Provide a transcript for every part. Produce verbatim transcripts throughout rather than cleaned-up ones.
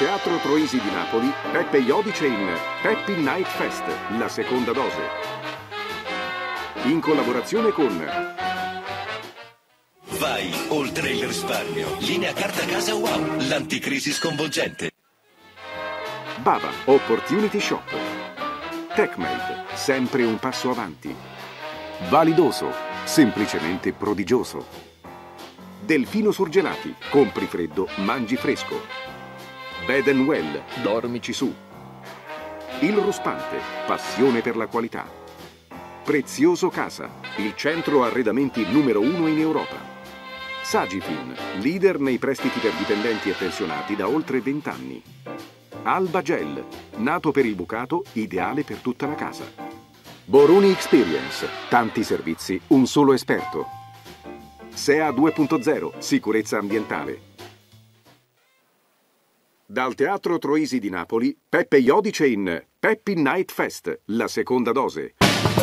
Teatro Troisi di Napoli, Peppe Iodice in Peppi Night Fest, la seconda dose. In collaborazione con Vai oltre il risparmio. Linea carta casa Wow, l'anticrisi sconvolgente. Bava Opportunity Shop. TechMade, sempre un passo avanti. Validoso, semplicemente prodigioso. Delfino Surgelati, compri freddo, mangi fresco. Bed and Well, dormici su. Il Ruspante, passione per la qualità. Prezioso Casa, il centro arredamenti numero uno in Europa. Sagifin, leader nei prestiti per dipendenti e pensionati da oltre vent'anni. Alba Gel, nato per il bucato, ideale per tutta la casa. Boruni Experience, tanti servizi, un solo esperto. S E A due punto zero, sicurezza ambientale. Dal Teatro Troisi di Napoli, Peppe Iodice in Peppi Night Fest, la seconda dose.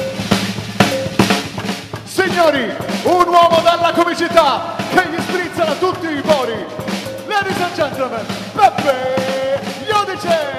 Signori, un uomo dalla comicità che gli sprizzano tutti i pori. Ladies and gentlemen, Peppe Iodice!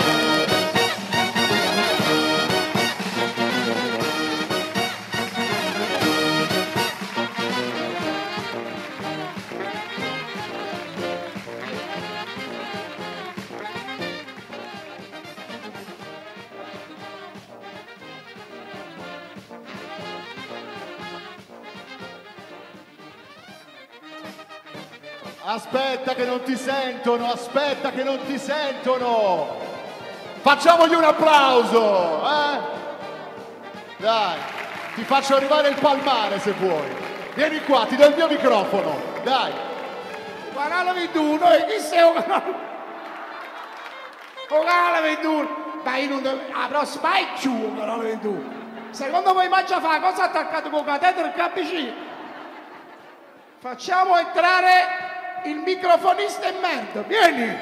Aspetta che non ti sentono, aspetta che non ti sentono. Facciamogli un applauso, eh? Dai, ti faccio arrivare il palmare se vuoi. Vieni qua, ti do il mio microfono, dai. Canale ventuno, e chi sei un canale? Un canale ventuno. Ma io non devo... Ah, però mai giù un canale ventuno. Secondo voi mangia fa cosa attaccato con catetere e K C? Facciamo entrare il microfonista in merda, vieni!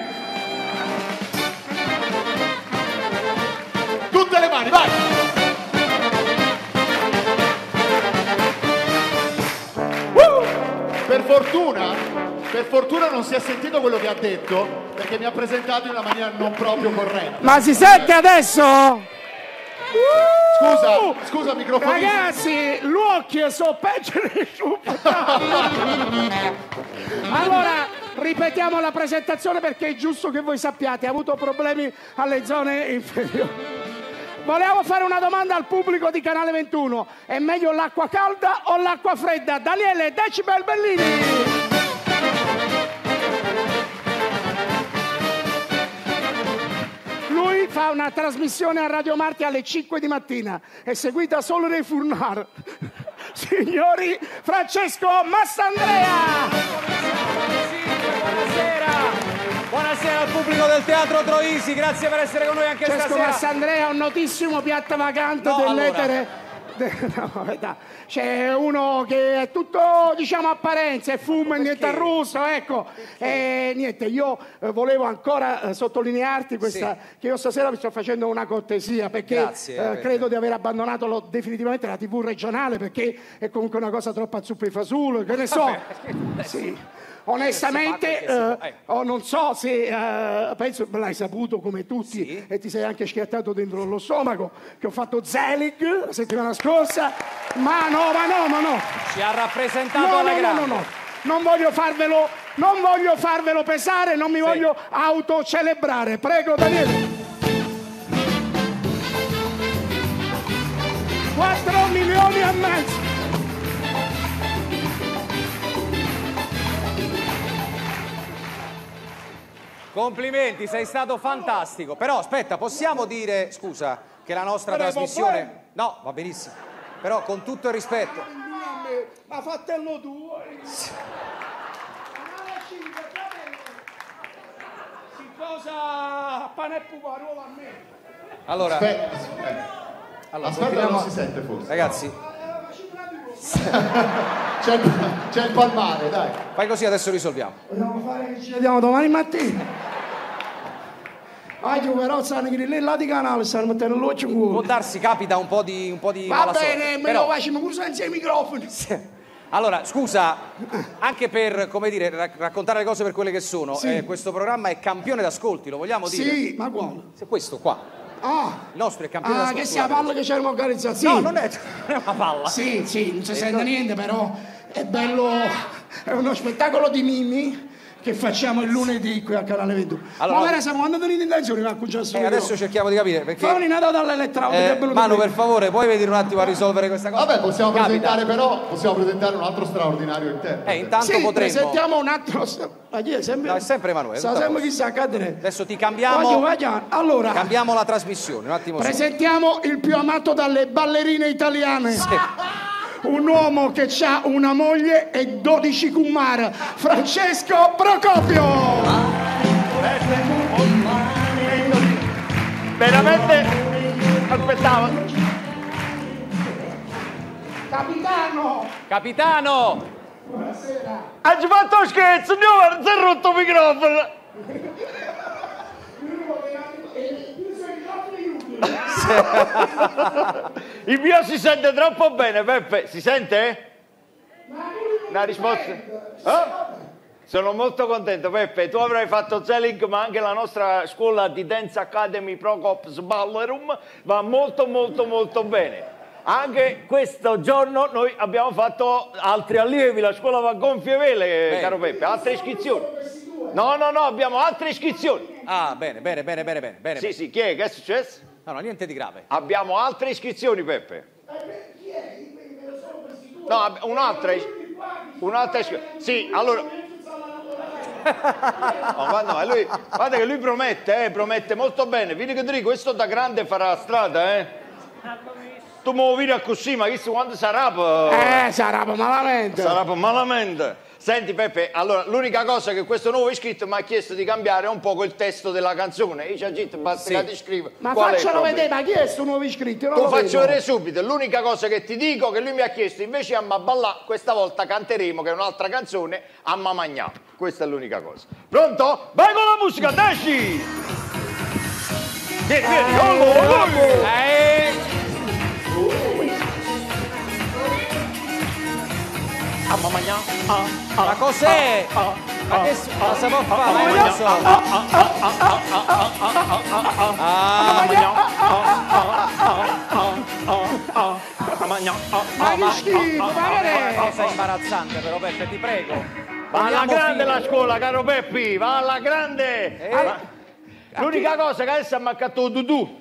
Tutte le mani, vai! Uh! Per fortuna, per fortuna non si è sentito quello che ha detto, perché mi ha presentato in una maniera non proprio corretta. Ma si sente adesso? Scusa, scusa microfonista. Ragazzi, l'occhio so peggio di Allora, ripetiamo la presentazione perché è giusto che voi sappiate, ha avuto problemi alle zone inferiori. Volevo fare una domanda al pubblico di Canale ventuno. È meglio l'acqua calda o l'acqua fredda? Daniele Decibel Bellini! Lui fa una trasmissione a Radio Marti alle cinque di mattina, è seguita solo dai Furnar. Signori, Francesco Massandrea! Buonasera! Buonasera al pubblico del Teatro Troisi, grazie per essere con noi anche Francesco stasera. Massandrea, un notissimo piatto vacante No, dell'etere. allora. No, c'è uno che è tutto, diciamo, apparenza, e fuma e niente arrosto, ecco. E niente, io eh, volevo ancora eh, sottolinearti questa, sì. che io stasera vi sto facendo una cortesia, perché Grazie, eh, credo di aver abbandonato lo, definitivamente la tivù regionale, perché è comunque una cosa troppo a zuppa e fasullo, che ne so. Sì. Onestamente, eh, oh, non so se, eh, penso l'hai saputo come tutti, sì. e ti sei anche schiattato dentro lo stomaco, che ho fatto Zelig la settimana scorsa, ma no, ma no, ma no. Ci ha rappresentato no, alla no, grande. no, no, no, non voglio farvelo, non voglio farvelo pesare, non mi sì. voglio autocelebrare. Prego, Daniele. quattro milioni e mezzo. Complimenti, sei stato fantastico. Però aspetta, possiamo dire, scusa, che la nostra Però trasmissione... No, va benissimo. Però con tutto il rispetto... Ma fatelo tu. Si cosa pane e puparola a me. Allora... Aspetta, aspetta. Allora, aspetta continuiamo... non si sente forse. Ragazzi... c'è, il, c'è il palmare, dai. Fai così, adesso risolviamo. Dobbiamo fare che ci vediamo domani mattina. Ah, io però sanno che lì là di canale stanno mettendo l'occhio in cuore. Può darsi, capita un po' di un po' di Va mala bene, sorte, me però... lo facciamo pure senza i microfoni. Allora, scusa, anche per, come dire, rac- raccontare le cose per quelle che sono, Sì. eh, questo programma è campione d'ascolti, lo vogliamo dire? Sì, ma quale? Se questo qua, Ah, il nostro è campione ah d'ascolti. che sia la palla che c'era organizzata? Sì. No, non è, non è una palla. Sì, sì, non si sente niente, però è bello, è uno spettacolo di mimi che facciamo il lunedì qui a Canale ventuno. Allora- Ma vera, siamo quando tenete intenzione, ma già Eh, adesso cerchiamo di capire, perché... Fammi una nota dall'elettrautica, Eh, è bello Manu, di- per favore, puoi vedere un attimo a risolvere questa cosa? Vabbè, possiamo Capita. presentare però, possiamo presentare un altro straordinario interprete. Eh, intanto Sì, potremmo... presentiamo un attimo. Ma chi è sempre? No, è sempre Emanuele, Sta tutta sempre posto. chissà accadere. Adesso ti Voglio, cambiamo, voglio. Allora, cambiamo la trasmissione, un attimo. solo. presentiamo il più amato dalle ballerine italiane. Un uomo che ha una moglie e dodici kumar, Francesco Procopio. Veramente aspettavo. Capitano. Capitano! Hai fatto scherzo, signore, si è rotto il microfono. Il mio si sente troppo bene, Peppe. Si sente? Una risposta? Eh? Sono molto contento, Peppe. Tu avrai fatto Zelig, ma anche la nostra scuola di Dance Academy Procops Ballerum va molto molto molto bene. Anche questo giorno noi abbiamo fatto altri allievi, la scuola va a gonfie vele, caro Peppe, altre iscrizioni. No, no, no, abbiamo altre iscrizioni. Ah, bene, bene, bene, bene, bene. bene. Sì, sì, chi è? Che è successo? No, no, niente di grave. Abbiamo altre iscrizioni, Peppe. No, ab- un'altra, is- un'altra iscrizione. Sì, allora... Oh, guarda, ma lui, guarda che lui promette, eh, promette molto bene. Vedi che ti dico, questo da grande farà la strada, eh. Tu muovi a così, ma chissà quando sarà... po- Eh, sarà malamente. Sarà po- malamente. Senti Peppe, allora l'unica cosa che questo nuovo iscritto mi ha chiesto di cambiare è un poco il testo della canzone. Io ci ho detto, basta Sì. che ti scrivo. Ma Qual è il faccelo problema? vedere, ma chi è sto nuovo iscritto? Io non Lo lo faccio vedo. vedere subito. L'unica cosa che ti dico è che lui mi ha chiesto invece a ballare, questa volta canteremo, che è un'altra canzone, a Mamagnà. Questa è l'unica cosa. Pronto? Vai con la musica, desci! Vieni, vieni, oh, oh, oh. Eh, A Mamagnà. ma cos'è? Ma che s- ma si può fare? Ma io non so. Ma che schifo, ma che Una è? cosa imbarazzante però, Peppe, ti prego. Va alla Vogliamo grande fine. la scuola, caro Peppi, va alla grande. Eh. Va- L'unica cosa che adesso ha mancato il tutù.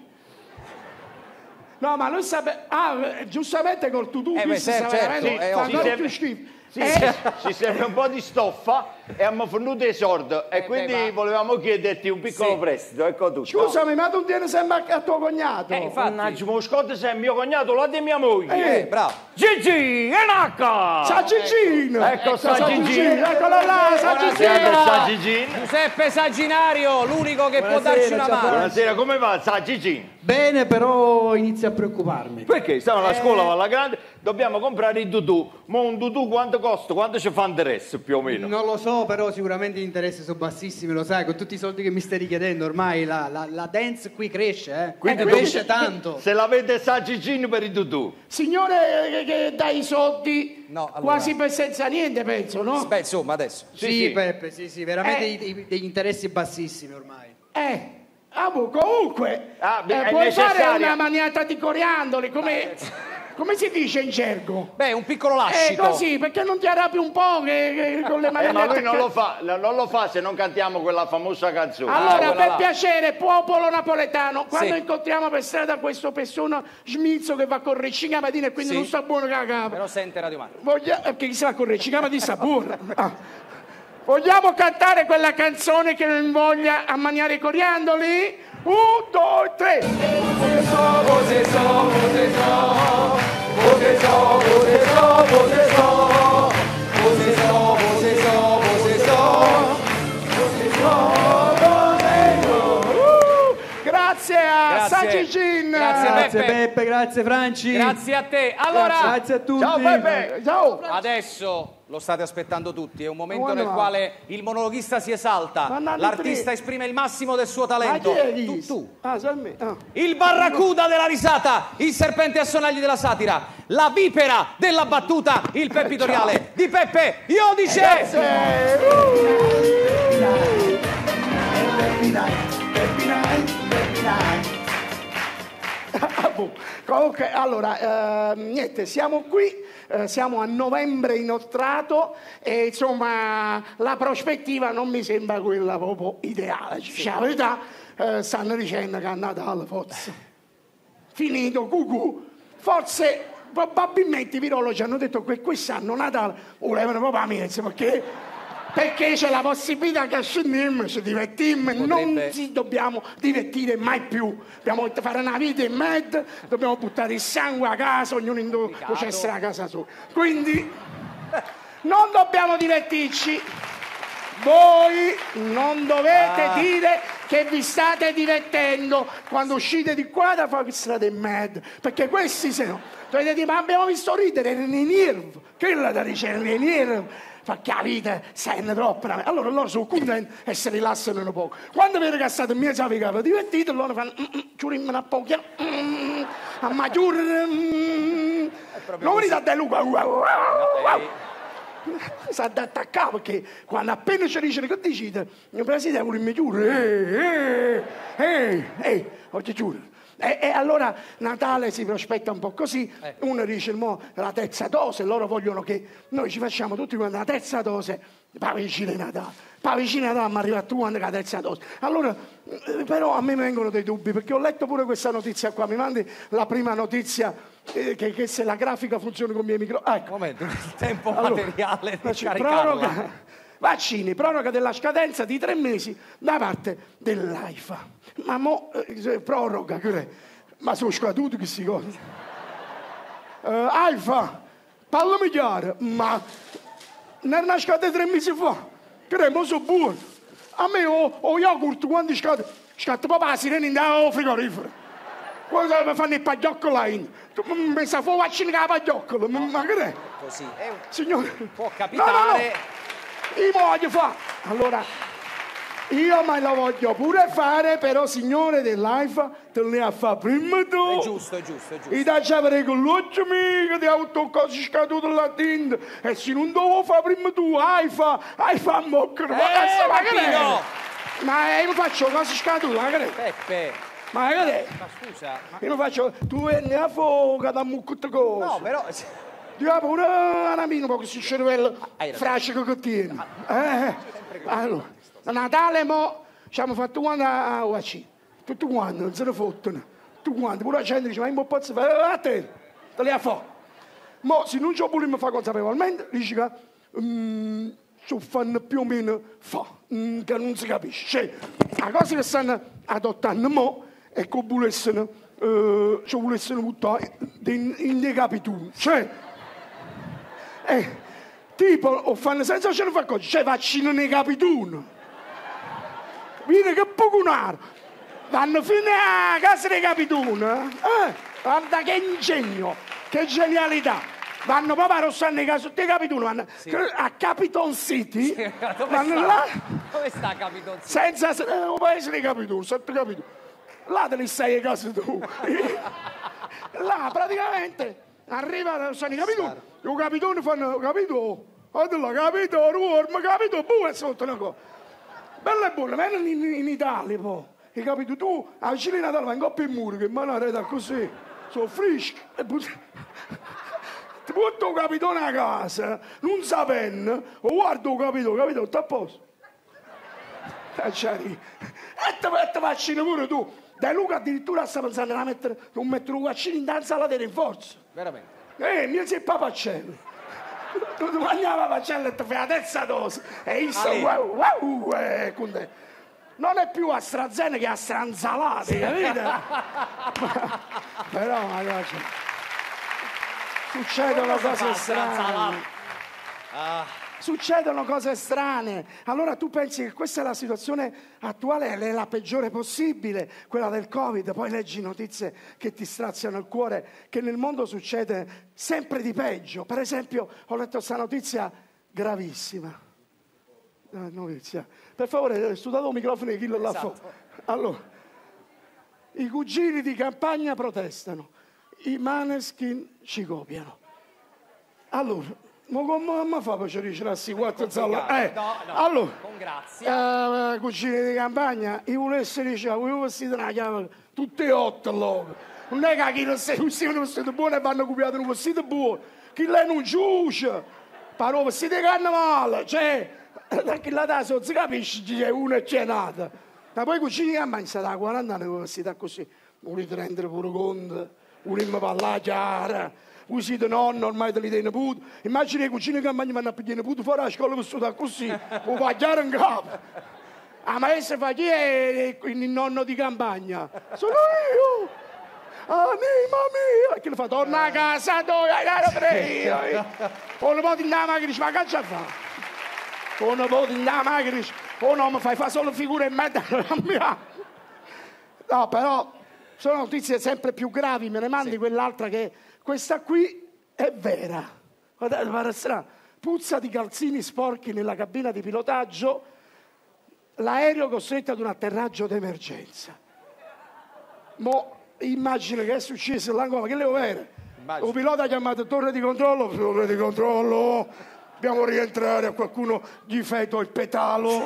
No, ma lui sape... Ah, giustamente col tutù, Eh, qui beh, si certo, sa veramente è fa ovvio. ancora Sì, più sì. schifo. Sì, Eh, ci serve un po' di stoffa e abbiamo fornito i soldi e Eh, quindi beh, ma- volevamo chiederti un piccolo Sì. prestito, ecco tutto. Scusami, ma tu tieni sempre a tuo cognato. Eh, infatti. Mannaggia, ma scotta se è mio cognato, la di mia moglie. Eh, bravo. Gigi, Enacca! Sa Gigin! Ecco, sa Gigin. Eccolo là, sa Buonasera, sa Gigin! Gigin. Giuseppe Saginario, l'unico che può darci una mano. Buonasera, come va? Sa Gigin? Bene, però inizio a preoccuparmi. Perché? Stiamo alla scuola, va alla grande, dobbiamo comprare il tutù. Ma un tutù quanto costa? Quanto ci fa interesse più o meno? Non lo so, però sicuramente gli interessi sono bassissimi, lo sai, con tutti i soldi che mi stai richiedendo ormai la, la- la dance qui cresce, eh. Quindi Eh, tu- cresce tanto. Se l'avete sa Gigin per il tutù. Signore che, che dà i soldi No, allora- quasi per senza niente, penso, no? Beh, insomma, adesso. Sì, Sì, sì. Peppe, sì, sì, veramente Eh. i- i- degli interessi bassissimi ormai. Eh, ah, boh, comunque, Ah, beh, eh, è puoi fare necessaria. una maniata di coriandoli, come, come si dice in gergo? Beh, un piccolo Eh, lascito. così, perché non ti arrabbi un po' che, che con le mani Eh, ma lui attaccate? non lo fa, non lo fa se non cantiamo quella famosa canzone. Allora, quella per là. piacere, popolo napoletano, quando Sì. incontriamo per strada questo persona smizzo che va a correre cinque mattina e quindi Sì. non sta buono che la capa. Però sente Radio Mano. Voglia... eh, Che chi si va a correre cinque mattina sta buono. Ah. Vogliamo cantare quella canzone che non voglia a maniare i coriandoli? Un, due, tre. Grazie a Grazie. Sagigin. Grazie Grazie Peppe. Peppe, grazie Franci. Grazie a te. Allora, Grazie a tutti. Ciao Peppe. Ciao. adesso lo state aspettando tutti, è un momento Ma nel no. quale il monologhista si esalta, Ma andate l'artista tre. esprime il massimo del suo Ma talento. chi è Tu, visto? tu. Ah, sono me. Ah. Il barracuda della risata, il serpente a sonagli della satira, la vipera della battuta, il peppitoriale di Peppe Iodice. Comunque, allora, eh, niente, siamo qui, eh, siamo a novembre inoltrato e insomma la prospettiva non mi sembra quella proprio ideale. Cioè, la verità, eh, stanno dicendo che a Natale forse finito, cucù, forse probabilmente i virologi hanno detto che quest'anno Natale volevano proprio a mezzo perché... Perché c'è la possibilità che scendiamo, ci divertiamo, non Potrebbe. ci dobbiamo divertire mai più. Dobbiamo fare una vita in mezzo, dobbiamo buttare il sangue a casa, ognuno in dove c'è essere a casa sua. Quindi non dobbiamo divertirci. Voi non dovete Ah. dire che vi state divertendo quando uscite di qua da fare strada in mezzo, perché questi se no dovete dire ma abbiamo visto ridere nei nervi, che è da dicere nei nervi. Perché la vita sente troppo. Allora loro sono contenti e si rilassano un po'. Quando vedono che state in mezzo alla capo divertito, loro fanno ciurimmo un po', mm, a maggior, mm, non venite a te Luca, si è da attaccare perché quando appena ci dicono che decide, il presidente vuole mi giuro, eh, eh, eh, oggi giuro. E, e allora Natale si prospetta un po' così, Eh. uno dice mo, la terza dose, loro vogliono che noi ci facciamo tutti quanti la terza dose, poi vicino a Natale, poi vicino a Natale mi arriva tu quando la terza dose. Allora, eh, però a me vengono dei dubbi, perché ho letto pure questa notizia qua, mi mandi la prima notizia, eh, che, che se la grafica funziona con i miei micro... Ah, ecco. Un momento, il tempo Allora, materiale di faccio- caricarla. proroga, vaccini, proroga della scadenza di tre mesi da parte dell'AIFA. Ma mo, eh, proroga, che è? Ma sono scaduti questi cose. Uh, AIFA, parlami chiaro, ma ne è scaduto tre mesi fa, che mo sono buono. A me ho, ho yogurt quando scade, scade proprio la sirena in da frigorifero. Quando mi fanno il pagliocco là, in, tu mi sa fu vaccino con la paglioccola, ma, ma che è? Così, è un- Signore, può capitare. No, no, no. Io voglio fare. Allora, io me lo voglio pure fare, però signore dell'AIFA, te ne a fare prima tu. È giusto, è giusto, è giusto. I da avere con l'occhio mica di autocose scaduto la tinta. E se non devo fare prima tu, AIFA, AIFA a moccare. Ma Eh, cazzo, ma che Peppino! è? Ma io faccio cose scadute, ma che è? Peppe, Ma che è? ma scusa, ma... Io faccio, tu vieni a fuoco da muccutte cose. No, però... Io ho pure una mano, perché si cervello hai ragione. frascico che tiene. Eh, allora, a Natale mo ci abbiamo fatto quanto a vaccino. Tutto quanto, non se ne fottono. Tutto quanto, pure la gente dice, ma io posso fare, a te, te li ha fatto. Mo se non ci vogliamo fare consapevolmente, dici che mm, ci fanno più o meno fa, mm, che non si capisce. Cioè, la cosa che stanno adottando mo è che volessero, eh, ci volessero buttare in, in dei capituni. Cioè, eh, tipo, o fanno senza ce ne fa cosa, cioè vaccino nei capituni. Viene che poco vanno fino a casa dei capituni. Eh, guarda che ingegno, che genialità. Vanno proprio a rossare nei casi dei capituni, vanno a Capiton City, Dove vanno sta? là, Dove sta Capiton? senza eh, un paese dei capituni, sette capituni. Là te li stai a casa tu. Là praticamente arriva, sono i capituni, i capituni fanno, capito? Guarda, capito, ruorma, capito, buono, sotto una cosa. Bella e buona, vengono in, in Italia poi. Hai capito? Tu a vicino di Natale vai in coppia e muri che mi hanno retta così, sono freschi. E but- ti butto un capitone a casa, non sapendo, o guardo un capitone, capito? Tutto a posto. Cacciari. E te, e te vaccini pure tu. Da Luca addirittura sta pensando a mettere, non mettere un vaccino in danza alla terra in forza. Veramente. Eh, mio sei papacello. Tu ti mangi la papacella e ti fai la terza dose. E io sto Ale. wow, wow, eh, con te. Non è più AstraZeneca che AstraNzalate, capite? Però, ragazzi, succedono Cosa cose fa strane. Stranzalate? Ah, succedono cose strane. Allora tu pensi che questa è la situazione attuale, è la peggiore possibile, quella del Covid, poi leggi notizie che ti straziano il cuore, che nel mondo succede sempre di peggio. Per esempio, ho letto questa notizia gravissima. Eh, notizia. Per favore, studiate il microfono di chi lo là fuori. Allora, i cugini di campagna protestano, i Maneskin ci copiano. Allora, ma come fa per ricerarsi quattro zalle? Eh, no, no, allora, con grazia. Eh, cugini di campagna, io volessi dire, volevo vestire una chiave, tutte e otto allora. Non è che chi non si vestito un vestito buono e vanno copiato un vestito buono, chi lei non giudica, però vestito di carnevale, cioè, perché la tassa non si capisce chi è uno e chi è nata. Ma poi i cugini di campagna stanno da quaranta anni con vestita così, volete rendere pure conto, volete parlare chiara. Voi siete nonno, ormai te li dai nipoti. Immagina i cugini che vanno a pigliare i nipoti fuori la scuola vissuta così, o va chiaro in capo. La maestra fa chi è il nonno di campagna? Sono io! Anima mia! Che le fa? Torna a casa, dove hai caro prego! Con un po' di la macchina dice, ma che c'è fa? Con un po' di la macchina dice, oh no, mi fai fare solo figure in mezzo alla mia. No, però sono notizie sempre più gravi, me ne mandi sì. Quell'altra che... Questa qui è vera. Guardate, pare strano. Puzza di calzini sporchi nella cabina di pilotaggio, l'aereo costretto ad un atterraggio d'emergenza. Mo immagino che è successo l'angolo, che le overe. Un pilota ha chiamato torre di controllo, torre di controllo, dobbiamo rientrare, a qualcuno gli feto il petalo.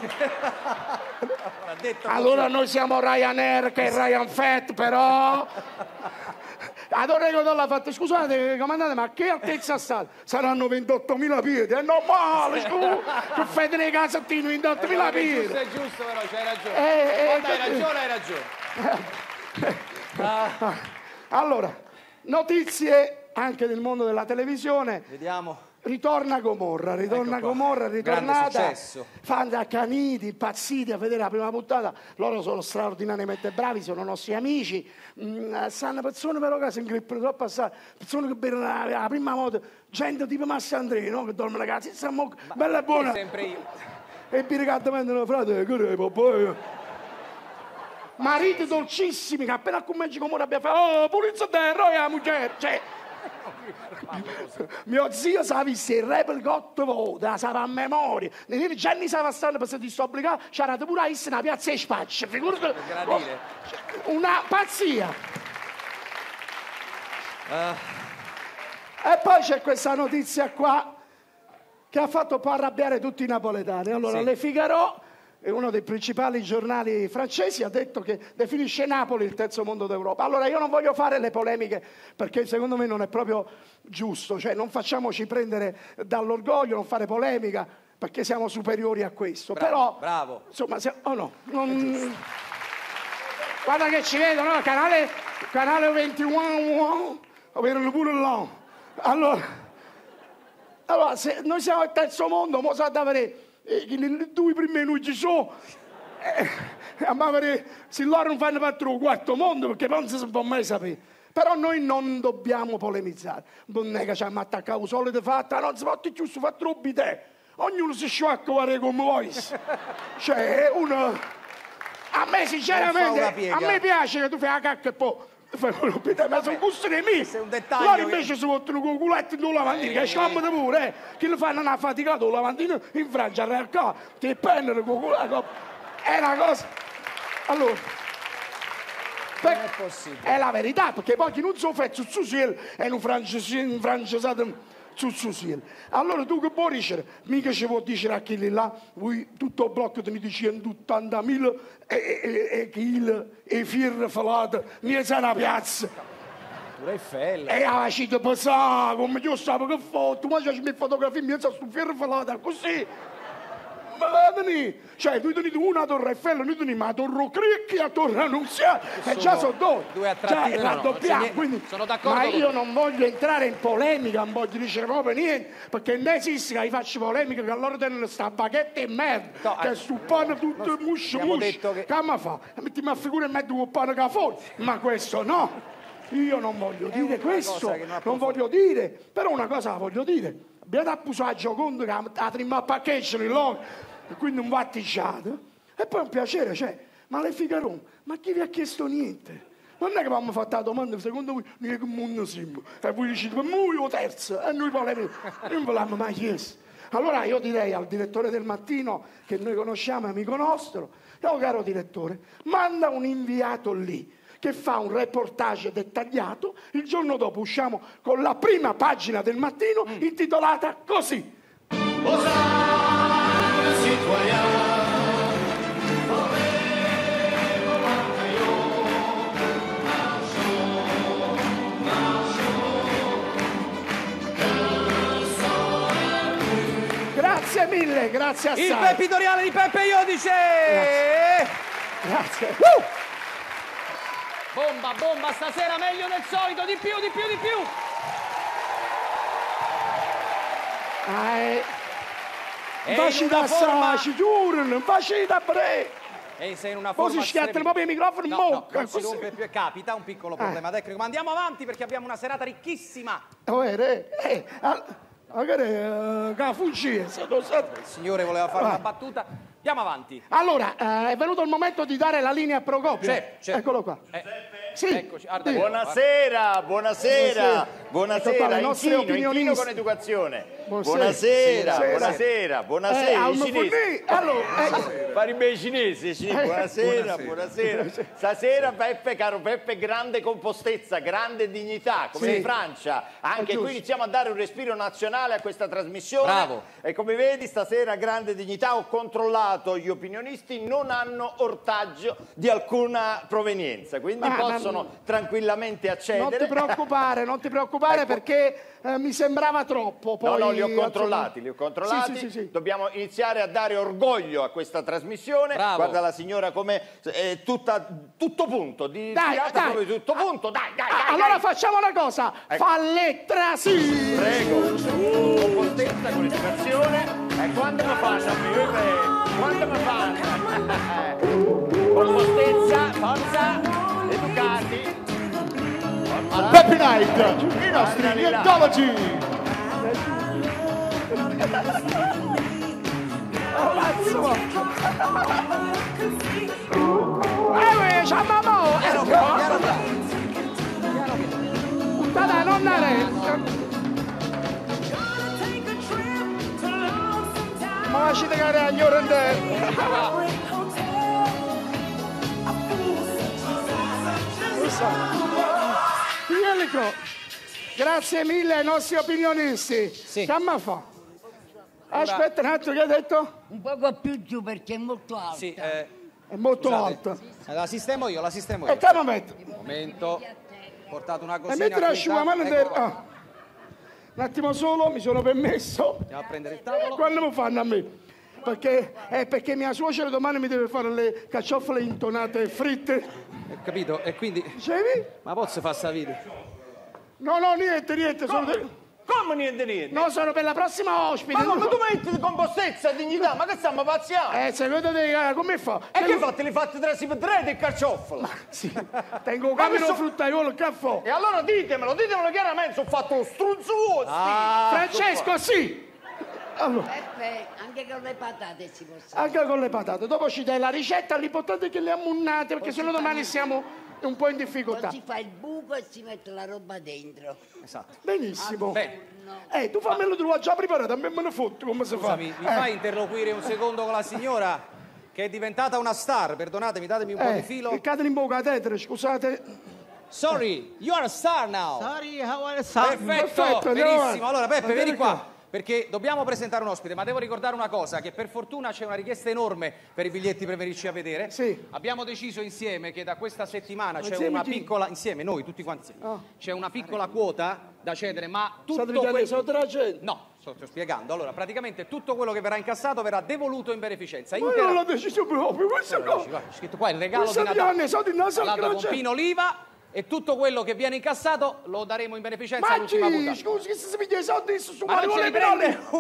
Allora noi siamo Ryanair, che è Ryan Fett, però... La torre di controllo ha fatto, scusate comandante, ma che altezza sta? Saranno ventottomila piedi, è normale, scusa, che fate nei cassettini ventottomila piedi. Giusto, è giusto, però c'hai ragione. Eh, eh, Quando hai ragione, hai ragione. Ah. Allora, notizie anche del mondo della televisione. Vediamo. Ritorna Gomorra, ritorna ecco Gomorra, ritornata. Fanno accaniti, impazziti a vedere la prima puntata. Loro sono straordinariamente bravi, sono nostri amici. Mm, sanno persone però che si ingrippano troppo assai, persone che bevono la, la prima volta, gente tipo Massandrino, no? Che dorme ragazzi, siamo bella e buona. Sempre io. E i ricatti vendono frate, che poi. Mariti dolcissimi che appena a commerci Gomorra abbiamo fatto, oh, pulizia terra, e la moglie, cioè. Mio zio sa visto il replica otto volte, la sa a memoria. Nei giorni sa stare per se ti sto obbligato, c'era pure a essere una piazza di spaccia. Figurati, oh, una pazzia. Uh. E poi c'è questa notizia qua che ha fatto un po' arrabbiare tutti i napoletani. Allora, sì. Le Figaro, è uno dei principali giornali francesi, ha detto che definisce Napoli il terzo mondo d'Europa. Allora io non voglio fare le polemiche perché secondo me non è proprio giusto, cioè non facciamoci prendere dall'orgoglio, non fare polemica perché siamo superiori a questo. Bravo, però, bravo. Insomma, se, oh no, non... Guarda che ci vedo, no? Canale, canale ventuno, avevano pure là. Allora, allora, se noi siamo il terzo mondo, mo sa da vedere. E le due prime non ci sono, eh, a vedere se loro non fanno parte del quarto mondo, perché non si può mai sapere. Però noi non dobbiamo polemizzare. Non è che ci abbiamo attaccato le solite fatte, non si può giusto fare troppi te. Ognuno si sciacca come vuoi. Cioè, uno... A me sinceramente, a me piace che tu fai la cacca e poi... fai quello per te, ma sono gusti di me. È un dettaglio. Loro invece che... si mettono con culetti in due lavandini, che scammano pure, eh. Che lo fanno una faticata, un lavandino in Francia, in realtà, ti pennano con culetti. È una cosa... Allora... Non è possibile. È la verità, perché poi chi non so fa zuzzusiel è un francesismo zuzzusiel. Allora tu che puoi dicere? Mica ci può dire a quelli là, voi tutto il blocco di centottantamila e, e, e chili e fiere falate, mi sa una piazza. Pure Eiffel. E la città passata, come io stavo che foto, ma c'è le fotografie, mi sa su fiere falate, così. Ma vedi, cioè tu tendi una torre Eiffel, noi teniamo la torre Cricchi e la torre Annunziata, e già sono due, due attrattive, cioè, no, raddoppiamo, no, quindi, sono d'accordo. ma io non voglio entrare in polemica, non voglio dire proprio niente, perché non esiste che faccio polemica, che loro tengono sta baguette e merda, no, che eh, sul pane tutto muscio muscio, che... che mi fa? Mettiamo a figura in mezzo un pane che fuori, ma questo no. io non voglio È dire una questo, cosa che non non approfondi. voglio dire, però una cosa la voglio dire. Abbiamo appuso a Gioconda che ha trimmato a pacchetto nel logo, e quindi un batticciato. E poi un piacere, cioè, ma le Figaro, ma chi vi ha chiesto niente? Non è che mi hanno fatto la domanda, secondo voi, noi che mondo siamo? E voi dicete, ma noi o terzo? E noi volevamo, non ve l'hanno mai chiesto. Allora io direi al direttore del Mattino, che noi conosciamo, amico nostro, no caro direttore, manda un inviato lì, che fa un reportage dettagliato, il giorno dopo usciamo con la prima pagina del Mattino intitolata così. Grazie mille, grazie assai. Il Peppitoriale di Peppe Iodice! Grazie. Uh! Bomba, bomba, stasera meglio del solito, di più, di più, di più! Ah, eh. E Facci in da una forma- assai, giuro, non facci da bre. E sei in una Poi forma si schiattano strepitosa. proprio i microfoni in No, no, bocca, non si così. rompe più e capita, un piccolo problema tecnico. Ma andiamo avanti perché abbiamo una serata ricchissima. Oh, eh, eh, eh, ah, magari eh, che fugge, se lo sa- Il signore voleva fare Ah. una battuta. Andiamo avanti. Allora, eh, è venuto il momento di dare la linea a Procopio. C'è, c'è. Eccolo qua. Eh, Sì. Eccoci, guarda, Sì. Buonasera, buonasera, buonasera, Ecco qua, le nostre inchino, inchino opinionisti. con educazione. Buonasera. Buonasera, Buonasera. buonasera, buonasera, Eh, i al cinesi. Fornì, allora, eh, Fare i cinesi, sì. Eh, Buonasera, buonasera. Stasera Peppe, caro Peppe, grande compostezza, grande dignità, come Sì. in Francia. Anche giusto. qui iniziamo a dare un respiro nazionale a questa trasmissione. Bravo. E come vedi, stasera grande dignità. Ho controllato, gli opinionisti non hanno ortaggio di alcuna provenienza, quindi Ah, possono ma- tranquillamente accedere. non ti preoccupare, non ti preoccupare Ecco. perché eh, mi sembrava troppo. Poi, No, no, li ho insomma- controllati, li ho controllati. Sì, sì, sì, sì. Dobbiamo iniziare a dare orgoglio a questa trasmissione. Bravo. Guarda la signora come è tutta tutto punto, di Dai, tirata dai. come tutto punto. Dai, dai, Ah, dai. allora dai. facciamo una cosa, Ecco. fa lettera sì. Prego, compostezza con educazione. E quando mi fanno a me, Peppe? Quando mi fanno? Compostezza, forza, educati. Al Peppy Night, i nostri Guarda lì là. Nientology. Eh, ciao mamma, Piano ecco. piano, piano piano. Dai, non dare. Ma lasciate che a ignorante. Piglielico, grazie mille ai nostri opinionisti. Sì. Che mi fa? Aspetta un attimo, che hai detto? Un poco più giù perché è molto alto. Sì, eh, È molto scusate. alto. La sistemo io, la sistemo E io. che mi metto? Momento. Ho portato una E cosina. mentre qui, asciugamano ecco del... qua. ah. Un attimo solo, mi sono permesso. Andiamo a prendere il tavolo. Quando mi fanno a me? Perché, eh, perché mia suocera domani mi deve fare le carciofole intonate fritte. Ho capito? E quindi... Dicevi? Ma posso fare sta vita? No, no, niente, niente. Sono de- Come niente niente? No, sono per la prossima ospite. Ma come tu metti di compostezza e dignità? Ma che stiamo pazziando? Eh, secondo te eh, come fa? E che fate? Li fate tre si vedrete il carciofalo? Sì, tengo un Ma camino questo- fruttaiolo, il caffè. E allora ditemelo, ditemelo chiaramente, ho fatto lo struzzo vostro. Ah, Francesco, sì. Allora, Peppe, anche con le patate si può fare. anche con le patate. Dopo ci dai la ricetta, l'importante è che le ammunnate, perché sennò domani siamo un po' in difficoltà. Poi si fa il buco e si mette la roba dentro. esatto. Benissimo. Bene. Eh, tu fammelo tu, l'ho già preparato, a me me ne fotto come si fa. Scusami, mi Eh, fai interloquire un secondo con la signora che è diventata una star? Perdonatemi, datemi un po' eh, di filo. che cade in bocca a tetere, scusate. Sorry, you are a star now. Sorry, how are you? Perfetto, Perfetto, andiamo benissimo. avanti. Allora Peppe, Va bene vieni qua. qua. Perché dobbiamo presentare un ospite, ma devo ricordare una cosa, che per fortuna c'è una richiesta enorme per i biglietti per venirci a vedere. Sì. Abbiamo deciso insieme che da questa settimana c'è Insieme una chi? piccola, insieme noi tutti quanti insieme, Ah. c'è una piccola quota da cedere, ma tutto State dicendo quel- che sono della gente. No, sto, sto spiegando. Allora, praticamente tutto quello che verrà incassato verrà devoluto in beneficenza. Ma Intera- non l'ho deciso proprio, questa Guarda, cosa. guarda, c'è scritto qua il regalo Questa di di Natale. anni, sono di naso al Parlato con croce. Pino Oliva e tutto quello che viene incassato lo daremo in beneficenza Ma all'ultima ci, puntata. scusi, che se si piglia i soldi su Ma non ce Manuele li prende Pinoli.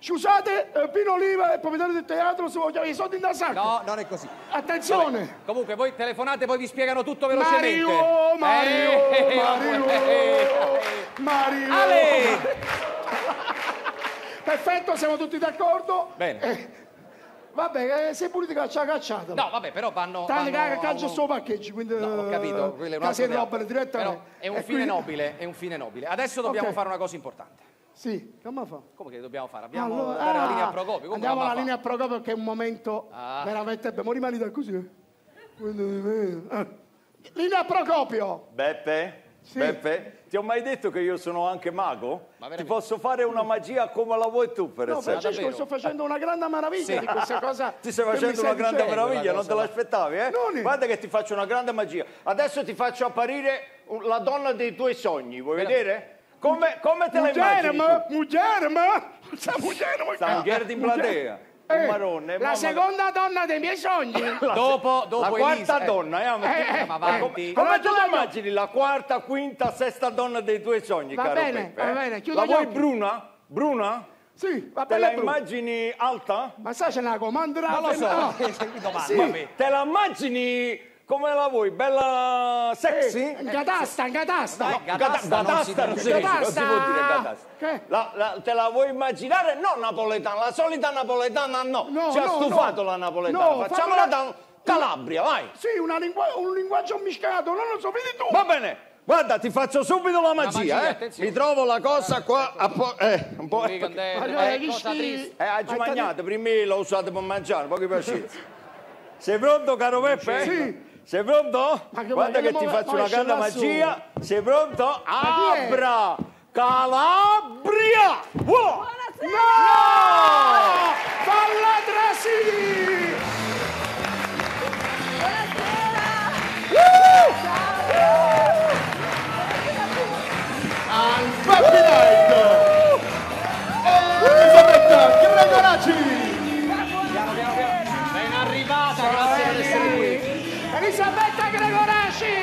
Scusate, eh, Pino Oliva, il proprietario del teatro, se voglio i soldi in da sacco. No, non è così. Attenzione. Vabbè, comunque, voi telefonate, poi vi spiegano tutto velocemente. Mario, Mario, Eh, Mario, eh, Mario. Ale! Perfetto, siamo tutti d'accordo. Bene. Eh, vabbè, eh, sei pulito che c'ha cacciato. No, vabbè, però vanno... Tanto vanno che calcio a un- solo parcheggi, quindi... No, ho capito, quello è un Casi altro roba teatro. direttamente. Però è un E fine quindi- nobile, è un fine nobile. Adesso dobbiamo Ok. fare una cosa importante. Sì, come fa? Come che dobbiamo fare? Abbiamo Allora, dare la ah, linea a Procopio. Come andiamo la alla fa? linea a Procopio che è un momento Ah. veramente abbiamo rimanito così. Eh. Linea a Procopio. Beppe? Sì. Beppe? Ti ho mai detto che io sono anche mago? Ma Ti veramente? posso fare una magia come la vuoi tu, per No, esempio? Francesco, davvero? sto facendo una grande meraviglia Sì. di questa cosa. Ti stai che mi facendo stai una grande dicendo. meraviglia, non cosa, te va. l'aspettavi, eh? Non- Guarda che ti faccio una grande magia. Adesso ti faccio apparire un- la donna dei tuoi sogni, vuoi vedere? Come, come te la immagini Mugerma, tu? Mugerma, sa Mugerma. Sta un gherdi in platea, un Eh, marone. la mamma- seconda donna dei miei sogni. Dopo, dopo La Elisa, quarta eh. donna, eh? ma- Eh, eh, Andiamo avanti. Come Allora, te la chiudo- immagini la quarta, quinta, sesta donna dei tuoi sogni, Va caro bene, Peppe? va eh? bene, chiudo La gli vuoi occhi. bruna? Bruna? Sì, va Te bene. la Bru. immagini alta? Ma sai c'è una comandra? Non lo so, No. mi domanda Sì. a me. Te la immagini come la vuoi? Bella sexy? Eh, Gatasta, gatasta. No, gatasta non si gatasta non dice. si dice, non Gatasta. si può dire gatasta. Che? La- la- te la vuoi immaginare? No napoletana, la solita napoletana no. No, Ci ha no, stufato no. la napoletana. No, Facciamola fammela- da Calabria, vai. Sì, una lingua- un linguaggio miscato, non lo so, vedi tu. Va bene. Guarda, ti faccio subito la magia, magia, eh. attenzione. Mi trovo la cosa qua a po- eh, un po'. Qui con te, Allora, eh, chi cosa sti- triste. Eh, oggi Hai mangiate, prima lo usate per mangiare, pochi pazienza. Sei pronto, caro Peppe? Sì. Sei pronto? Ma che Guarda vuoi, che che ti mo- faccio mo una esce grande lassù. magia. Sei pronto? chi è? Abra Calabria! Wow! No! Falla Trasini! Al Happy Night! Elisabetta Gregoraci! Piano, piano, piano. Ben arrivata, grazie per essere qui. Elisabetta Gregoraci!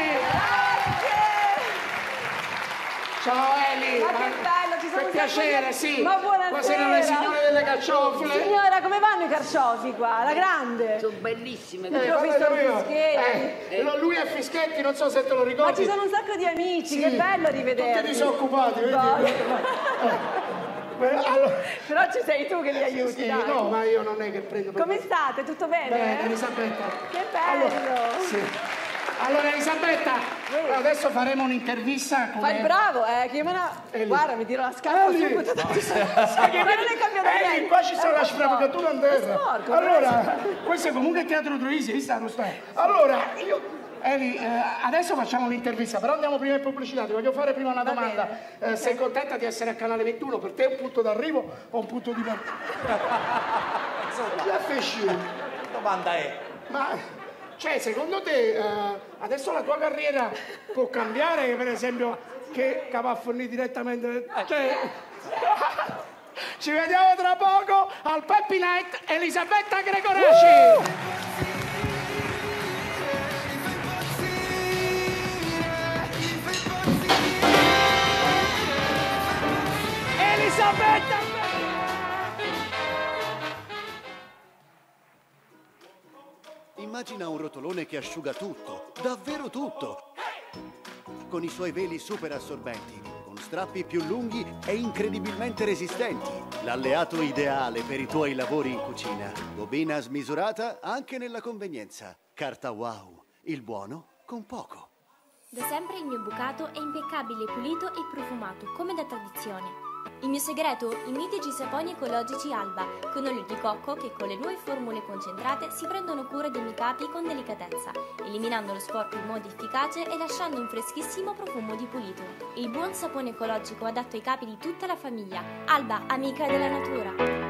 Ciao Eli! Ma che bello, ci sono Che un piacere, sacco di- sì! Ma buonasera! Qua sono le signore delle carciofle! Signora, come vanno i carciofi qua? La grande? Sono bellissime. Eh, guarda ho visto io. il Fischetti. Eh, lo- lui è Fischetti, non so se te lo Ma ricordi. ci sono un sacco di amici, Sì, che bello rivederli. Tutti disoccupati, vedi? Dai. Beh, allora, Però ci sei tu che li aiuti, sì, dai. no, ma io non è che prendo per Come state? Tutto bene? Bene, Elisabetta. Che bello. Allora, sì. Allora, Elisabetta, adesso faremo un'intervista come... Fai il bravo, eh, che io me la... Eli. Guarda, mi tiro la scarpa Eli. subito. Ma che non è cambiato Eli, niente. qua ci sta È la un po' sfravatura in sporco. terra. È sporco, Allora, questo è comunque il teatro Troisi, hai visto? Non stai? Allora, io... Eli, eh, adesso facciamo un'intervista, però andiamo prima in pubblicità. Ti voglio fare prima una Va domanda. bene. Eh, sei contenta di essere a Canale ventuno? Per te è un punto d'arrivo o un punto di partenza? Chi ha fesci? Che domanda è? Ma, cioè, secondo te, eh, adesso la tua carriera può cambiare, per esempio, che che va a fornire direttamente... Cioè, ci vediamo tra poco al Happy Night, Elisabetta Gregoraci! Elisabetta! Immagina un rotolone che asciuga tutto, davvero tutto, con i suoi veli super assorbenti, con strappi più lunghi e incredibilmente resistenti. L'alleato ideale per i tuoi lavori in cucina. Bobina smisurata anche nella convenienza. Carta Wow, il buono con poco. Da sempre il mio bucato è impeccabile, pulito e profumato, come da tradizione. Il mio segreto? I mitici saponi ecologici Alba, con olio di cocco che con le nuove formule concentrate si prendono cura dei miei capi con delicatezza, eliminando lo sporco in modo efficace e lasciando un freschissimo profumo di pulito. Il buon sapone ecologico adatto ai capi di tutta la famiglia. Alba, amica della natura.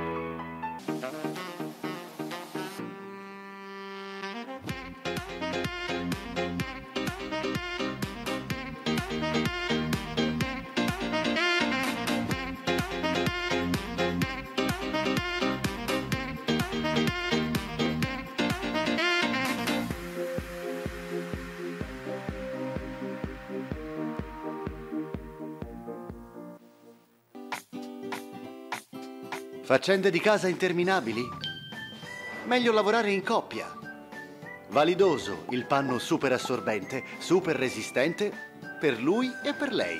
Faccende di casa interminabili? Meglio lavorare in coppia. Validoso, il panno super assorbente, super resistente per lui e per lei.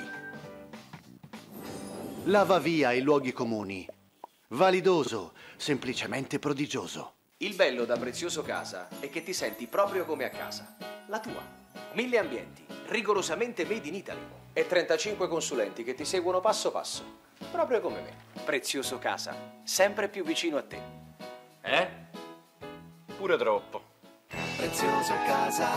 Lava via i luoghi comuni. Validoso, semplicemente prodigioso. Il bello da Prezioso Casa è che ti senti proprio come a casa. La tua. Mille ambienti, rigorosamente made in Italy. E trentacinque consulenti che ti seguono passo passo. Proprio come me. Prezioso Casa, sempre più vicino a te. Eh? Pure troppo. Prezioso Casa.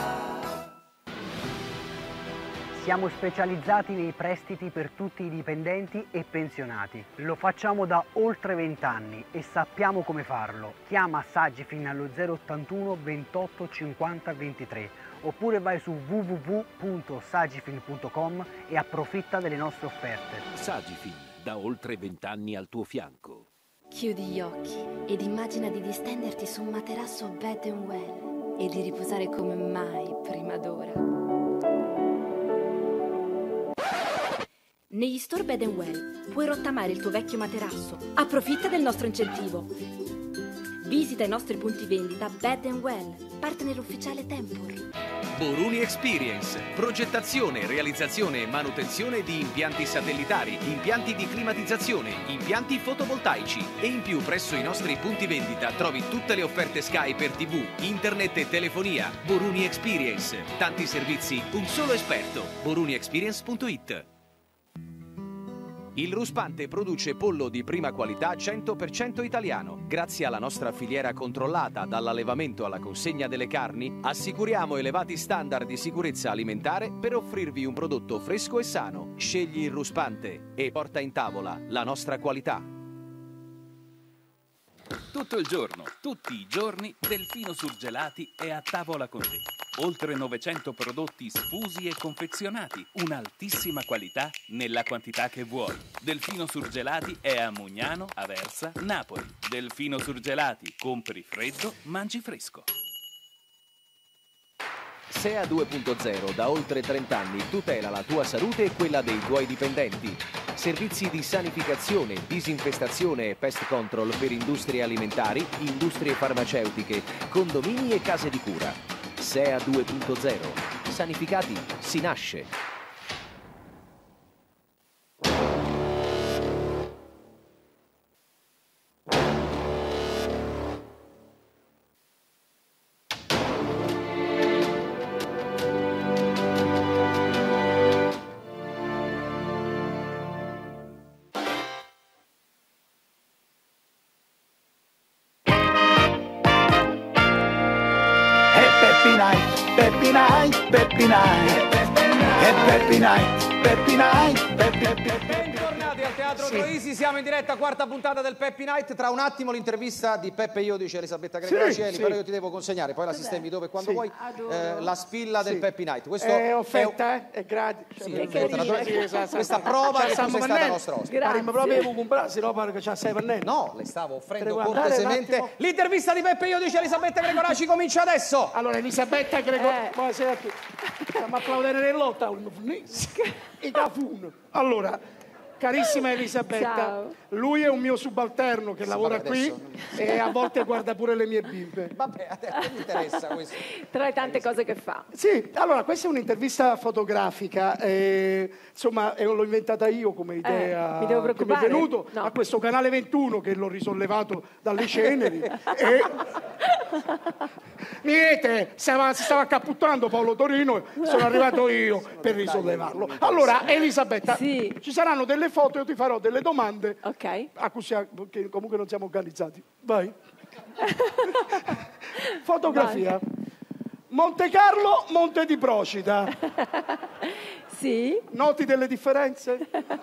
Siamo specializzati nei prestiti per tutti i dipendenti e pensionati. Lo facciamo da oltre vent'anni e sappiamo come farlo. Chiama Sagifin allo zero ottantuno ventotto cinquanta ventitré oppure vai su w w w punto sagifin punto com e approfitta delle nostre offerte. Sagifin, da oltre vent'anni al tuo fianco. Chiudi gli occhi ed immagina di distenderti su un materasso Bed and Well e di riposare come mai prima d'ora. Negli store Bed and Well puoi rottamare il tuo vecchio materasso. Approfitta del nostro incentivo. Visita i nostri punti vendita Bed and Well, partner ufficiale Tempur. Boruni Experience, progettazione, realizzazione e manutenzione di impianti satellitari, impianti di climatizzazione, impianti fotovoltaici e in più presso i nostri punti vendita trovi tutte le offerte Sky per tivù, internet e telefonia. Boruni Experience, tanti servizi, un solo esperto. boruni experience punto it. Il Ruspante produce pollo di prima qualità cento per cento italiano. Grazie alla nostra filiera controllata dall'allevamento alla consegna delle carni, assicuriamo elevati standard di sicurezza alimentare per offrirvi un prodotto fresco e sano. Scegli il Ruspante e porta in tavola la nostra qualità. Tutto il giorno, tutti i giorni, Delfino Surgelati è a tavola con te. Oltre novecento prodotti sfusi e confezionati, un'altissima qualità nella quantità che vuoi. Delfino Surgelati è a Mugnano, Aversa, Napoli. Delfino Surgelati, compri freddo, mangi fresco. S E A due punto zero da oltre trenta anni tutela la tua salute e quella dei tuoi dipendenti. Servizi di sanificazione, disinfestazione e pest control per industrie alimentari, industrie farmaceutiche, condomini e case di cura. S E A due punto zero. Sanificati si nasce. Peppi Night, Peppi Night, e Peppi Night, Peppi Night, Peppi Night. Bentornati al Teatro Sì. Troisi, siamo in diretta, quarta puntata del Peppi Night. Tra un attimo l'intervista di Peppe Iodice e Elisabetta Gregoracieli, sì. però io ti devo consegnare, poi la sistemi dove e quando Sì. vuoi, eh, la spilla del Sì. Peppi Night. Questo È offerta, eh? È gratis. Sì, Cioè, è offerta, naturalmente. Questa prova che tu sei stata nostra ospite. Parliamo proprio devo comprare, se no pare che c'ha sei pannelli. No, le stavo offrendo Devo andare un cortesemente. attimo. L'intervista di Peppe Iodice e Elisabetta Gregoraci comincia adesso. Allora, Elisabetta Gregoraci, buonasera a tutti. Stiamo a applaudire nel lockdown. I cafun. Allora, carissima Elisabetta, Ciao. lui è un mio subalterno che Sì, lavora vabbè, qui adesso- e a volte guarda pure le mie bimbe. Vabbè, a te non mi interessa questo. Tra le tante cose che fa. Sì, allora questa è un'intervista fotografica, eh, insomma eh, l'ho inventata io come idea mi devo che mi è preoccupare? venuto No. a questo canale ventuno che l'ho risollevato dalle ceneri e niente, stava, si stava accapputtando Paolo Torino, sono arrivato io per risollevarlo. Allora Elisabetta, Sì. ci saranno delle foto, io ti farò delle domande Ok. a cui sia- che comunque non siamo organizzati. Vai. Fotografia. Monte Carlo, Monte di Procida. Sì. Noti delle differenze?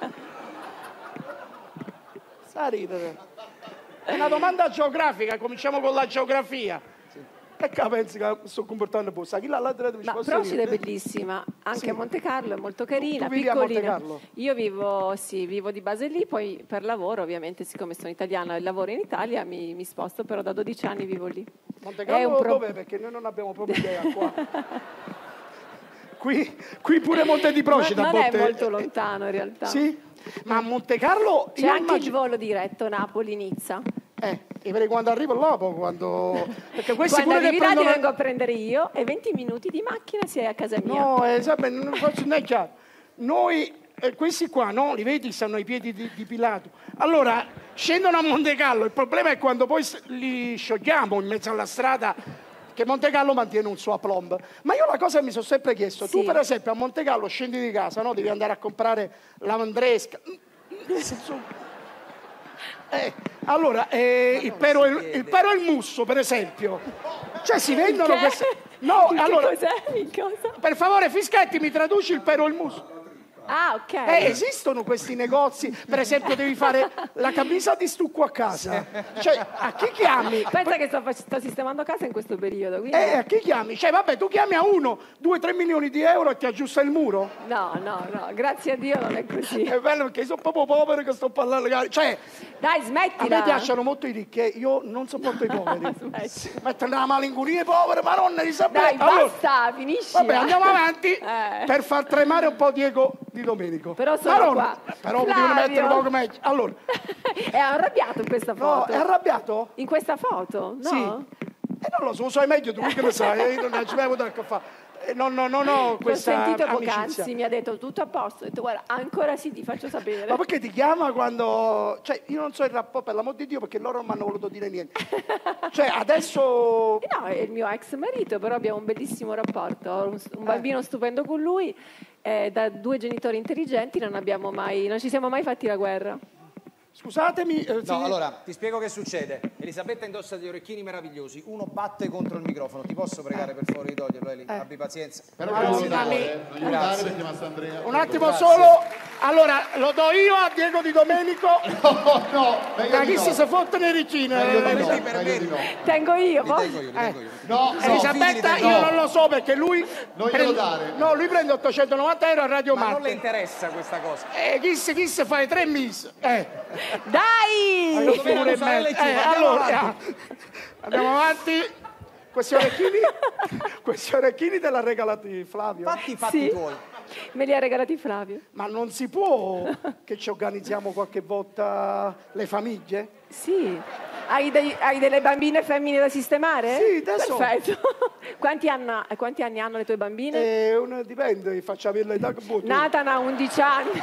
Sa ridere. È una domanda geografica, cominciamo con la geografia. E che pensi che sto comportando possa? Chi l'ha l'altra mi ci Ma posso Procida è dire? bellissima, anche Sì. Monte Carlo è molto carina, Tu vivi a Monte piccolina. Carlo? Io vivo, sì, vivo di base lì, poi per lavoro, ovviamente, siccome sono italiana e lavoro in Italia, mi, mi sposto, però da dodici anni vivo lì. Monte È Carlo un pro- dov'è? Perché noi non abbiamo proprio idea qua. qui, qui pure Monte di Procida. Non, a non è volte- molto lontano in realtà. Sì? Ma a Monte Carlo... C'è io anche il immagino- volo diretto Napoli-Nizza. Eh, e per quando arrivo là, poi quando... Perché questi Quando pure che arrivi là ti prendono... vengo a prendere io e venti minuti di macchina sei a casa mia. No, eh, sai, non faccio né chiaro. Noi, eh, questi qua, no, li vedi, stanno ai piedi di, di Pilato. Allora, scendono a Monte Carlo, il problema è quando poi s- li sciogliamo in mezzo alla strada, che Monte Carlo mantiene un suo aplomb. Ma io una cosa mi sono sempre chiesto, tu Sì. per esempio a Monte Carlo scendi di casa, no? Devi andare a comprare la mandresca. Nel senso... Eh, allora, eh, il, pero e il, il pero e il musso, per esempio. Cioè, si vendono Che? queste... No, Che allora... cos'è? Che cosa? Per favore, Fischetti, mi traduci il pero e il musso? Ah, ok. Eh, esistono questi negozi, per esempio devi fare la camisa di stucco a casa. Cioè, a chi chiami? Pensa che sto, fac- sto sistemando casa in questo periodo. Quindi... Eh, a chi chiami? Cioè, vabbè, tu chiami a uno, due, tre milioni di euro e ti aggiusta il muro? No, no, no, grazie a Dio non è così. È bello perché sono proprio povero che sto parlando. Cioè, Dai, a smettila. me piacciono molto i ricchi, eh, io non sopporto i poveri. Mettono la malinconia i poveri, Madonna Elisabetta. Dai, Allora, basta, finisci. vabbè, andiamo avanti Eh. per far tremare un po' Diego Di Domenico. Però sono Madonna, qua. però mi devono Flavio. mettere un poco meglio. Allora, È arrabbiato in questa no, foto. è arrabbiato? In questa foto? No? Sì. E non lo so, lo sai meglio tu, che lo sai, io non ci avevo da che fare. Eh, No, no, no, no, L'ho questa sentito amicizia. poc'anzi, mi ha detto tutto a posto. Ho detto, guarda, ancora sì, ti faccio sapere. Ma perché ti chiama quando... Cioè, io non so il rapporto, per l'amor di Dio, perché loro non mi hanno voluto dire niente. Cioè, adesso... No, è il mio ex marito, però abbiamo un bellissimo rapporto. Ho un, un bambino stupendo con lui, eh, da due genitori intelligenti non abbiamo mai, non ci siamo mai fatti la guerra. Scusatemi... eh, sì. No, allora, ti spiego che succede. Elisabetta indossa degli orecchini meravigliosi, uno batte contro il microfono. Ti posso pregare per favore di toglierlo, Eli? Abbi pazienza. Però Ma che non non da me. vuole, eh, non aiutare perché chiama Andrea. Un attimo Grazie. solo. Allora, lo do io a Diego Di Domenico. No, no, meglio Da di chi no. si si fottono i ricini. Meglio di Eh, no, sì. meglio di no. Tengo io, Li posso? tengo io, li tengo io. No, no, Elisabetta, figli di- io no. non lo so perché lui... Non glielo prende- dare. No, lui prende ottocentonovanta euro a Radio Ma non le Marte. interessa questa cosa. E chi se chi se fai tre miss. Eh. Dai! Io doveva figure usare me- le chiude, eh, andiamo allora, avanti. eh, andiamo avanti. Questi orecchini, questi orecchini te l'ha regalati Flavio. Fatti i fatti Sì. tuoi. Me li ha regalati Flavio. Ma non si può che ci organizziamo qualche volta le famiglie? Sì. Hai, dei- hai delle bambine femmine da sistemare? Sì, adesso- Perfetto. Quanti, anna- quanti anni hanno le tue bambine? Eh, un- dipende, facciamo l'età che vuoi tu. Nathan ha undici anni.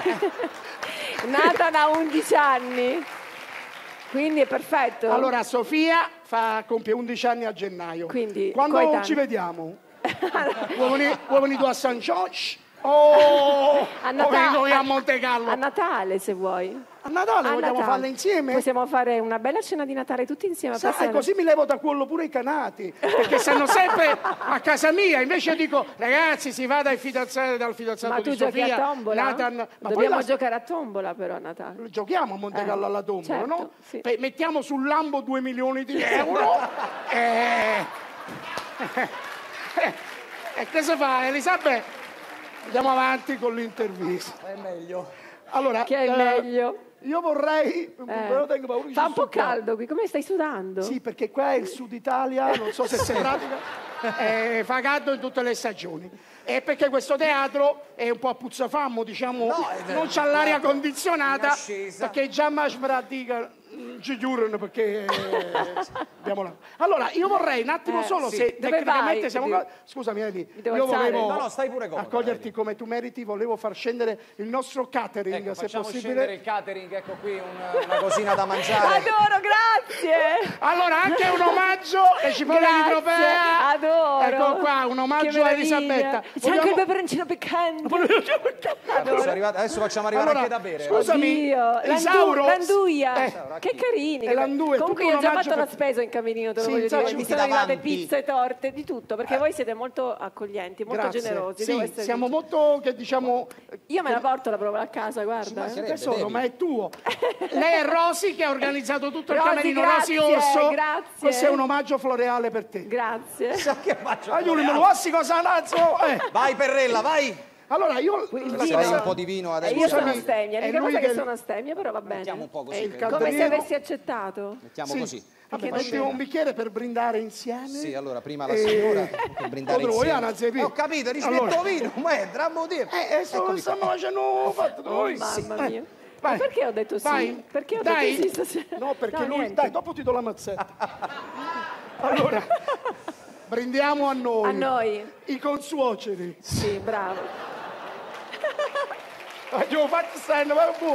Nathan ha undici anni. Quindi è perfetto. Allora, Sofia fa, compie undici anni a gennaio. Quindi, Quando coetanei. ci vediamo? Vuoi venire, vuoi venire tu a San George? O a o vengo io a Monte Carlo? A Natale, se vuoi. A Natale A vogliamo Natale. farla insieme? Possiamo fare una bella cena di Natale tutti insieme. Sai, passiamo- così mi levo da quello pure i canati, perché stanno sempre a casa mia. Invece io dico, ragazzi, si va dai fidanzati, dal fidanzato Ma tu di giochi Sofia, a tombola? Nathan. Ma poi Dobbiamo la- giocare a tombola però a Natale. giochiamo a Monte Carlo Eh, alla tombola, certo, no? sì. Pe- mettiamo sul lambo due milioni di euro. e... e che si fa, Elisabetta? Andiamo avanti con l'intervista. È meglio. Allora, Che è eh, meglio. Io vorrei, Eh. però tengo paura di Fa un po' succare. caldo qui, come stai sudando? Sì, perché qua è il sud Italia, non so se si pratica, eh, fa caldo in tutte le stagioni. E perché questo teatro è un po' a puzzafammo, diciamo, No, è vero. non c'ha l'aria In condizionata, ascesa. perché già mi sbratica, mm, ci giurano perché eh, abbiamo la... Allora, io vorrei un attimo Eh, solo, sì. se Dove tecnicamente vai? siamo... Devi- qua- Scusami, Eli, devo io alzare? volevo No, no, stai pure comodo, accoglierti Eli. come tu meriti, volevo far scendere il nostro catering, Ecco, se facciamo possibile. scendere il catering, ecco qui una, una cosina da mangiare. Adoro, grazie! Allora, anche un omaggio e ci parla di Grazie, trofea. adoro. Ecco qua, un Che omaggio a meraviglia. Elisabetta. C'è Vogliamo- anche il peperoncino piccante. Adesso, arrivate- adesso facciamo arrivare Allora, anche da bere. scusami, Oddio, l'andu- Isauro- l'anduia. Eh, Che carini. e l'anduia, Comunque tutto io ho già un omaggio fatto la per- spesa in cammino, te lo Sì, voglio sai, dire. ci Mi tutti sono arrivate davanti. pizze, torte, di tutto, perché voi siete molto accoglienti, molto Grazie. generosi. Sì, devo essere siamo sincera. molto, che diciamo... Io me la porto la prova a casa, guarda. Sì, eh. Tesoro, devi. ma è tuo. Lei è Rosy che ha organizzato tutto il Rosy, camerino grazie, Rosy Orso. grazie. Questo è un omaggio floreale per te. Grazie. Sa che faccio? Ah, Giulio, me lo passi cosa Lazzo? Eh. Vai Perrella, vai! Allora io il vino, un po' di vino adesso. E io sono astemia, è l'unica lui cosa che che- sono astemia, però va bene. Mettiamo un po' così. È Il come se caldariero- avessi accettato. Mettiamo Sì. così. Vabbè, Perché facciamo un bicchiere per brindare insieme. Sì, allora prima la E- signora per brindare Contro voi, insieme. Anna, sei Eh, ho capito, rispetto Allora. al vino, ma è drammo dire. Eh, eh, sto- stiamo facendo fatto noi. Mamma mia. Vai. Ma perché ho detto sì? Vai. Perché ho Dai. detto sì stasera? No, perché No, lui... niente. Dai, dopo ti do la mazzetta. Allora, brindiamo a noi. A noi. I consuoceri. Sì, bravo. Abbiamo fatto stand, ma boh.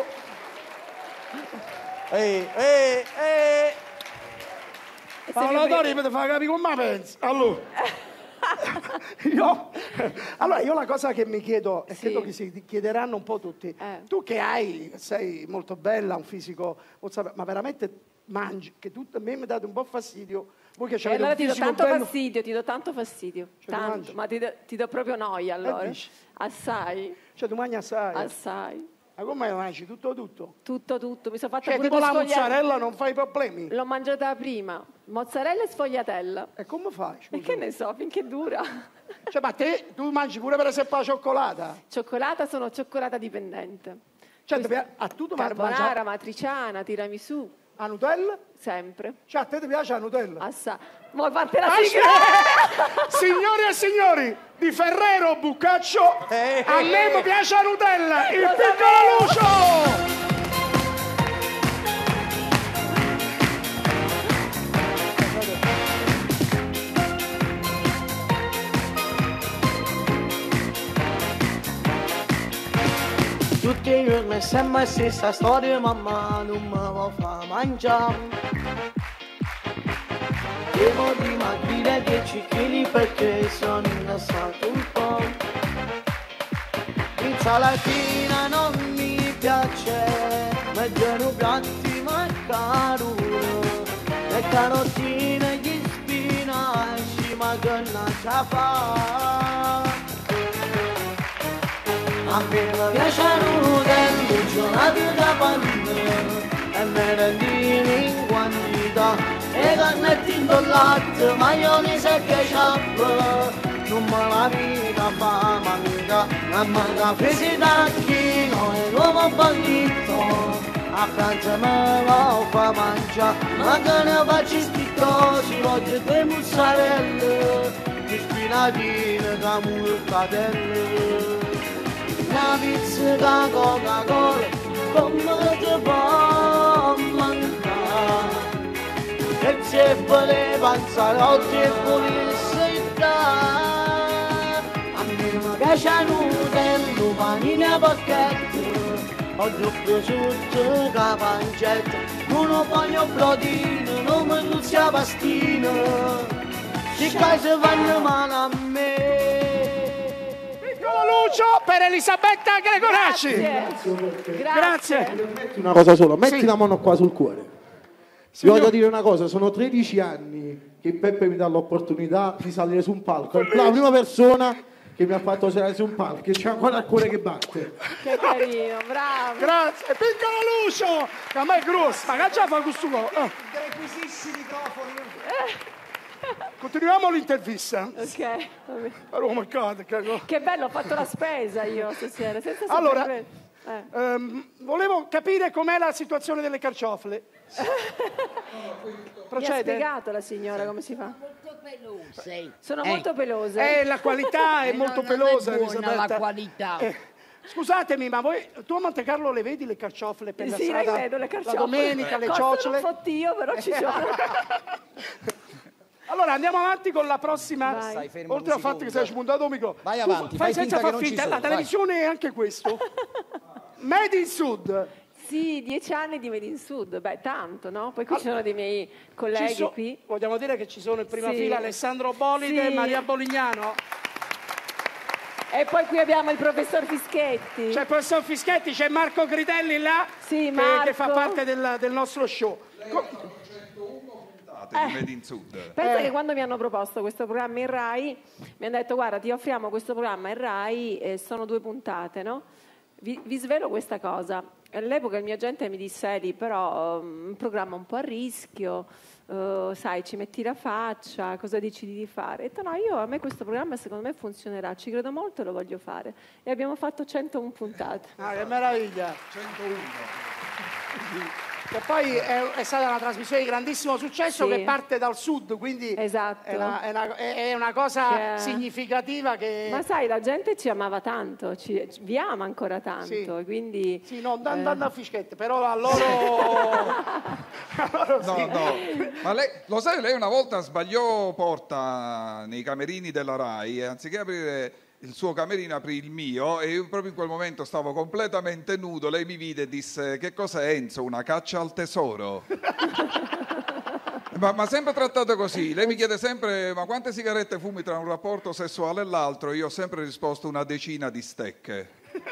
Ehi, ehi, ehi. Paolo Dori mi fa capire come pensi. Allora, io, allora, io la cosa che mi chiedo, e Sì. credo che si chiederanno un po' tutti, Eh. tu che hai, sei molto bella, un fisico, ma veramente mangi, che tu a me mi date un po' fastidio, voi che E avete allora un ti do fisico tanto bello, fastidio, ti do tanto fastidio. Cioè, tu tanto, mangi? ma ti do, ti do proprio noia allora. dici? Assai, cioè tu mangi assai. assai. Ma come mangi? Tutto tutto? Tutto, tutto. Mi sono fatta Cioè pure tipo due la sfoglia- mozzarella non fai problemi? L'ho mangiata prima. Mozzarella e sfogliatella. E come fai? E che ne so, finché dura. Cioè, ma te, tu mangi pure per esempio la cioccolata? Cioccolata, sono cioccolata dipendente. Cioè, ti pi- a tu ti mangi Carbonara, matriciana, tiramisù. a Nutella? Sempre. Cioè, a te ti piace la Nutella? Assai. Vuoi farti la Ah, sigla? sì. Signori e signori, di Ferrero Buccaccio, a me mi piace la Nutella, il Lo piccolo Lucio! Tutti i giorni sempre la stessa storia, mamma non mi va fa mangiare. Devo dimagrire dieci chili perché sono ingrassato un po'. L'insalatina non mi piace, mangiano piatti ma è caro. Le carotine e gli spinaci ma che non ce fa. A me mi piacciono delle giornate da panino e merendini in quantità e cannetti in latte, maionese e ketchup. Non me la vita fa manca, ma manca fesi tacchino e l'uomo bandito. A pranzo me lo fa mangiare, ma che ne faccio spiccosi, voglio due mozzarelle, di spinatine, camurcatelle. Una pizza Coca-Cola, come ti può mancare? E zeppole, panzarotti e pulisità. A me mi piacciono delle panini a pacchetti, ho doppio sotto la pancetta, non ho voglio proteine, non mi nuzia pastina, che cose vanno male a me. Lucio per Elisabetta Gregoracci. Grazie. Grazie. Metti una cosa sola, metti Sì. la mano qua sul cuore. Vi Signor- voglio dire una cosa, sono tredici anni che Peppe mi dà l'opportunità di salire su un palco. È la prima persona che mi ha fatto salire su un palco, che c'è ancora il cuore che batte. Che carino, bravo. Grazie, piccolo Lucio, che a me è grosso, ma che già fa questo co- eh. Requisissi microfoni. Continuiamo l'intervista. Ok, vabbè. Oh my God, che... Che bello, ho fatto la spesa io stasera, senza sapere Allora, quello. Eh. ehm, volevo capire com'è la situazione delle carciofle. Mi ha Procede? spiegato la signora come si fa. Molto pelose. Sono Eh. molto pelose. Eh, la qualità è Eh, molto no, non è pelosa, buona Elisabetta. la qualità. Eh, scusatemi, ma voi, tu a Monte Carlo le vedi le carciofle per la Sì, strada? le vedo le carciofle. La domenica, le Costano ciocciole? un fottio, però ci sono. Allora andiamo avanti con la prossima. Vai. Stai fermo Oltre al un fatto che secondo. sei spuntato un micro. Vai Tu avanti, fai fai senza finta far che non ci finta. sono, La vai. televisione è anche questo. Made in Sud. Sì, dieci anni di Made in Sud, beh, tanto, no? Poi qui ci sono dei miei colleghi Ci so- qui. Vogliamo dire che ci sono in prima Sì. fila Alessandro Bolide Sì. e Maria Bolignano. E poi qui abbiamo il professor Fischetti. C'è il professor Fischetti, c'è Marco Gridelli là, Sì, che, Marco. che fa parte del, del nostro show. Co- di Made in Sud. Pensa Eh. che quando mi hanno proposto questo programma in Rai, mi hanno detto guarda ti offriamo questo programma in Rai e sono due puntate, no? Vi, vi svelo questa cosa. all'epoca il mio agente mi disse: Eli, però um, un programma un po' a rischio, uh, sai, ci metti la faccia, cosa decidi di fare? E ho detto: no, io, a me questo programma secondo me funzionerà, ci credo molto e lo voglio fare. E abbiamo fatto centouno puntate. Ah, che meraviglia! centouno. Che poi è, è stata una trasmissione di grandissimo successo, Sì. che parte dal sud, quindi Esatto. è, una, è, una, è una cosa Che- significativa che... Ma sai, la gente ci amava tanto, ci, vi ama ancora tanto, Sì. e quindi... Sì, no, dan- eh, danno a fischette, però a loro... a loro No, sì. no, ma lei, lo sai, lei una volta sbagliò porta nei camerini della Rai e anziché aprire il suo camerino aprì il mio e io proprio in quel momento stavo completamente nudo, lei mi vide e disse: che cos'è Enzo, una caccia al tesoro? ma, ma sempre trattato così, lei mi chiede sempre: ma quante sigarette fumi tra un rapporto sessuale e l'altro? Io ho sempre risposto: una decina di stecche.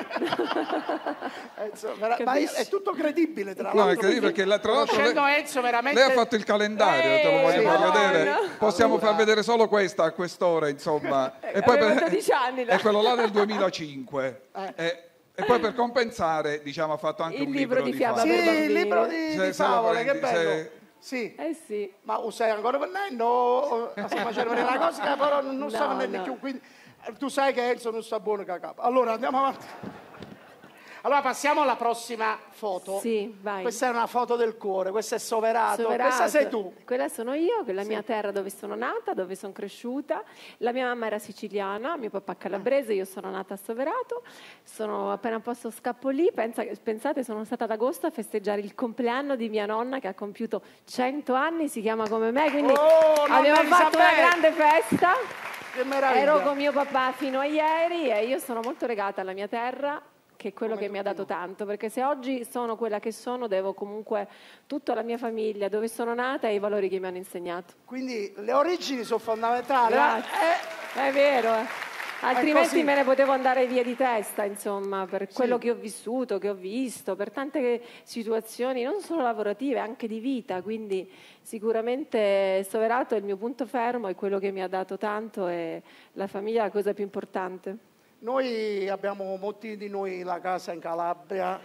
Enzo, vera- ma io- è tutto credibile, tra l'altro. No, è credibile perché la- tra l'altro Conoscendo lei- Enzo veramente... Lei ha fatto il calendario, te lo voglio Eh, far no, vedere. no. Possiamo Allora. far vedere solo questa a quest'ora, insomma. E Avevo dodici anni, là. è quello là del duemilacinque. E, e poi per compensare, diciamo, ha fatto anche Il un libro libro di fiaba Sì, per favole. bambini. il libro di, Se- di se lo favole, che prendi, bello. se- Sì. Eh sì. Ma lo stai ancora venendo? o- Stiamo facendo vedere una cosa che però non sta No, venendo no. più. Quindi, eh, tu sai che Enzo non sta buono che a capo. Allora, andiamo avanti. Allora, passiamo alla prossima foto. Sì, vai. Questa è una foto del cuore, questa è Soverato. Soverato. Questa sei tu. Quella sono io, che è la mia terra dove sono nata, dove sono cresciuta. La mia mamma era siciliana, mio papà calabrese, io sono nata a Soverato. Sono appena posto scappo lì. Pensa- pensate, sono stata ad agosto a festeggiare il compleanno di mia nonna che ha compiuto cento anni, si chiama come me, quindi Oh, nonna abbiamo fatto una Elisabetta! grande festa. Che meraviglia. Ero con mio papà fino a ieri e io sono molto legata alla mia terra, che è quello che mi ha dato tanto, perché se oggi sono quella che sono devo comunque tutta alla mia famiglia, dove sono nata e i valori che mi hanno insegnato. Quindi le origini sono fondamentali. Grazie. Eh, È vero, eh. altrimenti così. me ne potevo andare via di testa, insomma, per quello che ho vissuto, che ho visto, per tante situazioni non solo lavorative, anche di vita, quindi sicuramente Soverato è il mio punto fermo, è quello che mi ha dato tanto e la famiglia è la cosa più importante. Noi abbiamo molti di noi la casa in Calabria.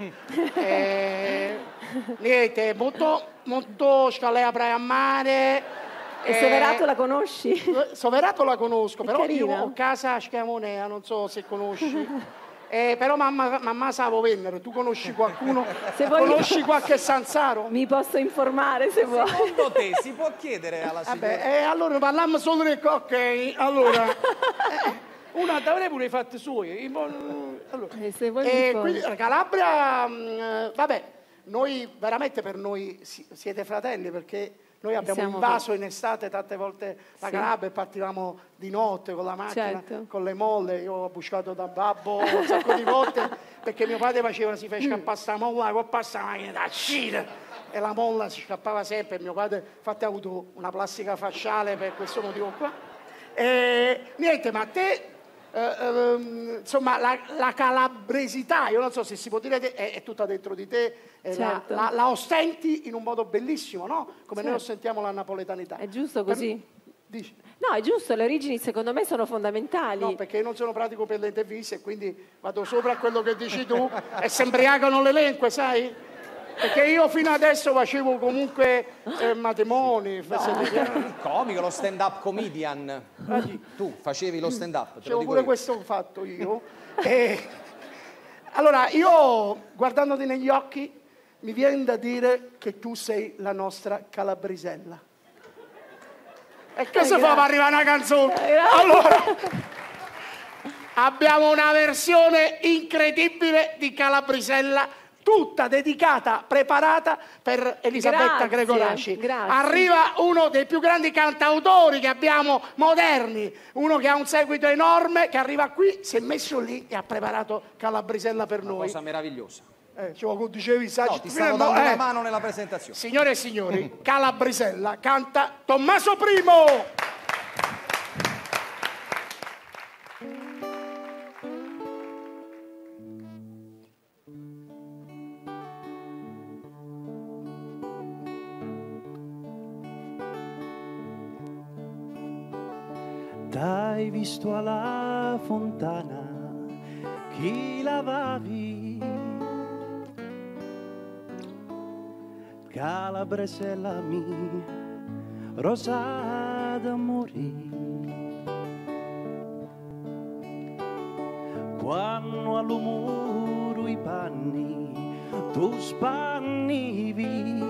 e, niente, molto, molto scalea praia a mare. E Soverato la conosci? Soverato la conosco, È però io carina. ho casa a Schiamonea, non so se conosci. Eh, però mamma, mamma Savo Vennero, tu conosci qualcuno? Se vuoi- Conosci qualche Sanzaro? Mi posso informare se vuoi. Secondo te si può chiedere alla signora? Vabbè, eh, allora parliamo solo del ok. Allora, eh, una te avrei pure i fatti suoi. I bon- allora. E se vuoi E mi quindi informo. la Calabria, mh, vabbè, noi veramente per noi si- siete fratelli perché noi abbiamo Siamo invaso in estate tante volte la Sì. Calabria e partivamo di notte con la macchina, Certo. con le molle. Io ho buscato da babbo un sacco di volte perché mio padre faceva, si fece scappare sta molla con passa la macchina da Cina e la molla si scappava sempre. Mio padre infatti ha avuto una plastica facciale per questo motivo qua. E, niente, ma te... eh, ehm, insomma, la, la calabresità, io non so se si può dire, te, è, è tutta dentro di te, e la, Certo. la- la ostenti in un modo bellissimo, no? Come noi Certo. ostentiamo la napoletanità. È giusto così? Dici? No, è giusto, le origini secondo me sono fondamentali. No, perché io non sono pratico per le interviste e quindi vado sopra a quello che dici tu e si imbriacano le lingue, sai? Perché io fino adesso facevo comunque eh, matrimoni, facevo- Comico, lo stand-up comedian. Tu facevi lo stand-up, te lo facevo dico pure io. questo ho fatto io. E, allora, io guardandoti negli occhi mi viene da dire che tu sei la nostra calabrisella. E che si fa per arrivare a una canzone? Allora, abbiamo una versione incredibile di Calabrisella, tutta dedicata, preparata per Elisabetta Grazie, Gregoraci. grazie. Arriva uno dei più grandi cantautori che abbiamo moderni, uno che ha un seguito enorme, che arriva qui, si è messo lì e ha preparato Calabrisella per Una noi. cosa meravigliosa. Eh, cioè, come dicevi, saggi, No, ti stavo dando eh. una mano nella presentazione. Signore e signori, Calabrisella canta Tommaso Primo. T'hai visto alla fontana chi lavavi Calabresella mia, rosada morì. Quando all'umuro i panni tu spannivi,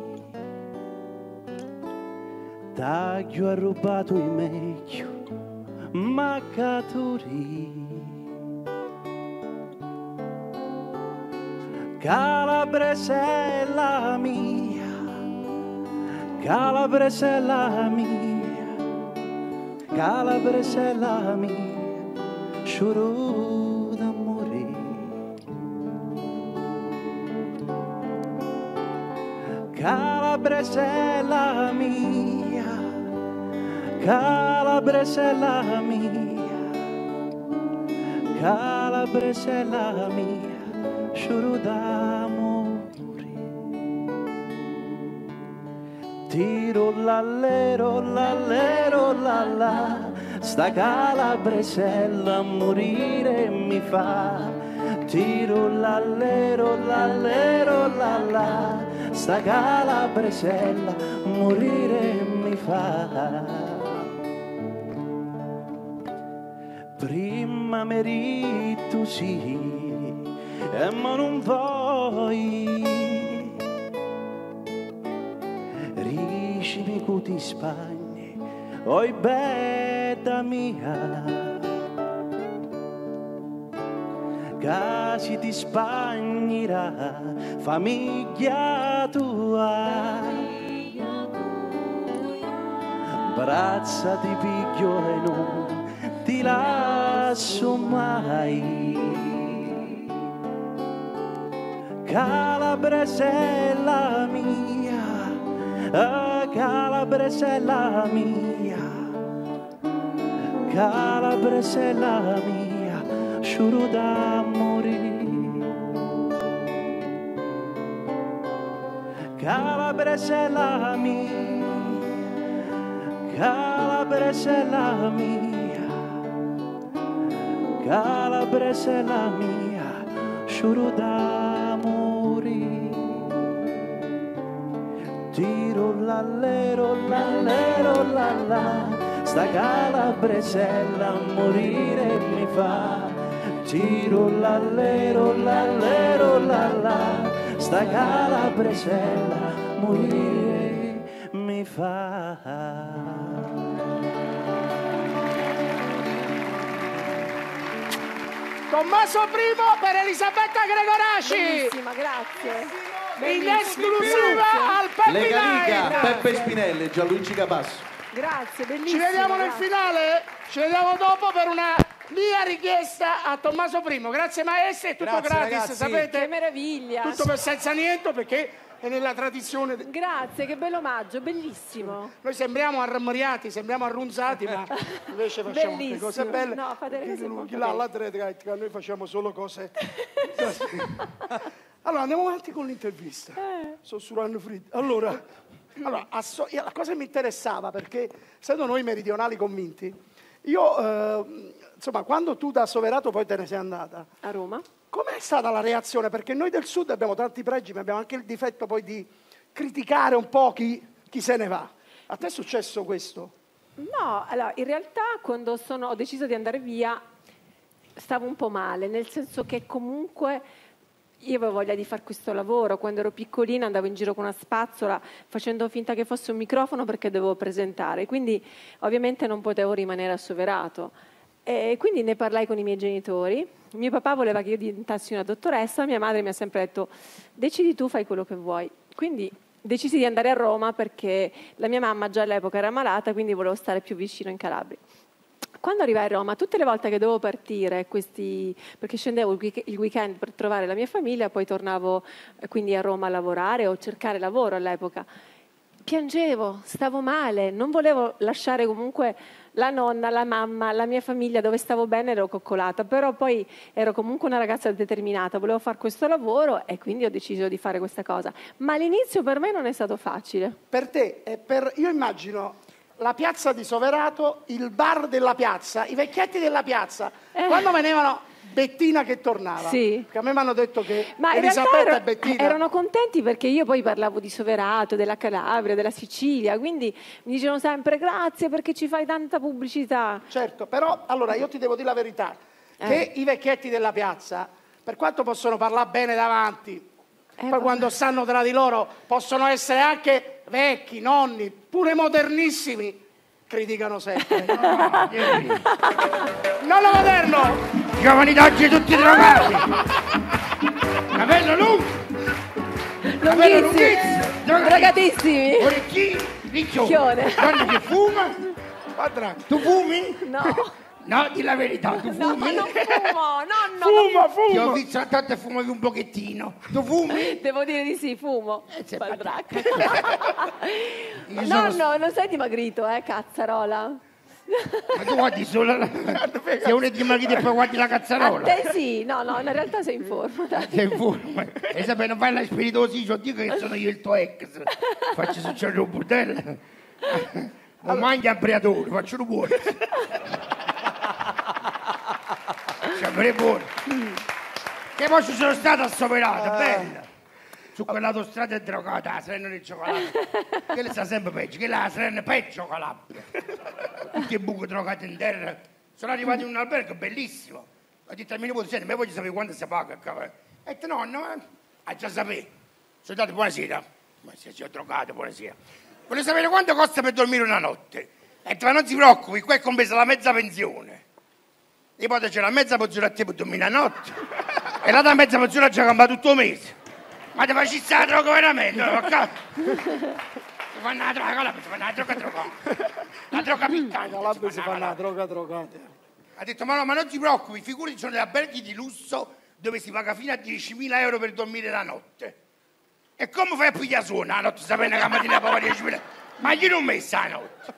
taglio ha rubato il meglio, ma caturi. Calabresella mia, Calabresella mia, Calabresella mia, sciuro da morire. Calabresella mia, Calabresella mia, Calabresella mia, sciuro da morire. Tiro l'allero, l'allero, l'alla, sta Calabresella a morire mi fa. Tiro l'allero, l'allero, l'alla, sta Calabresella a morire mi fa. Prima merito sì, e ma non vuoi ricimi cuti Spagna, oi betta mia, casi ti spagnerà famiglia tua, braccia ti piglio e non ti lascio mai. Calabresella mia, ah, Calabresella mia, Calabresella mia, sciuro da morire. Calabresella mia, Calabresella mia, Calabresella mia, sciuro da morire. Tiro l'allero, l'allero, l'alla, sta Calabresella a morire mi fa. Tiro l'allero, l'allero, l'alla, sta Calabresella a morire mi fa. Tommaso Primo per Elisabetta Gregoraci. Bellissima, grazie. In esclusiva al Peppe Lega Liga, Night. Peppe Spinelli e Gianluigi Capasso. Grazie, bellissimo. Ci vediamo nel grazie. finale? Ci vediamo dopo per una mia richiesta a Tommaso Primo. Grazie maestri, è tutto Grazie, gratis, ragazzi. sapete? Che meraviglia. Tutto per senza niente perché è nella tradizione. de- Grazie, che bello omaggio, bellissimo. Noi sembriamo armoriati, sembriamo arrunzati, ma invece facciamo delle Bellissimo. cose belle. No, fate le cose Chi- molto chi là, belle. l'atletica, che noi facciamo solo cose. Allora, andiamo avanti con l'intervista. Eh. Sto surando fritto. Allora, allora asso- io- la cosa che mi interessava, perché essendo noi meridionali convinti, io, eh, insomma, quando tu da Soverato poi te ne sei andata, A Roma? com'è stata la reazione? Perché noi del Sud abbiamo tanti pregi, ma abbiamo anche il difetto poi di criticare un po' chi, chi se ne va. A te è successo questo? No, allora, in realtà quando sono, ho deciso di andare via stavo un po' male, nel senso che comunque io avevo voglia di fare questo lavoro. Quando ero piccolina andavo in giro con una spazzola facendo finta che fosse un microfono perché dovevo presentare, quindi ovviamente non potevo rimanere a Soverato. E quindi ne parlai con i miei genitori. Mio papà voleva che io diventassi una dottoressa, mia madre mi ha sempre detto decidi tu, fai quello che vuoi. Quindi decisi di andare a Roma perché la mia mamma già all'epoca era malata, quindi volevo stare più vicino in Calabria. Quando arrivai a Roma, tutte le volte che dovevo partire, questi, perché scendevo il week- il weekend per trovare la mia famiglia, poi tornavo eh, quindi a Roma a lavorare o cercare lavoro all'epoca, piangevo, stavo male, non volevo lasciare comunque la nonna, la mamma, la mia famiglia dove stavo bene, ero coccolata, però poi ero comunque una ragazza determinata, volevo fare questo lavoro e quindi ho deciso di fare questa cosa. Ma all'inizio per me non è stato facile. Per te, e per, io immagino la piazza di Soverato, il bar della piazza, i vecchietti della piazza, Eh. quando venivano Bettina che tornava. Sì. Che a me mi hanno detto che Ma in Elisabetta realtà e Bettina... erano contenti perché io poi parlavo di Soverato, della Calabria, della Sicilia, quindi mi dicevano sempre grazie perché ci fai tanta pubblicità. Certo, però allora io ti devo dire la verità, Eh. che i vecchietti della piazza, per quanto possono parlare bene davanti, Eh, poi quando stanno tra di loro possono essere anche vecchi, nonni, pure modernissimi, criticano sempre. Nonno moderno! Giovani d'oggi tutti drogati. Capello lungo. Capello lunghissimo. Drogatissimi. Orecchini, riccione. Chione. Donna che fuma. Tu fumi? No. No, di la verità, tu No, fumi? non fumo, nonno. Fuma, non- fuma. Ti ho visto a tanto e fumavi un pochettino. Tu fumi? Devo dire di sì, fumo. sei Baldracca. Io sono- Nonno, non sei dimagrito, eh, cazzarola? Ma tu guardi solo la... Se uno è dimagrito e poi guardi la A cazzarola. te sì, no, no, in realtà sei in forma. Dai. Sei in forma. E sapete, non fai la spiritosi, dico che sono io il tuo ex. Faccio succedere un bordello. Non mangia a Briatore, faccio un buono. Sempre buono. Che poi ci sono stato a Soverato, bella. Su quell'autostrada è drogata, la Serena del Cioccolato. Che le sta sempre peggio, che la Serena è peggio Calabria. Tutti i buchi drogati in terra. Sono arrivati in un albergo bellissimo. Ho detto a mio nipote, senti, ma voglio sapere quanto si paga. Ho detto, no, no, a già sapere. Sono andato, buonasera. Ma se ci ho drogato, buonasera. Voglio sapere quanto costa per dormire una notte. Ho detto, ma non si preoccupi, qua è compresa la mezza pensione. E poi c'è la mezza pozione a te per dormire una notte. E l'altra mezza pozione ci ha cambiato tutto il mese. Ma ti facci stare la droga veramente? No? Ti fanno la droga, ti fanno la droga drogata. La droga piccante. La si fa una droga drogata. Ha detto, ma no, ma non ti preoccupi, figurati, ci sono degli alberghi di lusso dove si paga fino a diecimila euro per dormire la notte. E come fai a pigliare suono la notte sapendo che la mattina paga diecimila? Ma gli non messa la notte.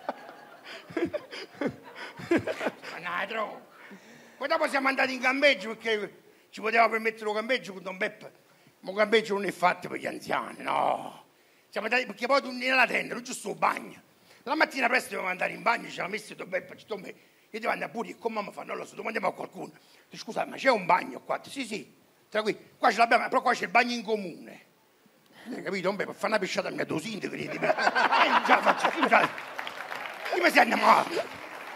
Ma no, droga. Poi dopo siamo andati in campeggio perché ci poteva permettere un campeggio con Don Beppe. Ma un campeggio non è fatto per gli anziani, no. Siamo andati, perché poi tu nella tenda, non giusto il bagno. La mattina presto dobbiamo andare in bagno, ce l'ha messo Don Beppe, ci Don Beppe. Io devo andare pure, e come mamma fa? Non lo so, domandiamo a qualcuno. Dico, scusa, ma c'è un bagno qua? Sì, sì, tranquillo. Qua ce l'abbiamo, però qua c'è il bagno in comune. Hai capito? Don Beppe, fa una pesciata a mia tuo sindaco, credi? Eh, già faccio, già. Io mi sei andato.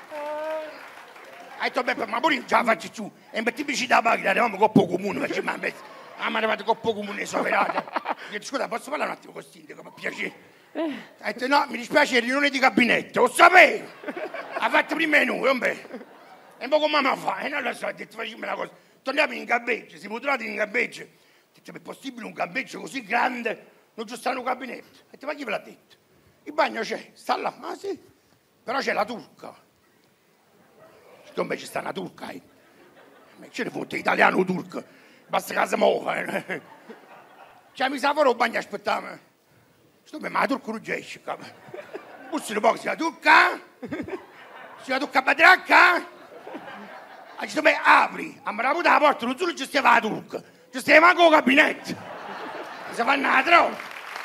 Ha detto Beppe, ma pure io già la faccio giù. E mettiamoci da pagina, arriviamo coppo comune, facciamo una pezza. Ah, ma arrivate coppo comune Soverato. Io detto, scusa, posso parlare un attimo con il sindaco, per piacere? Ha detto, no, mi dispiace, il riunione di gabinetto, lo sapevo. Ha fatto prima di noi, vabbè. E poi come mamma fa? E non lo so, ha detto, facciamo una cosa. Torniamo in campeggio, si può trovare in campeggio. Ha detto, è possibile un campeggio così grande, non ci sta un gabinetto? Ha detto, ma chi ve l'ha detto? Il bagno c'è, sta là, ah sì. Però c'è la turca. Invece sta una turca, eh. Ma ce ne fotte italiano o turco? Basta che si muova, eh. Cioè mi sa fare un bagno a aspettare. Sto ma la turca non esce, capo. Bussi un po' si la turca? Si la turca badracca? E ci beh, apri, a me la puta la porta, non solo ci stava la turca, ci stava manco il gabinetto. Si fanno la droga.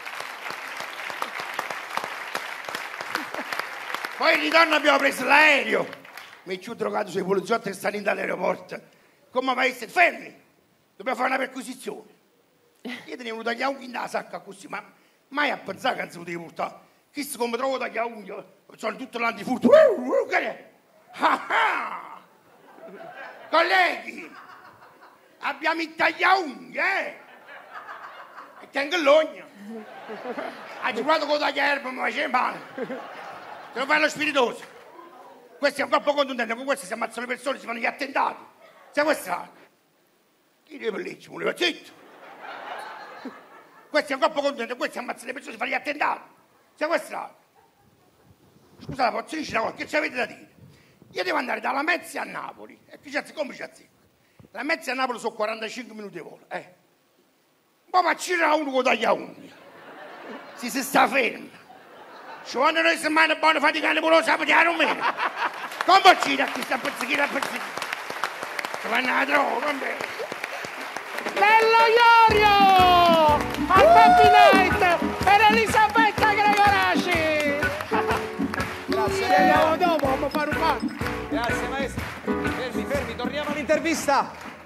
Poi in ritorno abbiamo preso l'aereo. Mi ci ho drogato sui poliziotti che stanno in all'aeroporto. Come mai essere fermi? Dobbiamo fare una perquisizione. Io tenevo tagliare unghie in sacca così, ma mai a pensare che non si poteva portare. Chi si come trovo tagliare unghie, sono tutto l'antifurto. Ah ah! Colleghi, abbiamo il tagliaunghie, eh? E tengo l'ogno. Ha girato con la erba, ma c'è male. Te lo fai lo spiritoso. Questi è un corpo contundente, con questi si ammazzano le persone, si fanno gli attentati. Sequestrati. Chi deve legge, voleva zitto. Questo è un corpo contundente, questi ammazzano le persone, si fanno gli attentati. Sequestrati. Scusate, posso dire una cosa, che ci avete da dire? Io devo andare dalla Mezzi a Napoli. E qui c'è come c'è zitto? La Mezzi a Napoli sono quarantacinque minuti di volo, eh. Poi ma c'era uno con taglia unghie. Si si sta fermo. Ci vanno noi settimane buone faticane per lo sabato a Romeno. Come ci da qui sta pezzichino a pezzichino? Ci vanno la droga, vabbè. Nello Iorio! Al Happy Night per Elisabetta Gregoraci! Grazie, ci vediamo dopo, vamos a fare un po'. Grazie maestro. Fermi, fermi, torniamo all'intervista.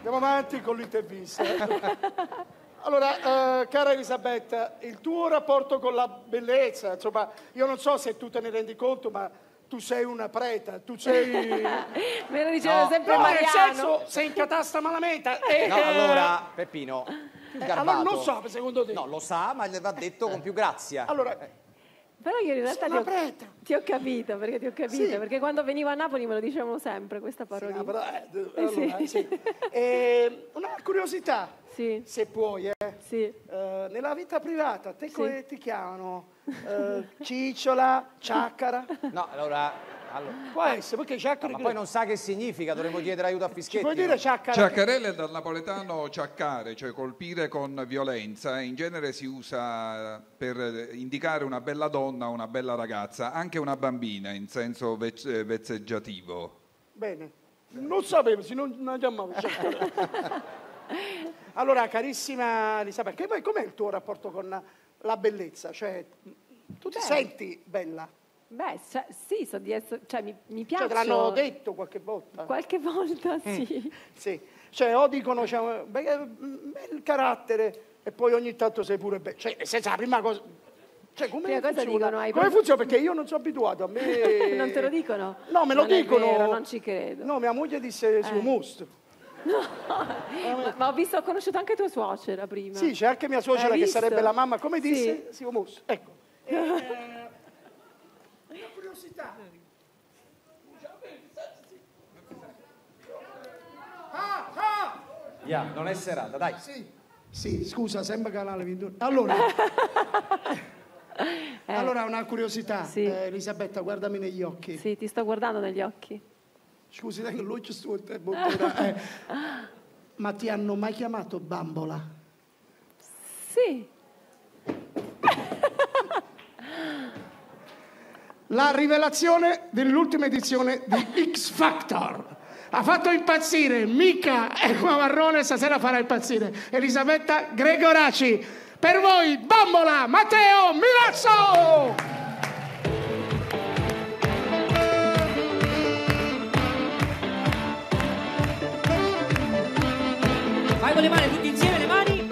Andiamo avanti con l'intervista. Allora, eh, cara Elisabetta, il tuo rapporto con la bellezza, insomma, io non so se tu te ne rendi conto, ma tu sei una preta, tu sei... Me lo diceva no, sempre no, Mariano. nel senso, sei in catasta malamente. Eh, No, allora, Peppino, più eh, garbato. allora non so, secondo te. No, lo sa, ma le va detto con più grazia. Allora, Però io in realtà ti Sono ho, preta. ti ho capito, perché ti ho capito, Sì. perché quando venivo a Napoli me lo dicevano sempre questa parolina. Ah, però, eh, d- Eh, sì. allora, sì. Eh, una curiosità, Sì. se puoi, eh. Sì. Eh, nella vita privata, te Sì. come ti chiamano? Eh, cicciola, ciaccara? No, allora... allora- Può essere, perché ciaccara... Ma poi non sa che significa, dovremmo chiedere aiuto a Ci Fischetti. puoi dire ciaccara? Ciaccarella è dal napoletano ciaccare, cioè colpire con violenza. In genere si usa per indicare una bella donna, una bella ragazza, anche una bambina in senso vez- vezzeggiativo. Bene, non sapevo, se non non chiamavo ciaccara. Allora, carissima Elisabetta, che poi com'è il tuo rapporto con la bellezza? Cioè, tu ti Beh. senti bella? Beh, cioè, sì, so di essere, cioè mi, mi piace. Cioè, te l'hanno detto qualche volta? Qualche volta, Mm. sì. Sì, cioè o dicono cioè, beh, mm, bel carattere e poi ogni tanto sei pure bello. Cioè, nel senso, la prima cosa... Cioè, come Prima cosa funziona? dicono, hai come proprio- funziona? Perché io non sono abituato, a me... Non te lo dicono? No, me lo Non è dicono. vero, non ci credo. No, mia moglie disse su Eh. must. ma, ma ho visto, ho conosciuto anche tua suocera prima. Sì, c'è anche mia suocera Hai che visto? sarebbe la mamma, come Sì. disse? Sì, mus. Ecco. Eh, una curiosità. Ah, ah! Yeah, non è serata, dai. Sì, sì, scusa, sembra canale ventuno. Allora, allora una curiosità. Sì. Eh, Elisabetta, guardami negli occhi. Sì, ti sto guardando negli occhi. Scusi, dai, che l'occhio sto in tempo. Eh, ma ti hanno mai chiamato bambola? Sì. La rivelazione dell'ultima edizione di X Factor. Ha fatto impazzire Mica e Marrone, stasera farà impazzire Elisabetta Gregoraci. Per voi, bambola, Matteo Milazzo! Fai con le mani tutti insieme, le mani.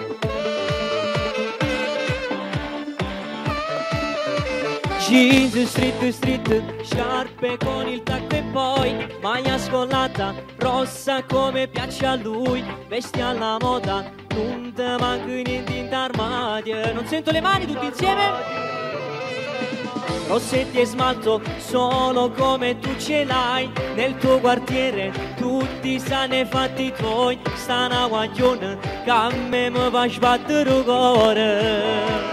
Jeans street street, sciarpe con il tacco e poi maglia scollata, rossa come piace a lui, vesti alla moda, non te manca niente in armadio. Non sento le mani tutti insieme. Rossetti e smalto solo come tu ce l'hai nel tuo quartiere, tutti sanno i fatti tuoi, sta una guaglione che a me mi fa sbattere il cuore.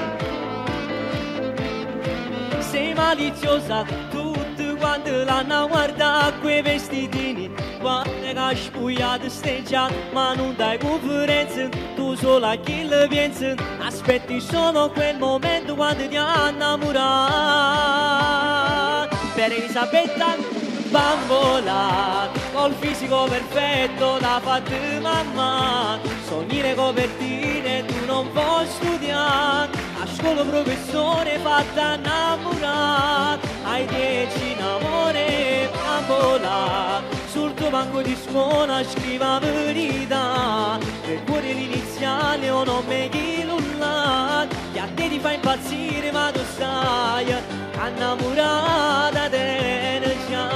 Sei maliziosa, tutti quanti l'hanno guardato quei vestitini, guarda che spugliata stai già, ma non dai conferenze, tu solo a chi le pensi, aspetti solo quel momento quando ti hanno innamorato. Per Elisabetta, bambola, col fisico perfetto da fatta mamma, sogni le copertine tu non puoi studiare, a scuola professore fatta innamorare, ai dieci in amore bambola, sul tuo banco di scuola scriva verità, per cuore l'iniziale o non me chi nulla, che a te ti fa impazzire ma tu stai innamorata te già.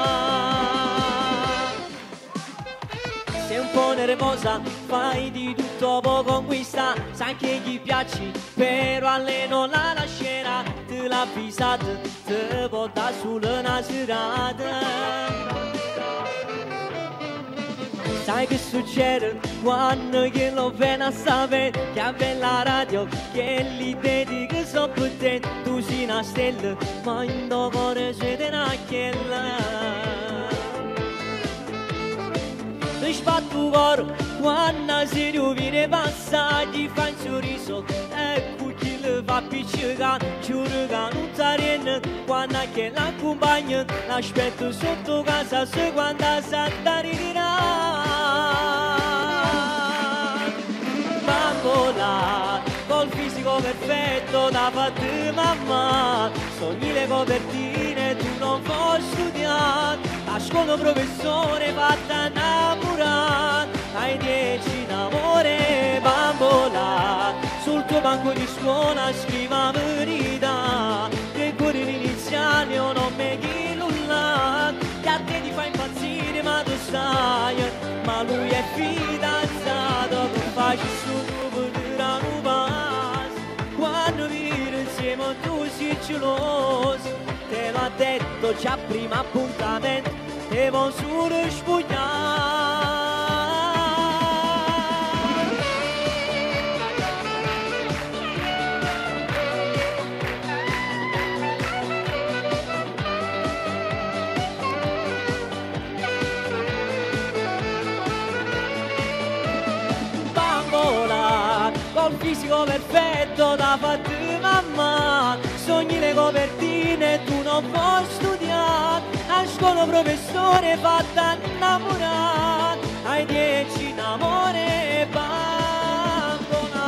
Sei un po' nervosa, fai di tutto può conquista, sai che gli piaci, però a lei non la lascerà, te l'ha avvisata, te può dare solo una serata. Sai che succede quando che lo viene a sapere che a bella radio che li vedi che so per te, tu sei una stella, ma in tuo cuore siete una chiella. Ti sbatto cuore quando si rovina passa, gli fa un sorriso, ecco chi le fa appiccicare, giuro che non ti arena, quando che l'accompagna, l'aspetto sotto casa, se quando si arriverà. Bambola, col fisico perfetto da fatta mamma, sogni le copertine tu non puoi studiare, a scuola professore fatta innamorare, ai dieci d'amore bambola, sul tuo banco di scuola scriva verità, che cuore iniziale o non me chi nulla, che a te ti fa impazzire ma tu sai, ma lui è fidanzato, non fai su per un passo, quando vivi insieme tu sei geloso, te l'ha detto già prima appuntamento, te vuoi solo spugnare. Bambola, col fisico perfetto da fatti mamma, sogni le copertine e tu non puoi studiare, a scuola professore fatta innamorare, ai dieci in amore bambola.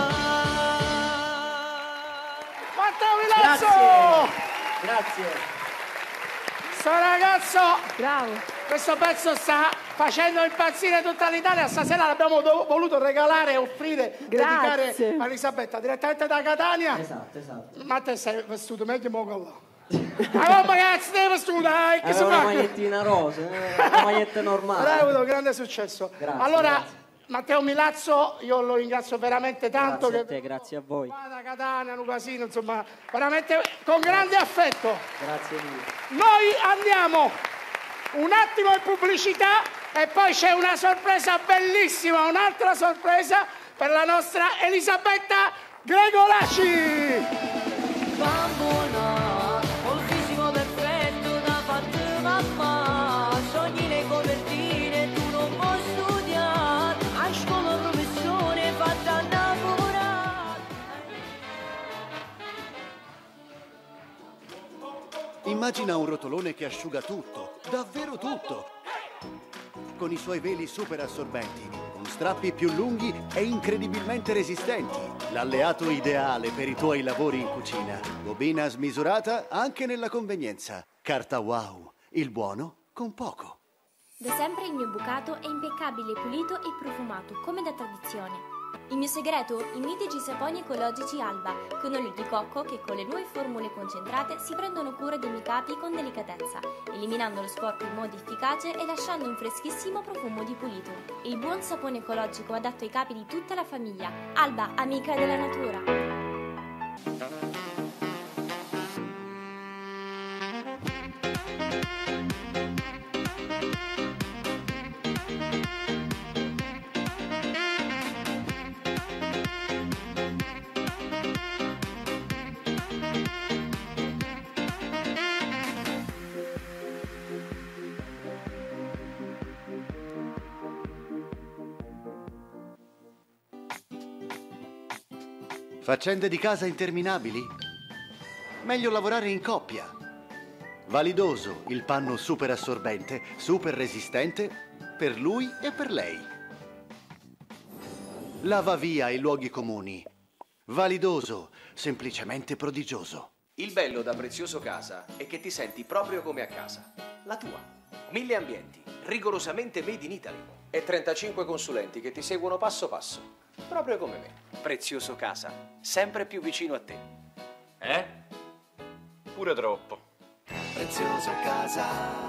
Matteo Milazzo! Grazie, grazie. Sto ragazzo, bravo. Questo pezzo sta facendo impazzire tutta l'Italia. Stasera l'abbiamo do- voluto regalare e offrire, Grazie. dedicare a Elisabetta direttamente da Catania. Esatto, esatto. Ma te sei vestito meglio mo con là. Ma come cazzo sei vestito? Dai, che si Aveva una fa? magliettina rosa, eh, una maglietta normale. Hai avuto grande successo. Grazie, allora, grazie. Matteo Milazzo, io lo ringrazio veramente tanto. Grazie a che te, grazie a voi. va da Catania, Lucasino, insomma, veramente con grande affetto. Grazie mille. Noi andiamo un attimo in pubblicità e poi c'è una sorpresa bellissima, un'altra sorpresa per la nostra Elisabetta Gregolacci. Bambola, col fisico perfetto da fatti mamma, sogni le copertine tu non puoi studiare, a scuola professore fatta innamorare. Immagina un rotolone che asciuga tutto, davvero tutto, con i suoi veli super assorbenti, con strappi più lunghi e incredibilmente resistenti. L'alleato ideale per i tuoi lavori in cucina. Bobina smisurata anche nella convenienza. Carta Wow, il buono con poco. Da sempre il mio bucato è impeccabile, pulito e profumato, come da tradizione. Il mio segreto? I mitici saponi ecologici Alba, con olio di cocco che con le nuove formule concentrate si prendono cura dei miei capi con delicatezza, eliminando lo sporco in modo efficace e lasciando un freschissimo profumo di pulito. Il buon sapone ecologico adatto ai capi di tutta la famiglia. Alba, amica della natura. Faccende di casa interminabili? Meglio lavorare in coppia. Validoso, il panno super assorbente, super resistente per lui e per lei. Lava via i luoghi comuni. Validoso, semplicemente prodigioso. Il bello da Prezioso Casa è che ti senti proprio come a casa. La tua. Mille ambienti, rigorosamente made in Italy. E trentacinque consulenti che ti seguono passo passo. Proprio come me. Prezioso Casa, sempre più vicino a te. Eh? Pure troppo. Prezioso Casa.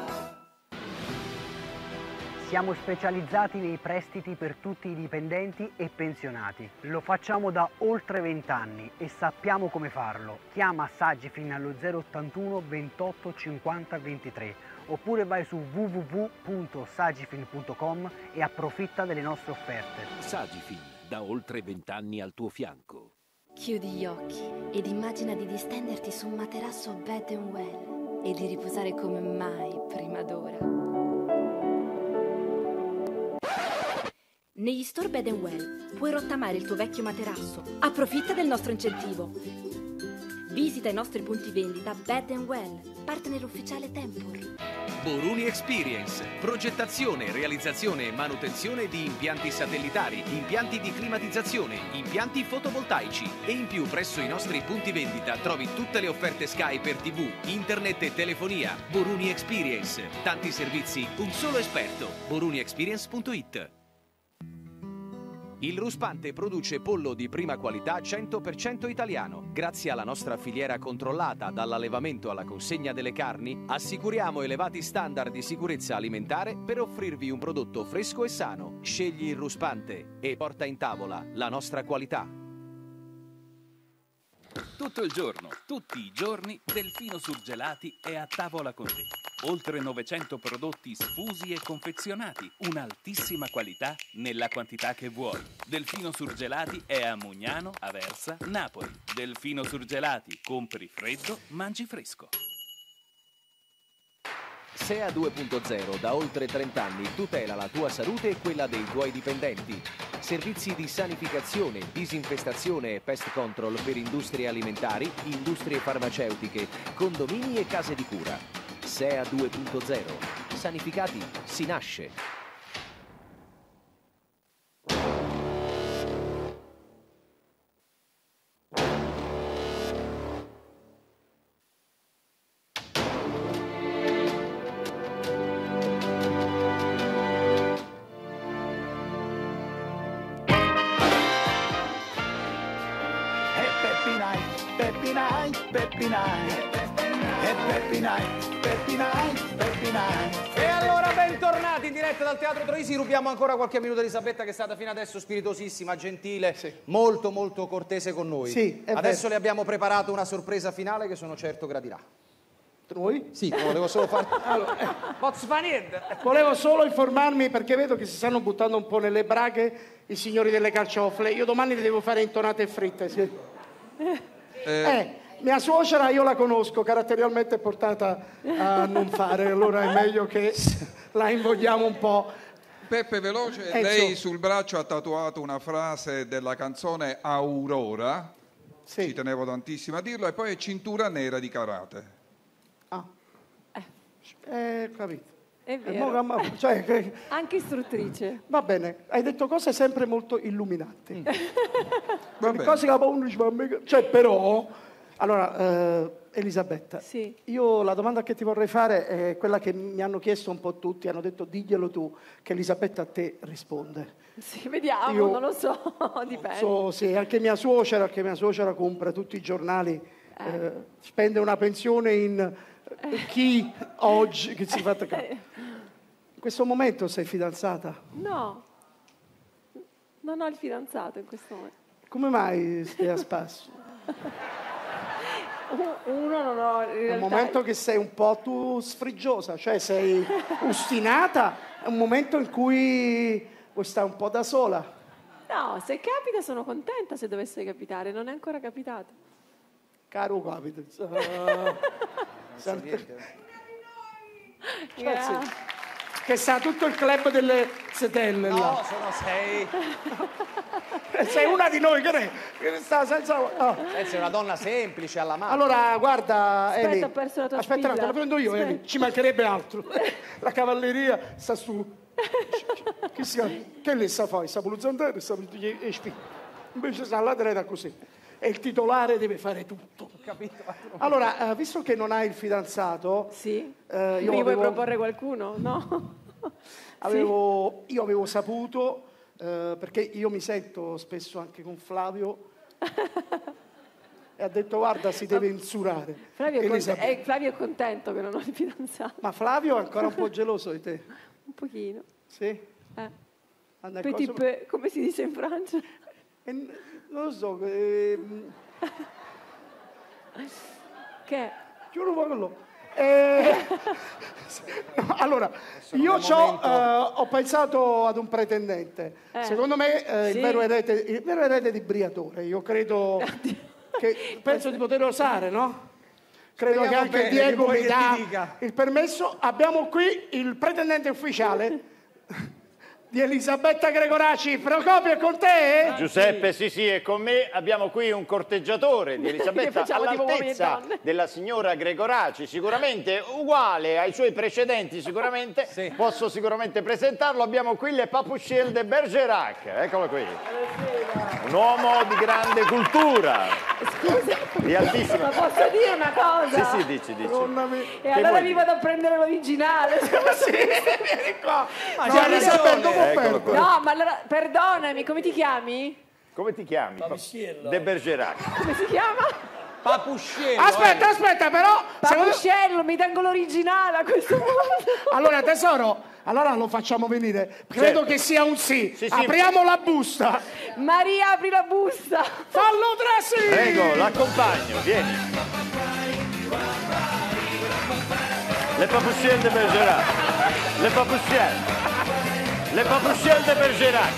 Siamo specializzati nei prestiti per tutti i dipendenti e pensionati. Lo facciamo da oltre vent'anni e sappiamo come farlo. Chiama Sagifin allo zero ottantuno ventotto cinquanta ventitré oppure vai su w w w punto sagifin punto com e approfitta delle nostre offerte. Sagifin, da oltre vent'anni al tuo fianco. Chiudi gli occhi ed immagina di distenderti su un materasso Bed and Well e di riposare come mai prima d'ora. Negli store Bed and Well puoi rottamare il tuo vecchio materasso. Approfitta del nostro incentivo. Visita i nostri punti vendita Bed and Well, partner ufficiale Tempur. Boruni Experience, progettazione, realizzazione e manutenzione di impianti satellitari, impianti di climatizzazione, impianti fotovoltaici e in più presso i nostri punti vendita trovi tutte le offerte Sky per tivù, internet e telefonia. Boruni Experience, tanti servizi, un solo esperto. boruni experience punto it. Il ruspante produce pollo di prima qualità cento per cento italiano. Grazie alla nostra filiera controllata dall'allevamento alla consegna delle carni, assicuriamo elevati standard di sicurezza alimentare per offrirvi un prodotto fresco e sano. Scegli il ruspante e porta in tavola la nostra qualità. Tutto il giorno, tutti i giorni, Delfino Surgelati è a tavola con te. Oltre novecento prodotti sfusi e confezionati, un'altissima qualità nella quantità che vuoi. Delfino Surgelati è a Mugnano, Aversa, Napoli. Delfino Surgelati, compri freddo, mangi fresco. S E A due punto zero da oltre trenta anni tutela la tua salute e quella dei tuoi dipendenti. Servizi di sanificazione, disinfestazione e pest control per industrie alimentari, industrie farmaceutiche, condomini e case di cura. S E A due punto zero. Sanificati si nasce. Peppi Night, Peppi Night, e Peppi Night, Peppi Night, Peppi Night. E allora bentornati in diretta dal Teatro Troisi, rubiamo ancora qualche minuto a Elisabetta che è stata fino adesso spiritosissima, gentile, sì. molto molto cortese con noi. Sì, è adesso vero. le abbiamo preparato una sorpresa finale che sono certo gradirà. Noi? Sì, volevo solo fare... Allora, eh, Posso fare niente? volevo solo informarmi perché vedo che si stanno buttando un po' nelle braghe i signori delle carciofle. Io domani le devo fare intonate e fritte, sì. Eh, eh, mia suocera io la conosco, caratterialmente è portata a non fare, allora è meglio che la invogliamo un po'. Peppe veloce, Eh, lei insomma. sul braccio ha tatuato una frase della canzone Aurora, sì. ci tenevo tantissimo a dirlo, e poi è cintura nera di karate. Ah, eh, capito. È Eh, vero. mo- ma- cioè, che- Anche istruttrice. va bene, hai detto cose sempre molto illuminanti. Va Le bene. cose che la uno dice, ma mica- cioè, però, allora, eh, Elisabetta, Sì. io la domanda che ti vorrei fare è quella che mi hanno chiesto un po' tutti, hanno detto diglielo tu, che Elisabetta a te risponde. Sì, vediamo, Io- non lo so, dipende. So, sì, anche mia suocera, anche mia suocera compra tutti i giornali, eh, spende una pensione in eh, chi oggi, che si fa Eh, in questo momento sei fidanzata? No, non ho il fidanzato in questo momento. Come mai stai a spasso? Uno non ho in È un realtà... momento che sei un po' tu sfrigiosa, cioè sei ostinata, è un momento in cui vuoi stare un po' da sola. No, se capita sono contenta se dovesse capitare, non è ancora capitato. Caro capita. Yeah. Che sa tutto il club delle setelle No, là. sono sei. Sei una di noi che ne, che ne sta senza... oh. Eh, sei una donna semplice, alla mano. Allora, guarda, Aspetta, Eli. ho perso la tua Aspetta, spilla. te la prendo io, Aspetta. Eli. Ci mancherebbe altro. La cavalleria sta su. Che si Che lei sa fare? Sta puluzzandere, sta e spi. Invece sta alla dreta così. E il titolare deve fare tutto. Capito? Allora, eh, visto che non hai il fidanzato, Sì? eh, io Mi vuoi avevo, proporre qualcuno? No? avevo- io avevo saputo, eh, perché io mi sento spesso anche con Flavio, e ha detto guarda si deve insurare. Flavio è, con- Elisabetta. eh, Flavio è contento che non ho il fidanzato. Ma Flavio è ancora un po' geloso di te? Un pochino. Sì? Eh. Anda, Petit cosa- peu, come si dice in Francia? Eh, n- non lo so, ehm, Che? giuro quello. Eh, no, allora, io nel c'ho, momento- eh, ho pensato ad un pretendente. Eh, Secondo me eh, sì. il, vero erede, il vero erede di Briatore. Io credo che penso di poter osare, no? Credo Speriamo che anche bene, Diego che vuoi mi che dà ti dica? il permesso. Abbiamo qui il pretendente ufficiale di Elisabetta Gregoraci. Procopio è con te? Giuseppe, sì sì, e con me abbiamo qui un corteggiatore di Che Elisabetta facciamo tipo uomini e all'altezza donne. della signora Gregoraci, sicuramente uguale ai suoi precedenti, sicuramente. Sì. Posso sicuramente presentarlo. Abbiamo qui le Papucciel de Bergerac, eccolo qui. Un uomo di grande cultura. Di altissima. Ma posso dire una cosa? Sì, sì, dici, dici. E Che allora vuoi mi dire? vado a prendere l'originale. Sì, vieni qua. Ma No, c'ha Elisabetta, ragione. dopo Eccolo qua. No, ma allora, perdonami, come ti chiami? Come ti chiami? De Bergerac. Come si chiama? Papuscello. Aspetta, aspetta, però. Papuscello, mi tengo l'originale a questo punto. Allora, tesoro, allora lo facciamo venire. Credo Certo. che sia un sì. Sì, sì. Apriamo la busta. Maria, apri la busta. Fallo tra sì. Prego, l'accompagno, vieni. Le Papuscelle de Bergerac. Le Papuscelle. Le Papuscelle de Bergerac.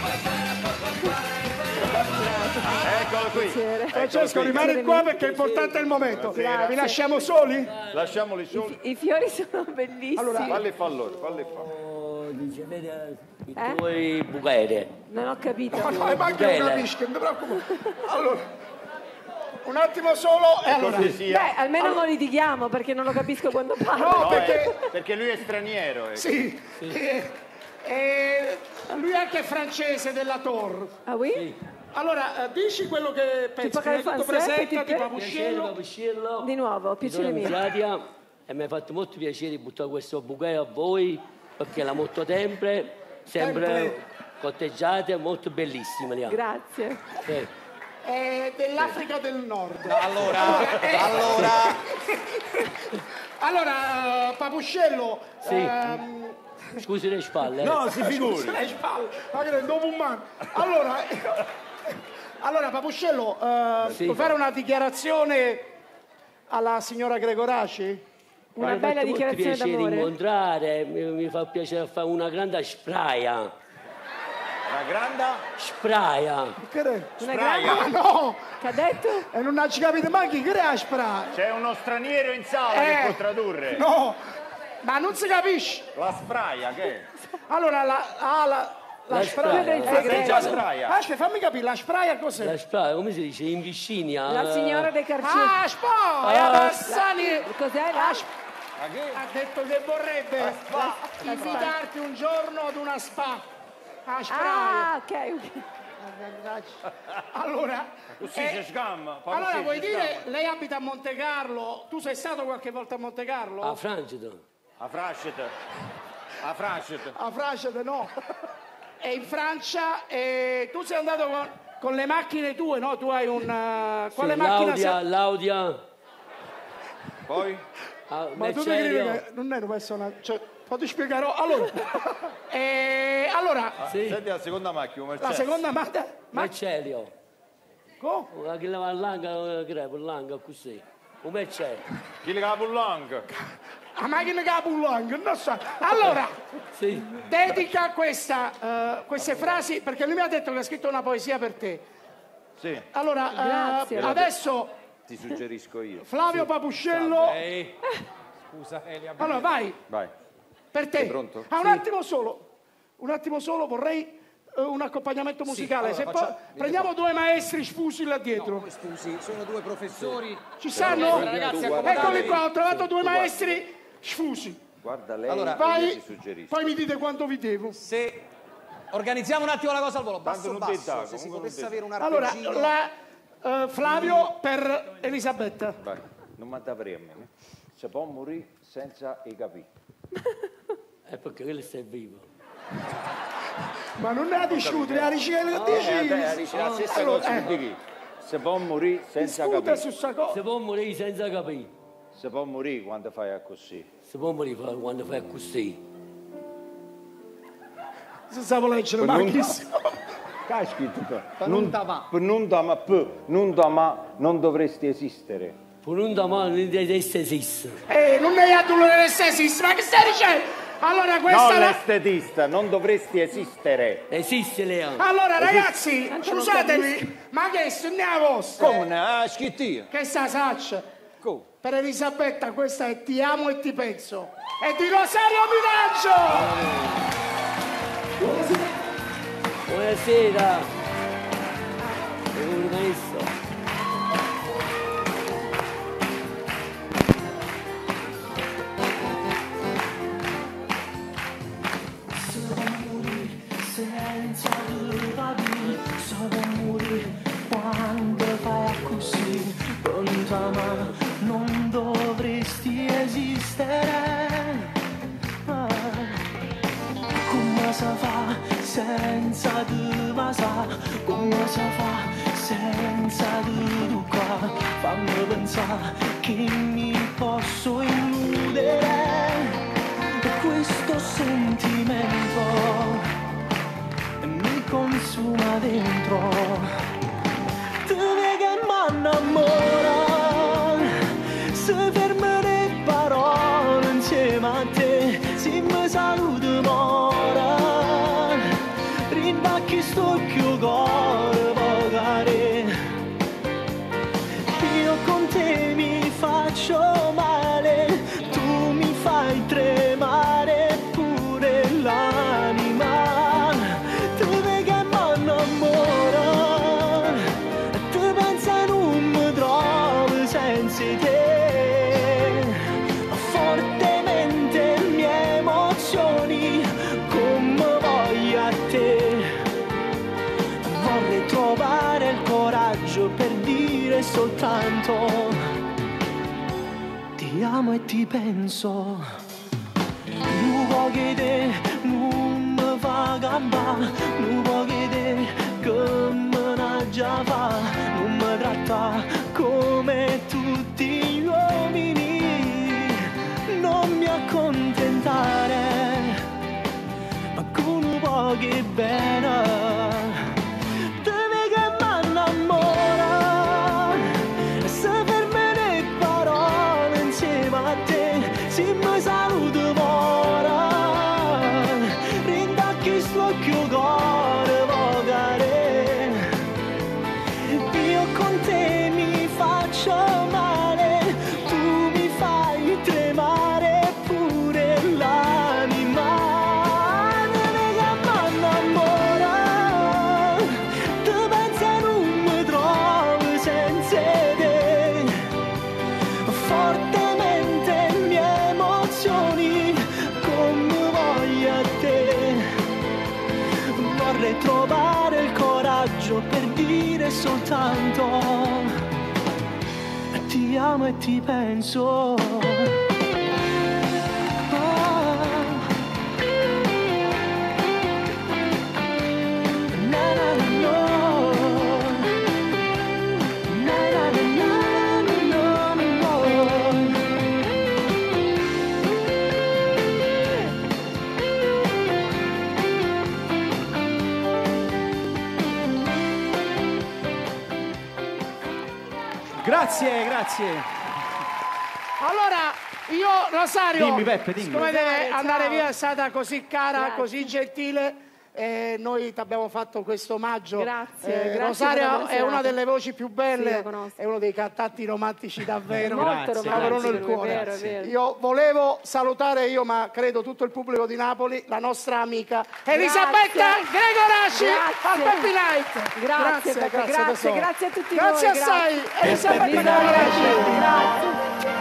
Eccolo qui. Francesco, rimani qua perché è importante il momento. Buonasera. Vi lasciamo soli? Lasciamoli soli. I fiori sono bellissimi. Allora, Falli fa loro, falli fa. Dice, vede i Eh? tuoi buchete. Non ho capito. ma no, ma che non capisci, non ti preoccupare. Allora, un attimo solo e allora. Cortesia. Beh, almeno non litighiamo perché non lo capisco quando parlo. No, No, perché... eh, perché lui è straniero. ecco. Sì. Eh, eh, lui è anche francese della Tor. Ah oui? Allora, eh, dici quello che pensi. parle Prima di tutto français, presentati, petit peu? Papuscello. Papuscello. Di nuovo, piacere mio. Zadia, e mi ha fatto molto piacere buttare questo buchete a voi perché la molto sempre, sempre Sempre. cotteggiate, molto bellissime. li ha. Grazie. Sì. È dell'Africa del Nord. Allora, eh, allora. Allora, eh, Papuscello. Sì. ehm, Scusi le spalle. eh. No, si figuri. Le spalle, ma che dopo un man. Allora, allora Papuscello, eh, Sì. puoi fare una dichiarazione alla signora Gregoraci? Una Mi ha bella fatto molto dichiarazione piacere d'amore. incontrare, mi, mi fa piacere fare una grande spraia. La granda? Spraia. Che re? Una Spraia. grande... Ah no! Che ha detto? E non ci capite mai chi crea spra. C'è uno straniero in sala Eh, che può tradurre. No, ma non si capisce. La spraia, che è? Allora, la, ah, la, la, La spraia. spraia. Il La segreto. senza spraia. Aspetta, fammi capire, la spraia cos'è? La spraia, come si dice? In vicina. La signora dei carceri. Ah, spoia, Ah, Bassani! Cos'è la... Ma che? Ha detto che vorrebbe la- invitarti un giorno ad una spa. A spraia. Ah, ok, ok. Allora, Così eh, si scamma. fa allora così, vuoi si dire, scamma. lei abita a Monte Carlo, tu sei stato qualche volta a Monte Carlo? A Francia. A Frascete. A Frascete. A Francia no. E in Francia, e tu sei andato con, con le macchine tue, no? Tu hai un... uh, quale Sì, macchina L'Audia, sei? l'Audia. Poi? Ah, Ma tu devi Mercedes. dire che non è un personaggio, cioè, poi ti spiegherò. Allora, eh, allora Sì. Senti la seconda macchina, come la seconda macchina... Ma, Mercelio. co? Ma che la langa, che è, langa così. Un Mercelio. Chi le capo lang? La macchina che ha Pullong, non so. Allora, Sì. dedica questa, eh, queste frasi, perché lui mi ha detto che ha scritto una poesia per te. Sì, Allora, eh, Grazie. adesso ti suggerisco io. Flavio Papuscello... Ehi. Scusa, Elia. Allora, vai, Vai. per te. Sei pronto? Ah, un Sì. attimo solo. Un attimo solo, vorrei eh, un accompagnamento musicale. allora Se faccia- poi prendiamo due maestri sfusi là dietro. Scusi, sono due professori. Ci stanno? Ragazzi, Eccoli accomodatevi. qua, ho trovato due tu guarda. maestri sfusi. Guarda lei, Allora, io Vai, ti suggerisco. poi mi dite quanto vi devo. Se organizziamo un attimo la cosa al volo, Tanto basso non basso, dettare, se si comunque potesse non avere un Allora, arpeggino. la, eh, Flavio per Elisabetta. Vai, non mi avrei a me. Si può morire senza i capì. È perché quello stai vivo. Ma non è la disciutre, è la ricerca Eh, di beh, dice la stessa Allora, cosa eh. che dici. Si può morire senza Discute capì. su sta cosa. Si può morire senza capire. Si può morire quando fai a così. Si può morire fa- quando fai così. Se stavo leggere, Per ma non- chi Che hai scritto qua? non da ma. Per non da ma, per non da ma, non dovresti esistere. Per un domani non esiste esiste. Eh, non è a dolore l'estetismo, ma che stai dicendo? Allora questa Non è la... l'estetista, non dovresti esistere. Esiste Lea. Allora Esiste. ragazzi, Tanto non scusatemi, ma che non è la vostra? Come ne ha scritto io? Che sta saccia? Come? Per Elisabetta questa è Ti amo e ti penso. È di Rosario Miraggio! Buonasera. E un maestro. Senza capire, solo morire quando fai così. si fa senza te, ma sa come si fa senza te tu qua. Fammi pensare che mi posso illudere questo sentimento e mi consuma dentro. Te che m'annamora, se fermo le parole insieme a te, se mi saluto mora, rimbacchi sto più cuore pagare. Io con te mi faccio male, tu mi fai tremare pure l'anima. Tu vedi che m'annamora, tu pensa non mi trovo senza te. Fortemente le mie emozioni come voglio a te. Vorrei trovare il coraggio per dire soltanto ti amo e ti penso. Non vuoi che te non mi fa gamba, non vuoi che te che me ne già fa, non mi tratta come tutti gli uomini, non mi accontentare, ma con un po' che bene. Devi che m'annamora, se per me le parole insieme a te, se mi saluto mora, rindacchi sto più cuore vogare. Io con te mi faccio male, tu mi fai tremare pure l'anima. Devi che m'annamora, tu pensa non mi trovo senza te. Fortemente le mie emozioni come voglio a te. Vorrei trovare il coraggio per dire soltanto ti amo e ti penso. Ah. Na na na no. Na na na na no, no, no. Grazie, grazie. Allora, io, Rosario, Dimmi, Peppe, dimmi. come deve Ciao. andare via, è stata così cara, Grazie. così gentile. E noi ti abbiamo fatto questo omaggio. Grazie, Eh, grazie Rosario per la è una serata. delle voci più Sì, belle, la conosco. è uno dei cantanti romantici davvero. Molto Grazie, romantico, aprono il lui, è cuore. vero, è vero. Io volevo salutare io, ma credo tutto il pubblico di Napoli, la nostra amica Elisabetta Gregorasci al Grazie. Peppy Night. Grazie, Peppe, grazie, tesoro. grazie a tutti Grazie voi. assai, grazie. Elisabetta Gregorasci. Grazie.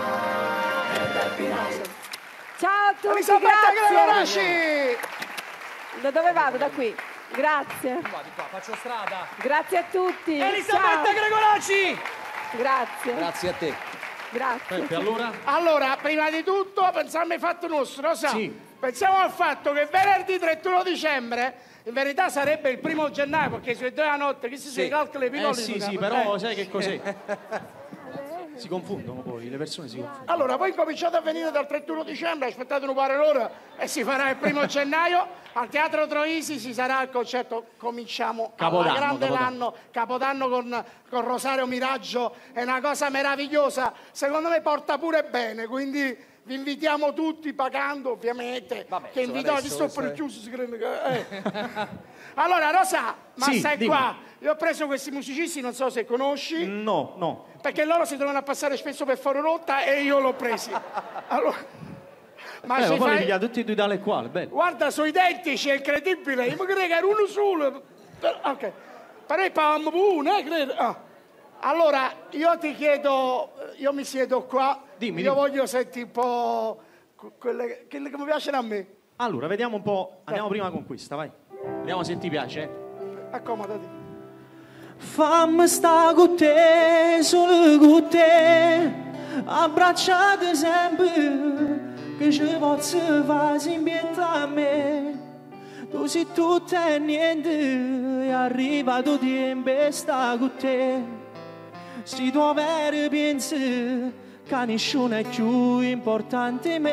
Ciao a tutti, Elisabetta grazie. Gregorasci. Da dove vado? Da qui. Grazie. Qua, di qua, faccio strada. Grazie a tutti. Elisabetta Ciao. Gregoracci! Grazie. Grazie a te. Grazie. Peppe, allora? Allora, prima di tutto, pensiamo al fatto nostro, sa? Sì. Pensiamo al fatto che venerdì trentuno dicembre, in verità sarebbe il primo gennaio, perché sulle due a notte, chi si Sì. si calcola i Eh pinoli. sì, si sì, capisce? però sai che cos'è? Si confondono poi, le persone si confondono. Allora, poi cominciate a venire dal trentuno dicembre, aspettate un pare l'ora e si farà il primo gennaio. Al Teatro Troisi si sarà il concerto, cominciamo Capodanno, alla grande Capodanno. l'anno, Capodanno con, con Rosario Miraggio, è una cosa meravigliosa, secondo me porta pure bene, quindi vi invitiamo tutti pagando ovviamente, Vabbè, che insomma, invitati adesso sto questo per è- chiuso, si crede che... eh. Allora, Rosa, ma Sì, stai dimmi. qua, io ho preso questi musicisti, non so se conosci. No, no. Perché loro si trovano a passare spesso per foro rotta e io l'ho presi. Allora, ma eh, ci ma poi li fai... pigliate tutti e due tale quale, bello. Guarda, sono identici, è incredibile. Io mi credo che era uno solo. Per- Ok. Però è pam uno, eh, credo. Ah. Allora, io ti chiedo, io mi siedo qua. Dimmi, io dimmi. voglio sentire un po' que- quelle, quelle che mi piacciono a me. Allora, vediamo un po'. Andiamo prima con questa, vai. Vediamo se ti piace. eh. Accomodati. Fammi sta con te, solo con te, abbracciate sempre, che ci posso fare simbietta a me. Tu sei tutto e niente, è arrivato tempo e sta con te. Se tu vero pensi che nessuno è più importante di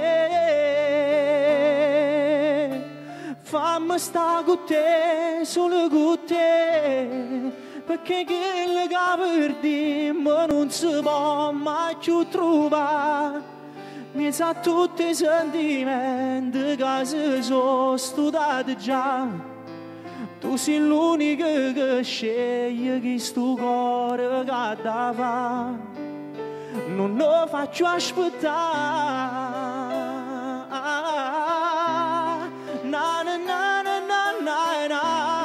me, fammi sta con te, solo con te, perché quello che perdiamo non si può mai più trovare. Mi sa tutti i sentimenti che si sono studiati già. Tu sei l'unico che sceglie chi sto cuore che da fa. Non lo faccio aspettare. Na na na na na na na.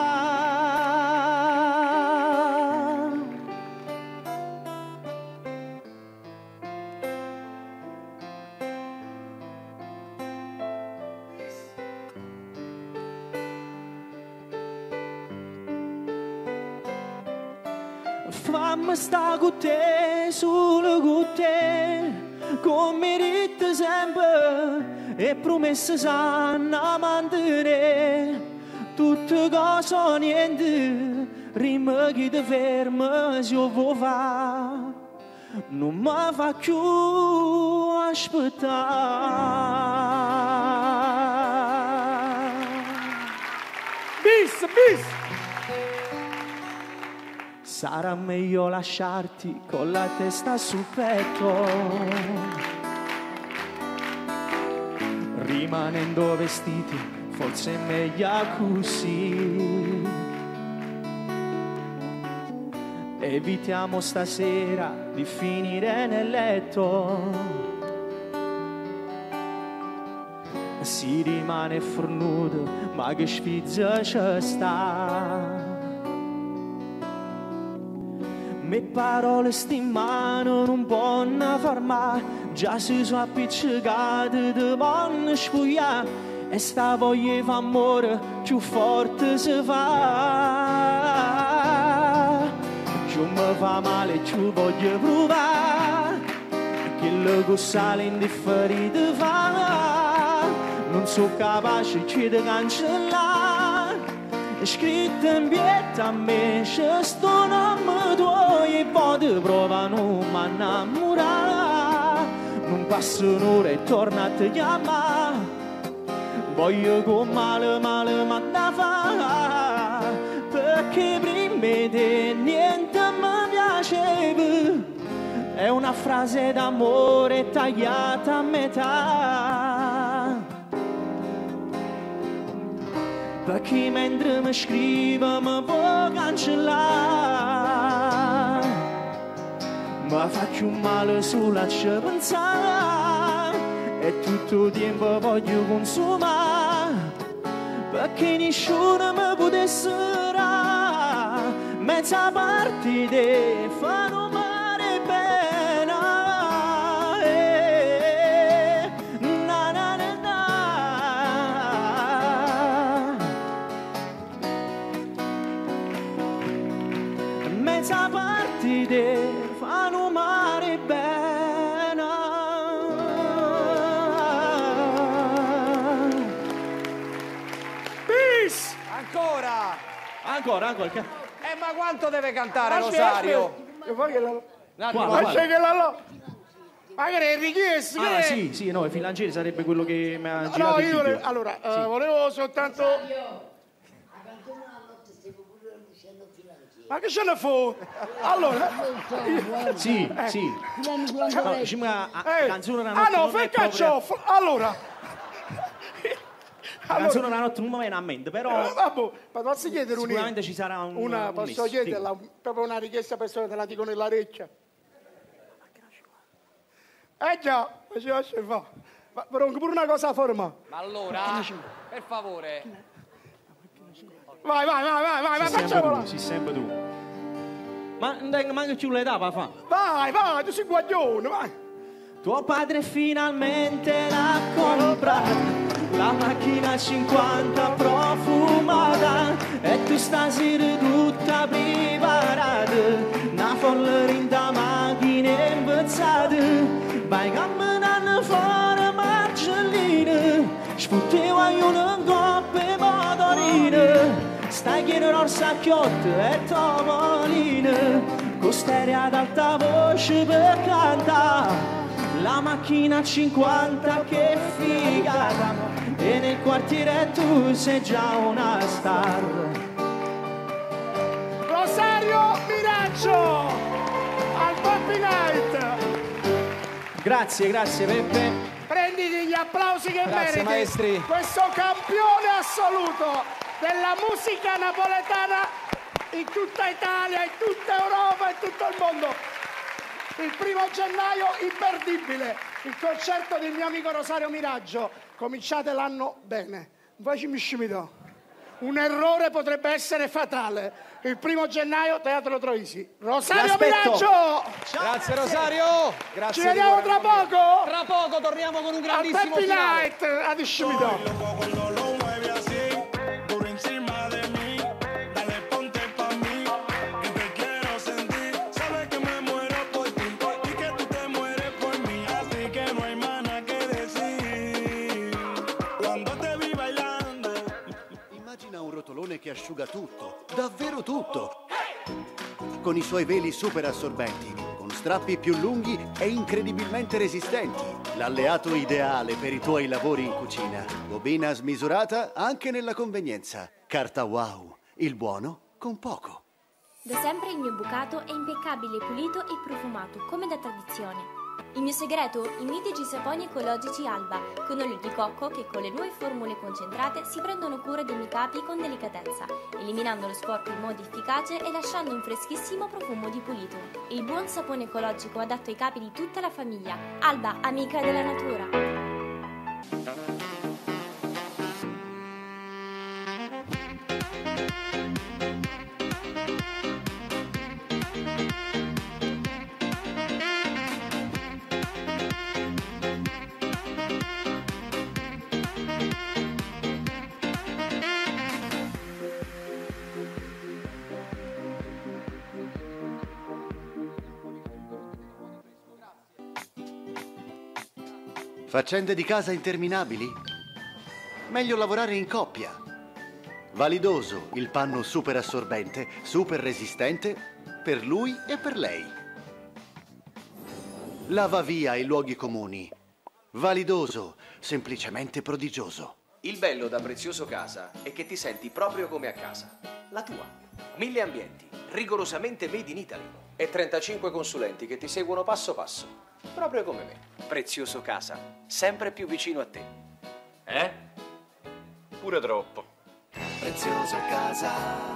Fammi sta con te, solo con te, come rite sempre e promesse sanno mantenere. Tutte cose o niente, rima che ti ferma se io vuoi fare, non mi fa più aspettare. Bis, bis! Sarà meglio lasciarti con la testa sul petto, rimanendo vestiti, forse è meglio così. Evitiamo stasera di finire nel letto, si rimane fornuto, ma che sfizia ci sta. Me parole sti in mano non possono fermare, già si sono appiccicate di vanno sfogliare, e sta voglia fa amore più forte si fa. Più mi fa male più voglio provare, quello che sale indifferito fa, non sono capace più di cancellare. Scritto in pietà a me, c'è sto nome tuo e poi ti prova non mi innamorare. Non passa un'ora e torna a te chiamare, voglio con male male ma da fare, perché prima di niente mi piaceva. È una frase d'amore tagliata a metà, perché mentre mi scrive mi può cancellare. Mi faccio male sulla ci pensare e tutto il tempo voglio consumare, perché nessuno mi potesse dare mezza parte di fanno male pena. Eh, na na na na. Mezza parte di fanno male bene. Bis! Ancora! Ancora, ancora. Eh, ma quanto deve cantare Rosario? Ma che la... Ma c'è che la... la... Ma che è richiesto? Ah, sì, sì, no, il filanciere sarebbe quello che mi ha No, girato il io video. volevo, allora, Sì. eh, volevo soltanto... Ma che ce ne fu? Allora... Sì, Eh. sì. No, diciamo, a- a- Eh. canzone una Ah notte no, non fai è proprio- cacciofo! Allora... La canzone una notte non mi viene a mente, però Eh, vabbè, ma posso chiedere un- sicuramente ci sarà un una, un posso misto, chiederla, un- proprio una richiesta personale, te la dico nell'orecchia. Eh già, ma ci lascia fare. Ma però pure una cosa forma. Ma allora, per favore. Vai, vai, vai, vai, vai, vai, Sì, sempre facciamola. tu, sì, sempre tu. Ma non tengo manco più l'età per fare. Vai, vai, tu sei guaglione, vai. Tuo padre finalmente l'ha comprato la macchina cinquanta profumata e tu stasera tutta preparata, una folla rinda macchina impezzata, vai camminando fuori marcellina, sfuttevo a una coppa e motori bambina, stai chiedendo al sacchiotto e topolino, con stereo ad alta voce per cantare. La macchina a cinquanta che figata, e nel quartiere tu sei già una star. Rosario Miraggio al Poppy Night. Grazie, grazie Peppe. Prenditi gli applausi che Grazie, meriti. maestri. Questo campione assoluto della musica napoletana in tutta Italia, in tutta Europa, in tutto il mondo. Il primo gennaio imperdibile, il concerto del mio amico Rosario Miraggio. Cominciate l'anno bene. Facimi scimito. Un errore potrebbe essere fatale. Il primo gennaio, Teatro Troisi. Rosario Miraggio! Grazie Rosario! Grazie. Ci vediamo tra poco? Tra poco torniamo con un grandissimo Al Happy finale. Night, ad scimito. Che asciuga tutto, davvero tutto, con i suoi veli super assorbenti, con strappi più lunghi e incredibilmente resistenti, l'alleato ideale per i tuoi lavori in cucina. Bobina smisurata anche nella convenienza. Carta Wow, il buono con poco. Da sempre il mio bucato è impeccabile, pulito e profumato, come da tradizione. Il mio segreto? I mitici saponi ecologici Alba, con olio di cocco che con le nuove formule concentrate si prendono cura dei miei capi con delicatezza, eliminando lo sporco in modo efficace e lasciando un freschissimo profumo di pulito. Il buon sapone ecologico adatto ai capi di tutta la famiglia. Alba, amica della natura. Faccende di casa interminabili? Meglio lavorare in coppia. Validoso, il panno super assorbente, super resistente per lui e per lei. Lava via i luoghi comuni. Validoso, semplicemente prodigioso. Il bello da Prezioso Casa è che ti senti proprio come a casa. La tua. Mille ambienti, rigorosamente made in Italy. E trentacinque consulenti che ti seguono passo passo. Proprio come me. Prezioso Casa, sempre più vicino a te. Eh? Pure troppo. Prezioso Casa.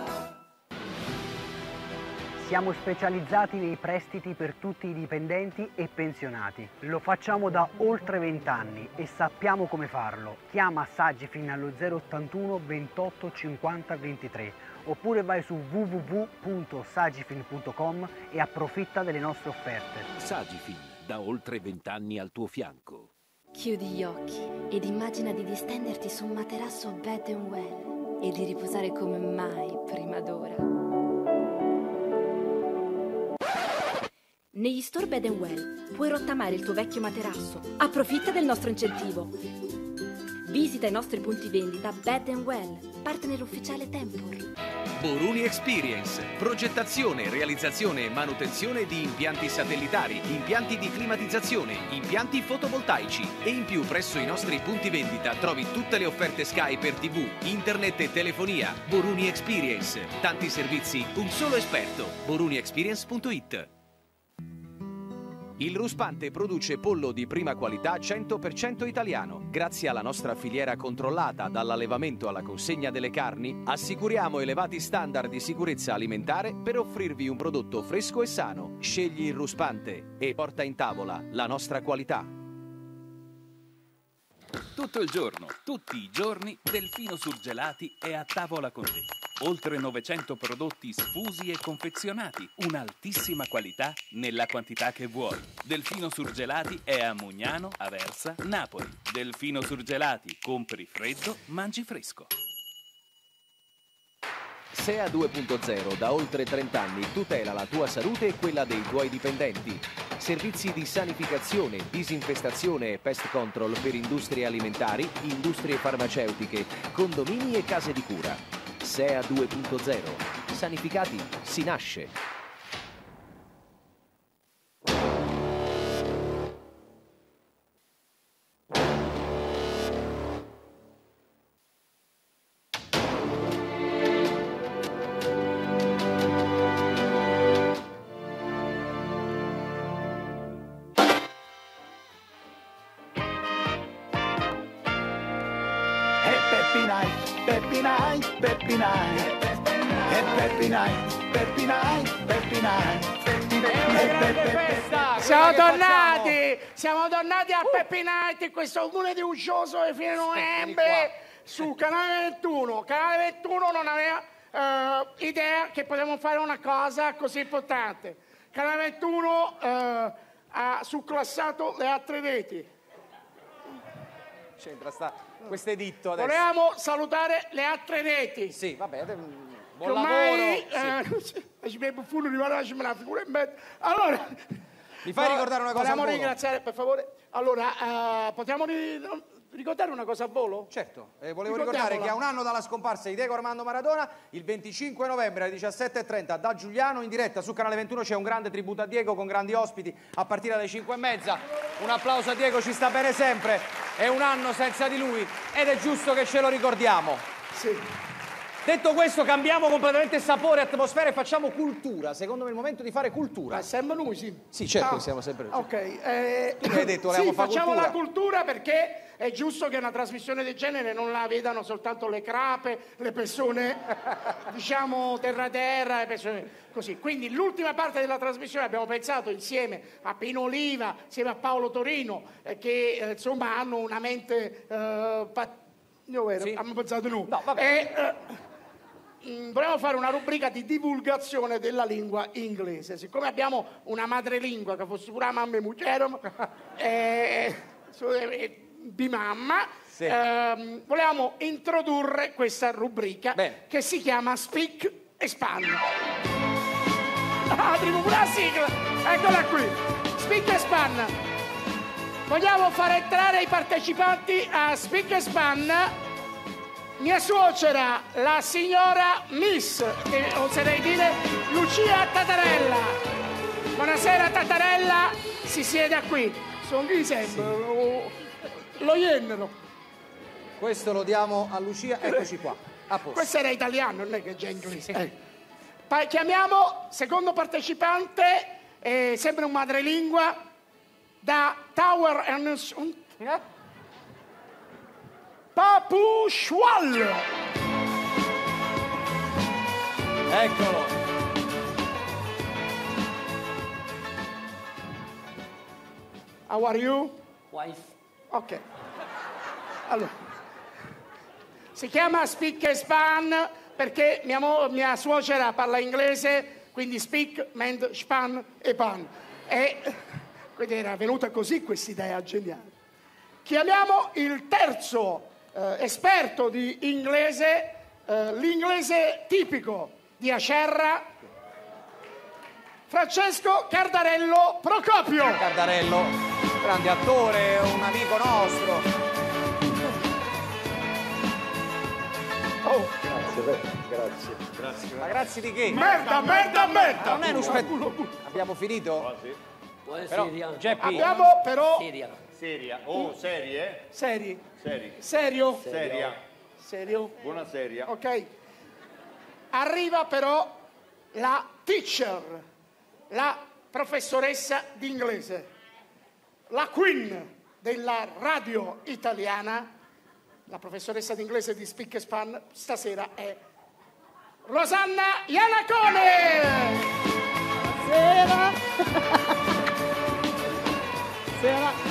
Siamo specializzati nei prestiti per tutti i dipendenti e pensionati. Lo facciamo da oltre vent'anni e sappiamo come farlo. Chiama Sagifin allo zero ottantuno ventotto cinquanta ventitré oppure vai su w w w punto sagifin punto com e approfitta delle nostre offerte. Sagifin, da oltre vent'anni al tuo fianco. Chiudi gli occhi ed immagina di distenderti su un materasso Bed and Well e di riposare come mai prima d'ora. Negli store Bed and Well puoi rottamare il tuo vecchio materasso. Approfitta del nostro incentivo. Visita i nostri punti vendita Bed and Well, partner ufficiale Tempur. Boruni Experience, progettazione, realizzazione e manutenzione di impianti satellitari, impianti di climatizzazione, impianti fotovoltaici e in più presso i nostri punti vendita trovi tutte le offerte Sky per tivù, internet e telefonia. Boruni Experience, tanti servizi, un solo esperto. boruni experience punto it. Il ruspante produce pollo di prima qualità cento per cento italiano. Grazie alla nostra filiera controllata dall'allevamento alla consegna delle carni, assicuriamo elevati standard di sicurezza alimentare per offrirvi un prodotto fresco e sano. Scegli il ruspante e porta in tavola la nostra qualità. Tutto il giorno, tutti i giorni, Delfino Surgelati è a tavola con te. Oltre novecento prodotti sfusi e confezionati, un'altissima qualità nella quantità che vuoi. Delfino Surgelati è a Mugnano, Aversa, Napoli. Delfino Surgelati, compri freddo, mangi fresco. S E A due punto zero, da oltre trenta anni, tutela la tua salute e quella dei tuoi dipendenti. Servizi di sanificazione, disinfestazione e pest control per industrie alimentari, industrie farmaceutiche, condomini e case di cura. S E A due punto zero. Sanificati si nasce. Peppi Night, Peppi Night, Peppi Night. E Peppi Night, Peppi Night, Peppi Night. È una grande festa! Siamo tornati! Siamo tornati a Peppi Night in questo lunedì uggioso di fine novembre su Canale ventuno. Canale ventuno non aveva eh, idea che potevamo fare una cosa così importante. Canale ventuno eh, ha surclassato le altre reti. C'entra sta questo editto adesso. Volevamo salutare le altre reti. Sì, vabbè, buon che ormai, lavoro. Sì. Eh, ci abbiamo fuori rimanere me la figura in mezzo. Allora, mi fai no, ricordare una cosa vogliamo al volo? ringraziare, per favore. Allora, uh, potremmo ri- ricordare una cosa a volo? Certo, eh, volevo ricordare che a un anno dalla scomparsa di Diego Armando Maradona, il venticinque novembre alle diciassette e trenta da Giuliano in diretta su Canale ventuno c'è un grande tributo a Diego con grandi ospiti a partire dalle cinque e mezza. Un applauso a Diego, ci sta bene sempre, è un anno senza di lui ed è giusto che ce lo ricordiamo. Sì. Detto questo, cambiamo completamente sapore, atmosfera e facciamo cultura. Secondo me è il momento di fare cultura. Ma siamo noi, sì. Sì, certo, Ah, siamo sempre noi. Ok. Eh, Tu mi hai detto, sì, volevamo fare facciamo cultura. la cultura perché è giusto che una trasmissione del genere non la vedano soltanto le crape, le persone, diciamo, terra-terra, le persone così. Quindi l'ultima parte della trasmissione abbiamo pensato insieme a Pino Oliva, insieme a Paolo Torino, eh, che eh, insomma hanno una mente... Eh, pat- io ero, Sì. abbiamo pensato noi. No, vabbè. E, eh, Mm, volevamo fare una rubrica di divulgazione della lingua inglese. Siccome abbiamo una madrelingua che fosse pure la mamma e mucero, eh, eh, di mamma, Sì. ehm, volevamo introdurre questa rubrica Bene. che si chiama Speak Expand. Ah, apriamo pure la sigla, eccola qui. Speak Expand. Vogliamo far entrare i partecipanti a Speak Expand. Mia suocera, la signora Miss, che oserei dire Lucia Tatarella. Buonasera Tatarella, si sieda qui. Sono chi sempre? Lo, lo iennero. Questo lo diamo a Lucia, eccoci qua. A posto. Questo era italiano, non è che è già inglese. Eh. Pa- chiamiamo secondo partecipante, eh, sempre un madrelingua, da Tower and... Eh? Papu Schwall. Eccolo. How are you? Wife. Ok. Allora, si chiama Speak and Span perché mia, mo- mia suocera parla inglese, quindi speak, mend, span e pan. E quindi era venuta così quest'idea geniale. Chiamiamo il terzo eh, esperto di inglese, eh, l'inglese tipico di Acerra, Francesco Cardarello Procopio. Cardarello, grande attore, un amico nostro. Oh, Grazie, grazie. Grazie. Ma grazie di che? merda, merda, merda! Non è uno spettacolo. Abbiamo finito? Però, Geppi, Abbiamo però... Siria. Seria. Oh, serie? Seri. Seri. Serio? Seria. Serio? Buona seria. Ok. Arriva però la teacher, la professoressa di inglese, la queen della radio italiana, la professoressa di inglese di Speak and Span, stasera è Rosanna Iannacone! Buonasera! Buonasera!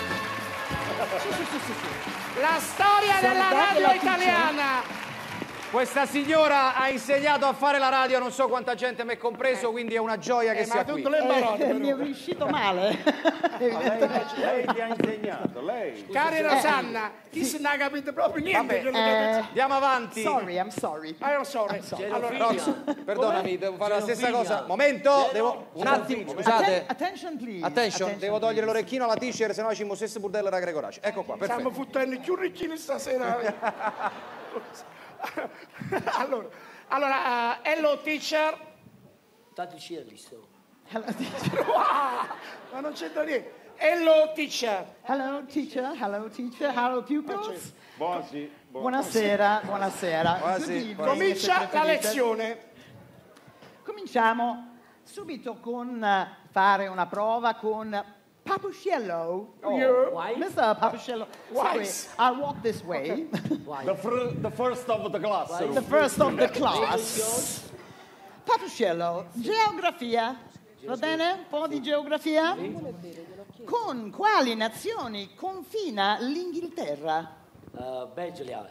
La storia della Salutate radio la teacher. italiana. Questa signora ha insegnato a fare la radio, non so quanta gente, me compreso, quindi è una gioia che Eh, sia ma qui. tutte le parole, Eh, mi è riuscito male. Lei ti ha insegnato, lei. Cari Eh, Rosanna, chi se ne ha capito proprio niente. Vabbè, che le- eh, Andiamo avanti. Sorry, I'm sorry. Ah, I'm sorry. Allora, Rox, perdonami, devo fare la stessa cosa. Momento, devo un attimo, scusate. Atten- attention, please. Attention, devo togliere l'orecchino alla t-shirt, se no ci mussesse burdella da Gregoraci. Ecco qua, stiamo perfetto. fottendo più ricchini stasera. allora, allora uh, hello teacher. State certo. Hello, teacher. Wow, ma non c'entra niente. Hello teacher. Hello, teacher. Hello, teacher. Hello, pupils. Buonasera. Buonasera, buonasera. Buonasera. Good evening, Comincia se la preferite. lezione. Cominciamo subito con eh, fare una prova con Papucciello. Why? mister Papucciello. Sorry, Wise. I'll walk this way. The, fir- the first of the class. The first of the class. Papucciello, geografia. Va bene? Un po' di geografia? Con quali nazioni confina l'Inghilterra? Uh, Belgium.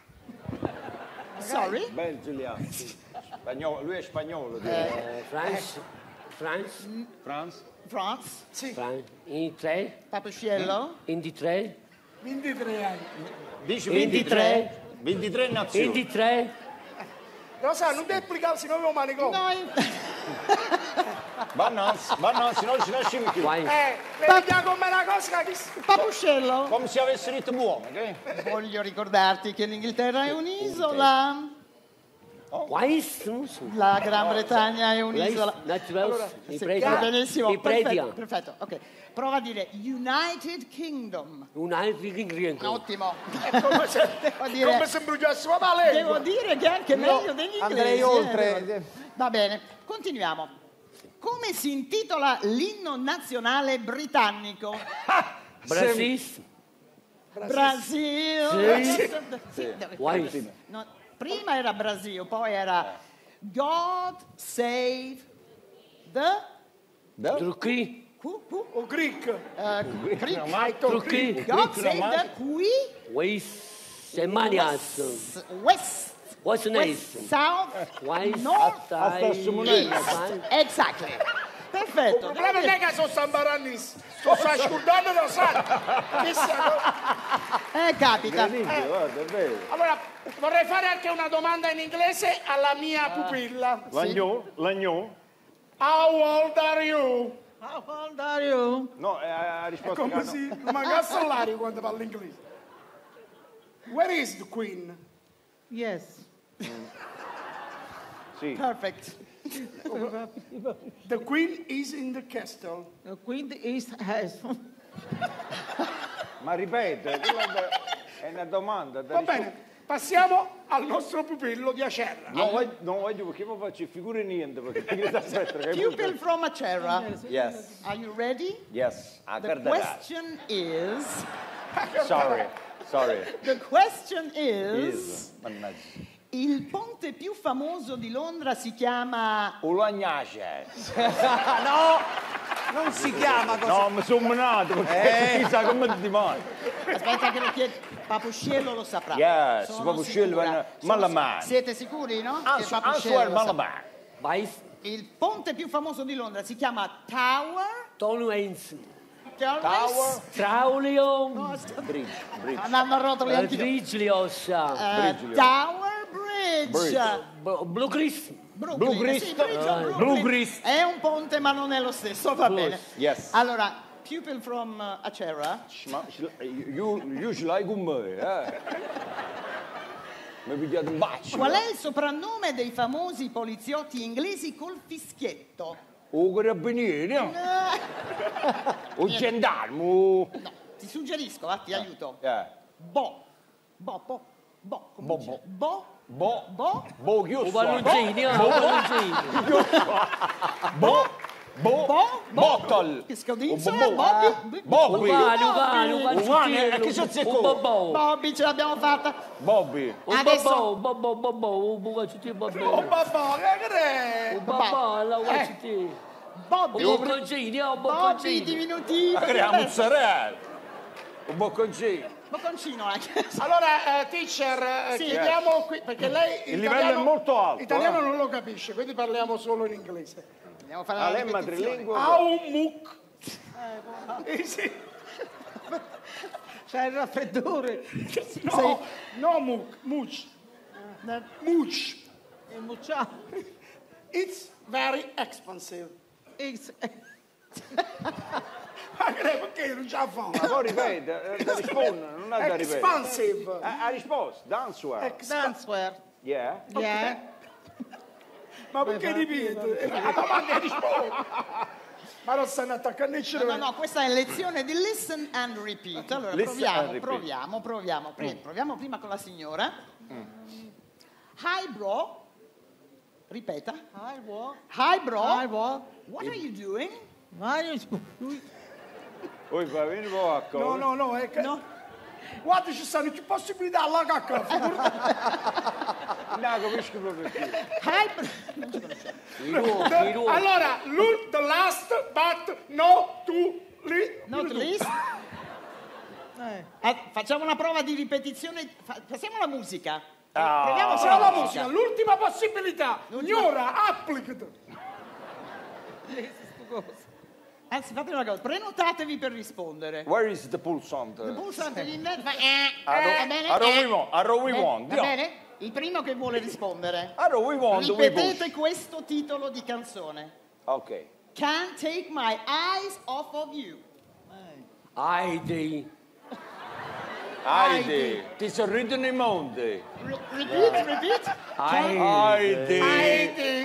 Sorry? Belgio, spagnolo, lui è spagnolo. Uh, France. France. France. France? Sì. France. In tre. Papucciello? In di tre. ventitré anni. Dici ventitré. ventitré nazioni. In di tre. Rosa, non devi applicarsi noi manicomio. Bannanzi, bannanzi, non ci lasciamo più. Eh, vedi come una cosa che... Papucciello? Come se avessi detto buono, che? Voglio ricordarti che l'Inghilterra è un'isola. La Gran Bretagna è un'isola. Allora, sì, i va benissimo, I preti. perfetto, perfetto. Ok, prova a dire United Kingdom. United Kingdom. Ottimo. È come se, Devo dire- come se bruciassimo la lingua. Devo dire che è anche Io meglio degli inglesi. andrei eh, oltre. devo- Va bene, continuiamo. Come si intitola l'inno nazionale britannico? Brasis. Brasile. Sì. Sì. Why? No, prima era Brasile, poi era God Save the Turkey. Who? Who? O Greek. Uh, Greek. Turkey. God Save the Qui? West. Semanias. West. What's the name? West, South, West. North, East. East. Exactly. Perfetto. Il problema non è che sono San Barannis, sto scordando lo sai. Eh, capita. Incredibile, guarda, è vero. Allora, vorrei fare anche una domanda in inglese alla mia pupilla. L'agno, l'agno. How old are you? How old are you? No, eh, ha È risposto come che se no. non mancasse l'aria quando parla inglese. Where is the queen? Yes. Sì. Perfect. The queen is in the castle. The queen is has. Ma ripete, quella è una domanda. Va bene, passiamo al nostro pupillo di Acerra. Non voglio, non voglio perché mi faccio figure niente. Perché aspetta, che Pupil from Acerra. Yes, Are you ready? yes. Ah, The guarda. question is. Sorry, sorry. The question is. Is. Mannaggia. Il ponte più famoso di Londra si chiama. Ulagnace. No, non si chiama così. No, mi sono menato perché Eh. chissà come ti mani. Aspetta che lo chiedo. Papucciello lo saprà. Yes, Sono Papucciello sicura. è Sono- Malamà. Siete sicuri, no? Che Ansu- Papucciello Ansuel lo saprà. Malamà. Il ponte più famoso di Londra si chiama Tower. Tonwens. Tower. Traulio. Bridge, bridge. Andando a rotoli anche Triglios. Eh, Tower Bridge. Bridge. Blue Chris. Brooklyn, Blue Christ. sì, Bridge of Eh, Brooklyn. Blue Christ. È un ponte ma non è lo stesso, va bene. Yes. Allora, pupil from uh, Acerra. Ma io, io ce l'hai con me, eh. Mi pigliate un bacio. Qual è il soprannome dei famosi poliziotti inglesi col fischietto? O carabinieri, no? Eh, O gendarmo. no, ti suggerisco, va, ti aiuto. Eh. Bo. Bo, bo, bo. come Bo, dice? bo. Bo. Bo. Bo. Bo, chiuso. O Vallucini, o Vallucini. Bo. Bo. Bo. Bottle. Che scodinza? Bo- bo- Bobby. Bobby. Uguale, uguale, uguale. Uguale, e chi sono Un secco? bobo. Bobby, ce l'abbiamo fatta. Bobby. Un Adesso- bobo, bobo, bobo, un bobo, tutti Oh, bobo. babà, che è? Un bobo, la guacci. Bobby. Un bocconcino, un Bobby, bocconcino. diminutivo. Ma che è la mozzarella? Un bocconcino. Bocconcino anche. Allora, eh, teacher, eh, Sì. chiediamo qui, perché lei Il italiano- livello è molto alto, Italiano eh. non lo capisce, quindi parliamo solo in inglese. Andiamo a fare Ah, la lei è ripetizione. madrelingua? Aumuk. Eh, sì. C'è il raffreddore. No, no muk, much. Much. Il mucciato. It's very expensive. It's... Ma che- perché non ce la fa? Ma poi ripete, eh, da rispondere, non è da ripetere. Expensive. Ha ha risposto, danceware. Dancewear. Yeah. Yeah. Ma perché ripete? La domanda risponde. Ma non stanno attaccando il No, no, no, questa è lezione di listen and repeat. Allora, Listen proviamo, and repeat. proviamo, proviamo. Pri- Mm. Proviamo prima con la signora. Hi, bro. Ripeta. Hi, bro. Hi, bro. Hi, bro. What are you doing? Poi fa, vieni poco. No, no, no, è che... Guarda, ci stanno più possibilità alla cacca. No, capisco proprio più. Hi, bro. The- Allora, look the last but no to li- Not least. Ah, facciamo una prova di ripetizione. Fa- passiamo alla musica. Ah. Proviamo C'è con la musica, l'ultima possibilità. L'ultima- Ignora, applicate. Anzi, fate una cosa, prenotatevi per rispondere. Where is the pulsante? Il pulsante di me- fa- eh, Arro- va bene? arro Eh. we want, arro we Eh, want, Va dio. bene? Il primo che vuole rispondere. Arro we want, we Ripetete push. questo titolo di canzone. Ok. Can't take my eyes off of you. Heidi. Heidi. Ti sorridono i mondi. Re- repeat, repeat. Heidi. Heidi.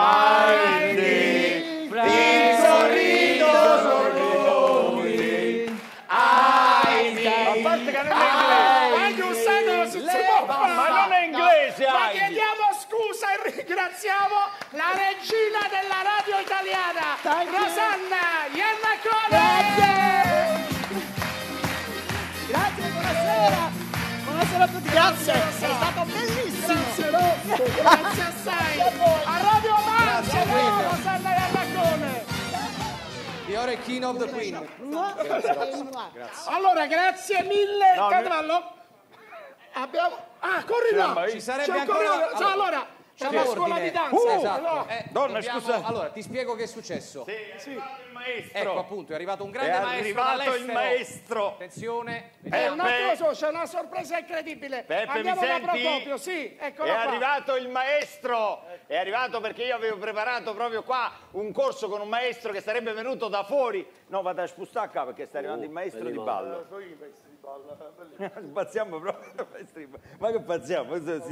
Heidi. Ti sorridono i mondi. Heidi. A parte che non è inglese. Ma io sai che non si Lei- può ma- fare. ma non è inglese, Ma Heidi. chiediamo scusa e ringraziamo la regina della radio italiana, Rosanna Iannacone. Grazie, buonasera. Buonasera a tutti. Grazie, è stato bellissimo. Grazie Rossi, grazie assai. A Radio Avanti, Grazie, Queen. Rosanna Iannacone. The ore King of the Queen. Grazie. Allora, grazie mille, No, Catrallo. Abbiamo... Ah, corri C'è là. un- ci sarebbe C'è ancora- ancora... allora- Allora, c'è una C'è scuola ordine. di danza. Uh, esatto. No. Eh, Donna, dobbiamo- scusa. Allora, ti spiego che è successo. Sì, è arrivato il maestro. Ecco appunto, è arrivato un grande È maestro arrivato il dall'estero. maestro. Attenzione. Eh, un attimo Peppe. solo, c'è una sorpresa incredibile. Peppe, Andiamo mi da senti? Procopio, sì, eccolo È qua. arrivato il maestro, è arrivato perché io avevo preparato proprio qua un corso con un maestro che sarebbe venuto da fuori. No, vado a spostare qua perché sta arrivando il maestro di ballo. Pazziamo proprio, maestro di ballo. Ma che pazziamo?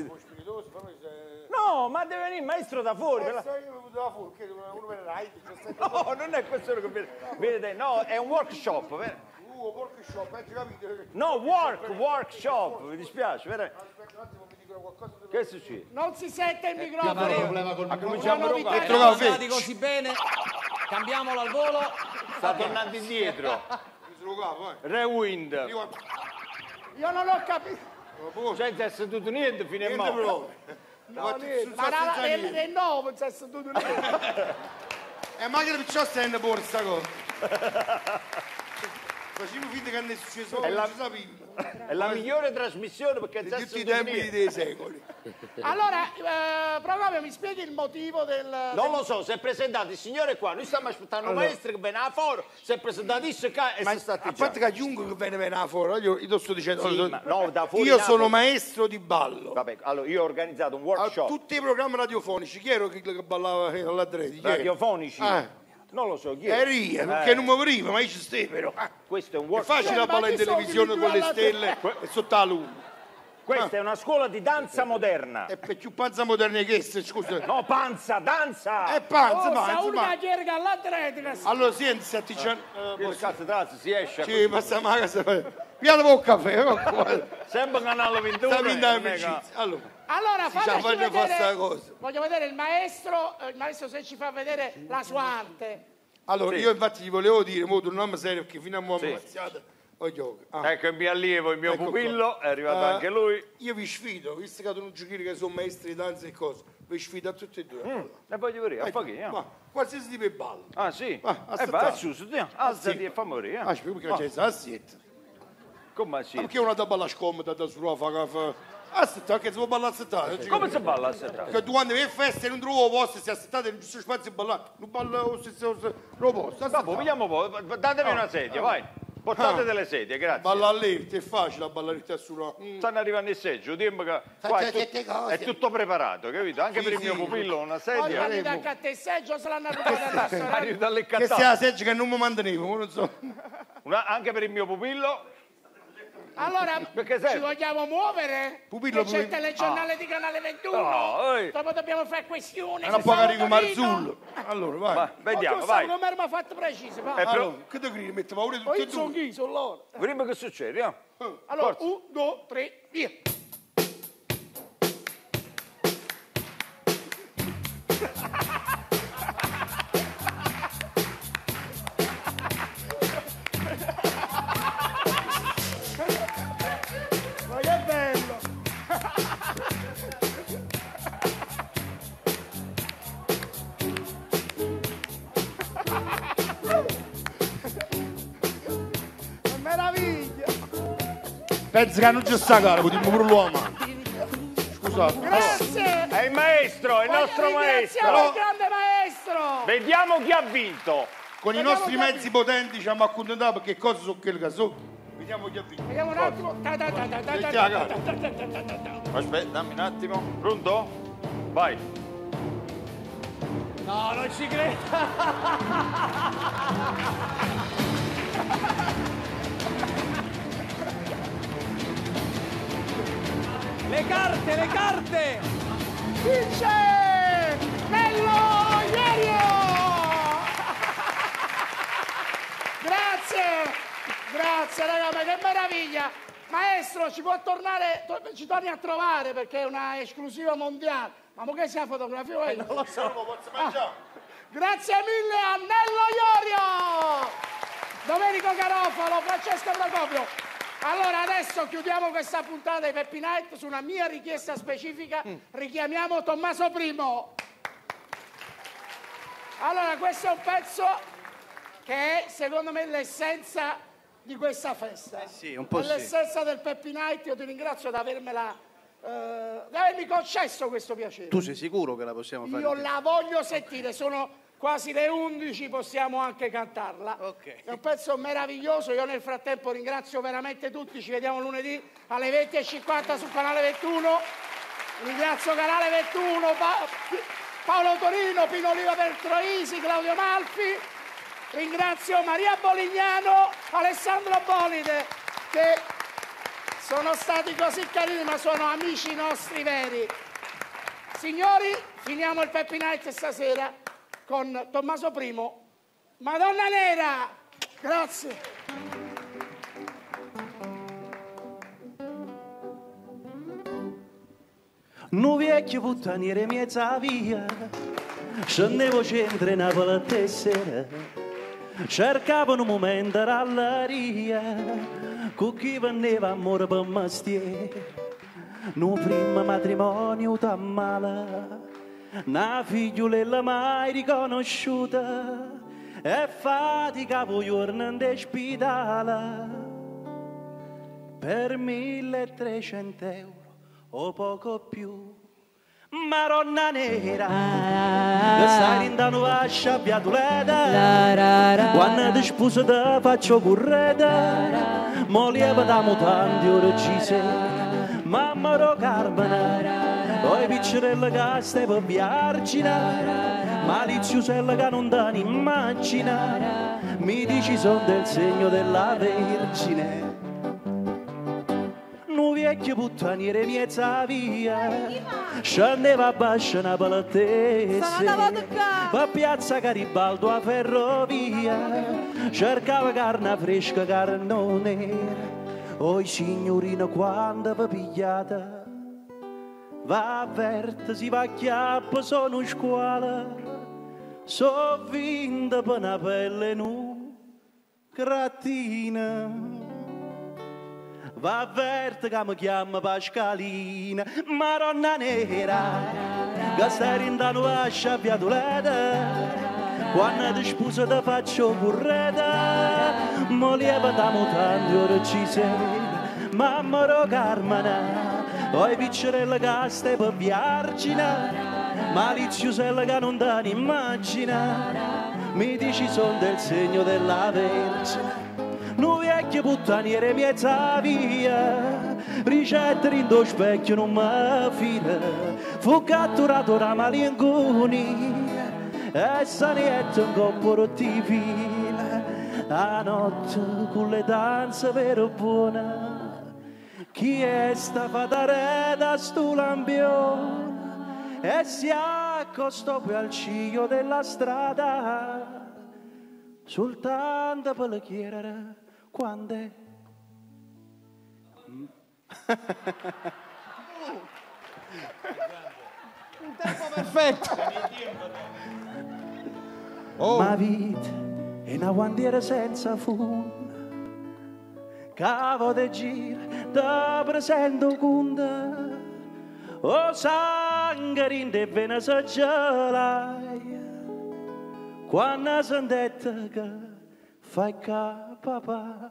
No, ma deve venire il maestro da fuori. per la- No, non è questo che viene. Vedete, no, è un workshop. vero? No, work, workshop, mi dispiace, vero? Che succede? Non si sente il Eh, microfono. Ma cominciamo Una novità. a Siamo andati così bene. Cambiamolo al volo. Sta tornando indietro. Rewind. Io non ho capito. Senza essere tutto niente fino a mo'. No, niente. Ma la- nel, nel nuovo c'è stato tutto niente. E magari perciò stai in buona sta cosa. Facciamo finta che non è successo, È non la- ci sapevo. È la migliore trasmissione perché Di senza tutti i tutto tempi niente. dei secoli. Allora, eh, Procopio, mi spieghi il motivo del... Non lo so, si è presentato il signore qua, noi stiamo aspettando un Allora. maestro che viene a fuori, si è presentato qua e Ma si sta a parte che chiunque che viene viene da fuori, io, io ti sto dicendo, Sì, ma no, da fuori io da sono fuori. maestro di ballo. Vabbè, allora io ho organizzato un A workshop tutti i programmi radiofonici, chi era che, che ballava all'Adreti? Chi era? radiofonici. Eh. Non lo so chi È è. Ria, Eh, perché non mi veniva, ma io ci stai però. Eh. Questo è un È workshop. facile a ballare in televisione con le stelle e sotto la luna. Questa è una scuola di danza moderna. E per più panza moderna che questa, scusa. No, panza, danza! È panza, Oh, ma sa insomma. una gerga all'atletica. Allora senti, senti, c'è... Che cazzo trazzo, si esce. Sì, ma sta ma casa. Piano un caffè, no? Sempre canale ventuno. Stiamo in non è amicizia. che- Allora, Allora, si ci fateci fanno fare sta vedere... cosa. Voglio vedere il maestro, eh, il maestro se ci fa vedere la sua arte. Allora, Sì. io infatti gli volevo dire, mo torniamo serio, perché fino a mo' Sì. ammazzata ho gioco. Ah. Ecco il mio allievo, il mio Ecco pupillo, qua. è arrivato Eh, anche lui. Io vi sfido, visto che non giochi che sono maestri di danza e cose, vi sfido a tutti e due. Mm, e voglio vedere, a Ecco, pochino. ma qualsiasi tipo di ballo. Ah sì? Ah, E aspetta. vai, su, su, ti- alzati e fa morire. Ah, perché c'è la siete. Come si? Perché una da balla scomoda da surafa fa... Aspetta, che si può ballare a settare? Come si balla a settare? Che tu quando vai a festa e non trovo posto, si assettate in questo spazio e ballare. Non balla lo stesso posto. Vabbè, vediamo un po', datevi una sedia, vai. Portate delle sedie, grazie. Balla all'erta, è facile a ballare a sura. Stanno arrivando il seggio, dimmi che qua è, tut- è tutto preparato, capito? Anche Sì, per il sì. mio pupillo una sedia. Oggi da a te seggio se l'hanno rubata adesso. Arrivo dalle Che sia la cattate. seggio che non mi mantenevo, non so. Una- anche per il mio pupillo. Allora, Perché serve? ci vogliamo muovere? Pupillo, che c'è il pupillo. telegiornale Ah. di Canale ventuno. Oh, ehi. Dopo dobbiamo fare questioni. È un po' carico Marzullo. Allora, vai. Va, vediamo, tu vai. sai come mi ha fatto preciso, va. Eh, però- Allora, che te credi? Mette paura di Oh, tutti io e sono due. chi? Sono loro. Vediamo che succede, eh? Allora, Forza. un, due, tre, via. Ma che bello! Che meraviglia! Penso che non c'è sta cara, potremmo pure l'uomo. Scusate. Grazie! È il maestro, è il nostro Ringraziamo maestro. il grande maestro! Vediamo chi ha vinto. Con i Vediamo nostri che- mezzi potenti ci abbiamo accontentato perché cose sono quelle che sono. Vediamo chi ha vinto. Vediamo un attimo. Ta ta ta ta ta ta Senti ta la ta gara. ta ta ta ta ta ta. Aspetta, dammi un attimo. Pronto? Vai. No, non ci credo! Le carte, le carte! Vince! Nello Iorio! Grazie! Grazie raga, ma che meraviglia! Maestro, ci può tornare, to- ci torni a trovare perché è una esclusiva mondiale. Ma mo che sia fotografia? Eh, non lo so. Grazie mille a Nello Iorio! Domenico Garofalo, Francesco Procopio. Allora adesso chiudiamo questa puntata di Peppi Night su una mia richiesta specifica, richiamiamo Tommaso Primo. Allora questo è un pezzo che è secondo me l'essenza di questa festa. Eh sì, un po' È sì. l'essenza del Peppi Night, io ti ringrazio di avermela, eh, di avermi concesso questo piacere. Tu sei sicuro che la possiamo fare? Io la voglio sentire, sono quasi le undici, possiamo anche cantarla. Ok. È un pezzo meraviglioso, io nel frattempo ringrazio veramente tutti, ci vediamo lunedì alle venti e cinquanta su Canale ventuno. Ringrazio Canale ventuno, Pa- Paolo Torino, Pino Oliva per Troisi, Claudio Malfi. Ringrazio Maria Bolignano, Alessandro Bolide, che sono stati così carini, ma sono amici nostri veri. Signori, finiamo il Peppi Night stasera con Tommaso Primo, Madonna Nera. Grazie. Un vecchio puttaniere mezza via, scendevo centro in Napoli a tessera, cercavo un momento all'aria, con chi veniva amore per mestiere, un primo matrimonio tan male, una figliolella mai riconosciuta, e faticavo giorni in ospedale, per milletrecento euro o poco più. Maronna nera, che stai in danno a sciabbiatuleta, quando ti sposo ti faccio curreta, mo lieva da mutanti ora ci sei, mamma ro Carmena, poi piccerella che stai per viargina, maliziosella che non ti immagina, mi dici son del segno della Vergine. Un vecchio puttaniere mezza via, scendeva a bascia una palattese, per piazza Garibaldo a ferrovia, cercava carne fresca, carne nera, oi signorina quando vi pigliata, va a verte, si va a chiappa, sono in scuola, so vinta per una pelle nu, grattina. Va a verte che mi chiama Pascalina, Maronna nera, che stai in danno a sciabbiatuleta, quando ti sposo ti faccio curreta, mo lieva da mutante ora ci sei. mamma ro Carmena, oi piccerella che stai per viargina, maliziosella che non dà un'immagina, mi dici son del segno della Vergine. Nu vecchio puttaniere mezza via, ricette in do specchio non mi fida, fu catturato da malinconi e sanietto un coppo rotti fila, a notte con le danze vero buona, chi è sta fatareta stu lampione e si accostò qui al ciglio della strada, soltanto per le chiedere quando è. Un tempo perfetto. Oh. Ma vita è una bandiera senza funda, cavo de gira, te presento cunda, o sangue rinde bene se gelai, quando si detta che fai ca papà.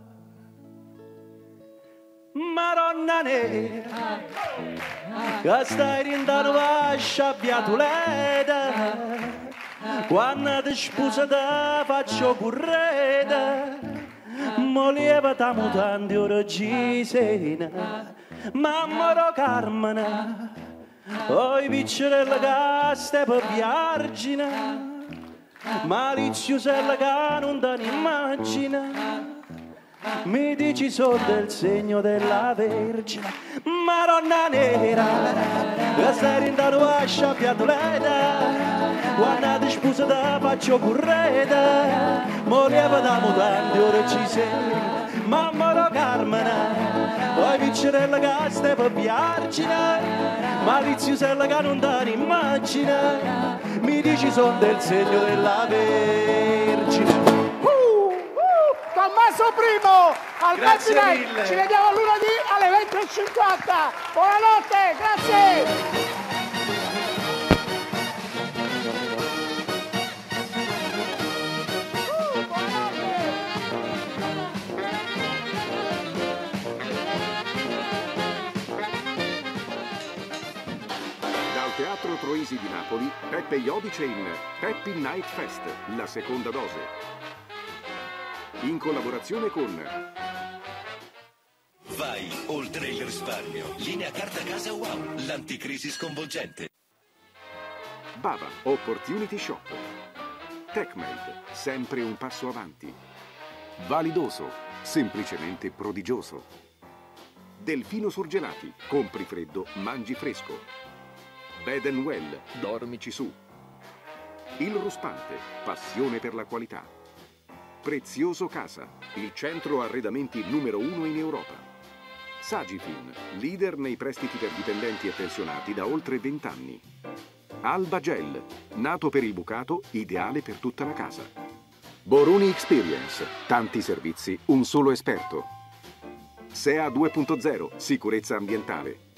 Maronna nera, che stai rindando a sciabbiatuleta, quando ti sposa ti faccio curreta, mo lievita mutande ora gisena, mamma ro Carmena, oi piccerella che stai per viargina, maliziosella che non dà un'immagina, mi dici sono del segno della Vergine. Maronna nera, che stai rindando a sciabbiatuleta, quando ti sposa ti faccio curreta, mo lieva da mutande ora ci sei, mamma ro Carmena, poi piccerella che stai per viargina, maliziosella che non dà un'immagina, mi dici sono del segno della Vergine. Tommaso Primo al Grazie Happy mille. Night. Ci vediamo lunedì alle venti e cinquanta. Buonanotte, grazie. Dal Teatro Troisi di Napoli, Peppe Iodice in Happy Night Fest, la seconda dose. In collaborazione con Vai oltre il risparmio. Linea carta casa Wow, l'anticrisi sconvolgente. Bava Opportunity Shop, TechMade, sempre un passo avanti, Validoso, semplicemente prodigioso, Delfino Surgelati, compri freddo, mangi fresco, Bed and Well, dormici su, Il Ruspante, passione per la qualità, Prezioso Casa, il centro arredamenti numero uno in Europa. Sagifin, leader nei prestiti per dipendenti e pensionati da oltre vent'anni. Alba Gel, nato per il bucato, ideale per tutta la casa. Boruni Experience, tanti servizi, un solo esperto. S E A due punto zero, sicurezza ambientale.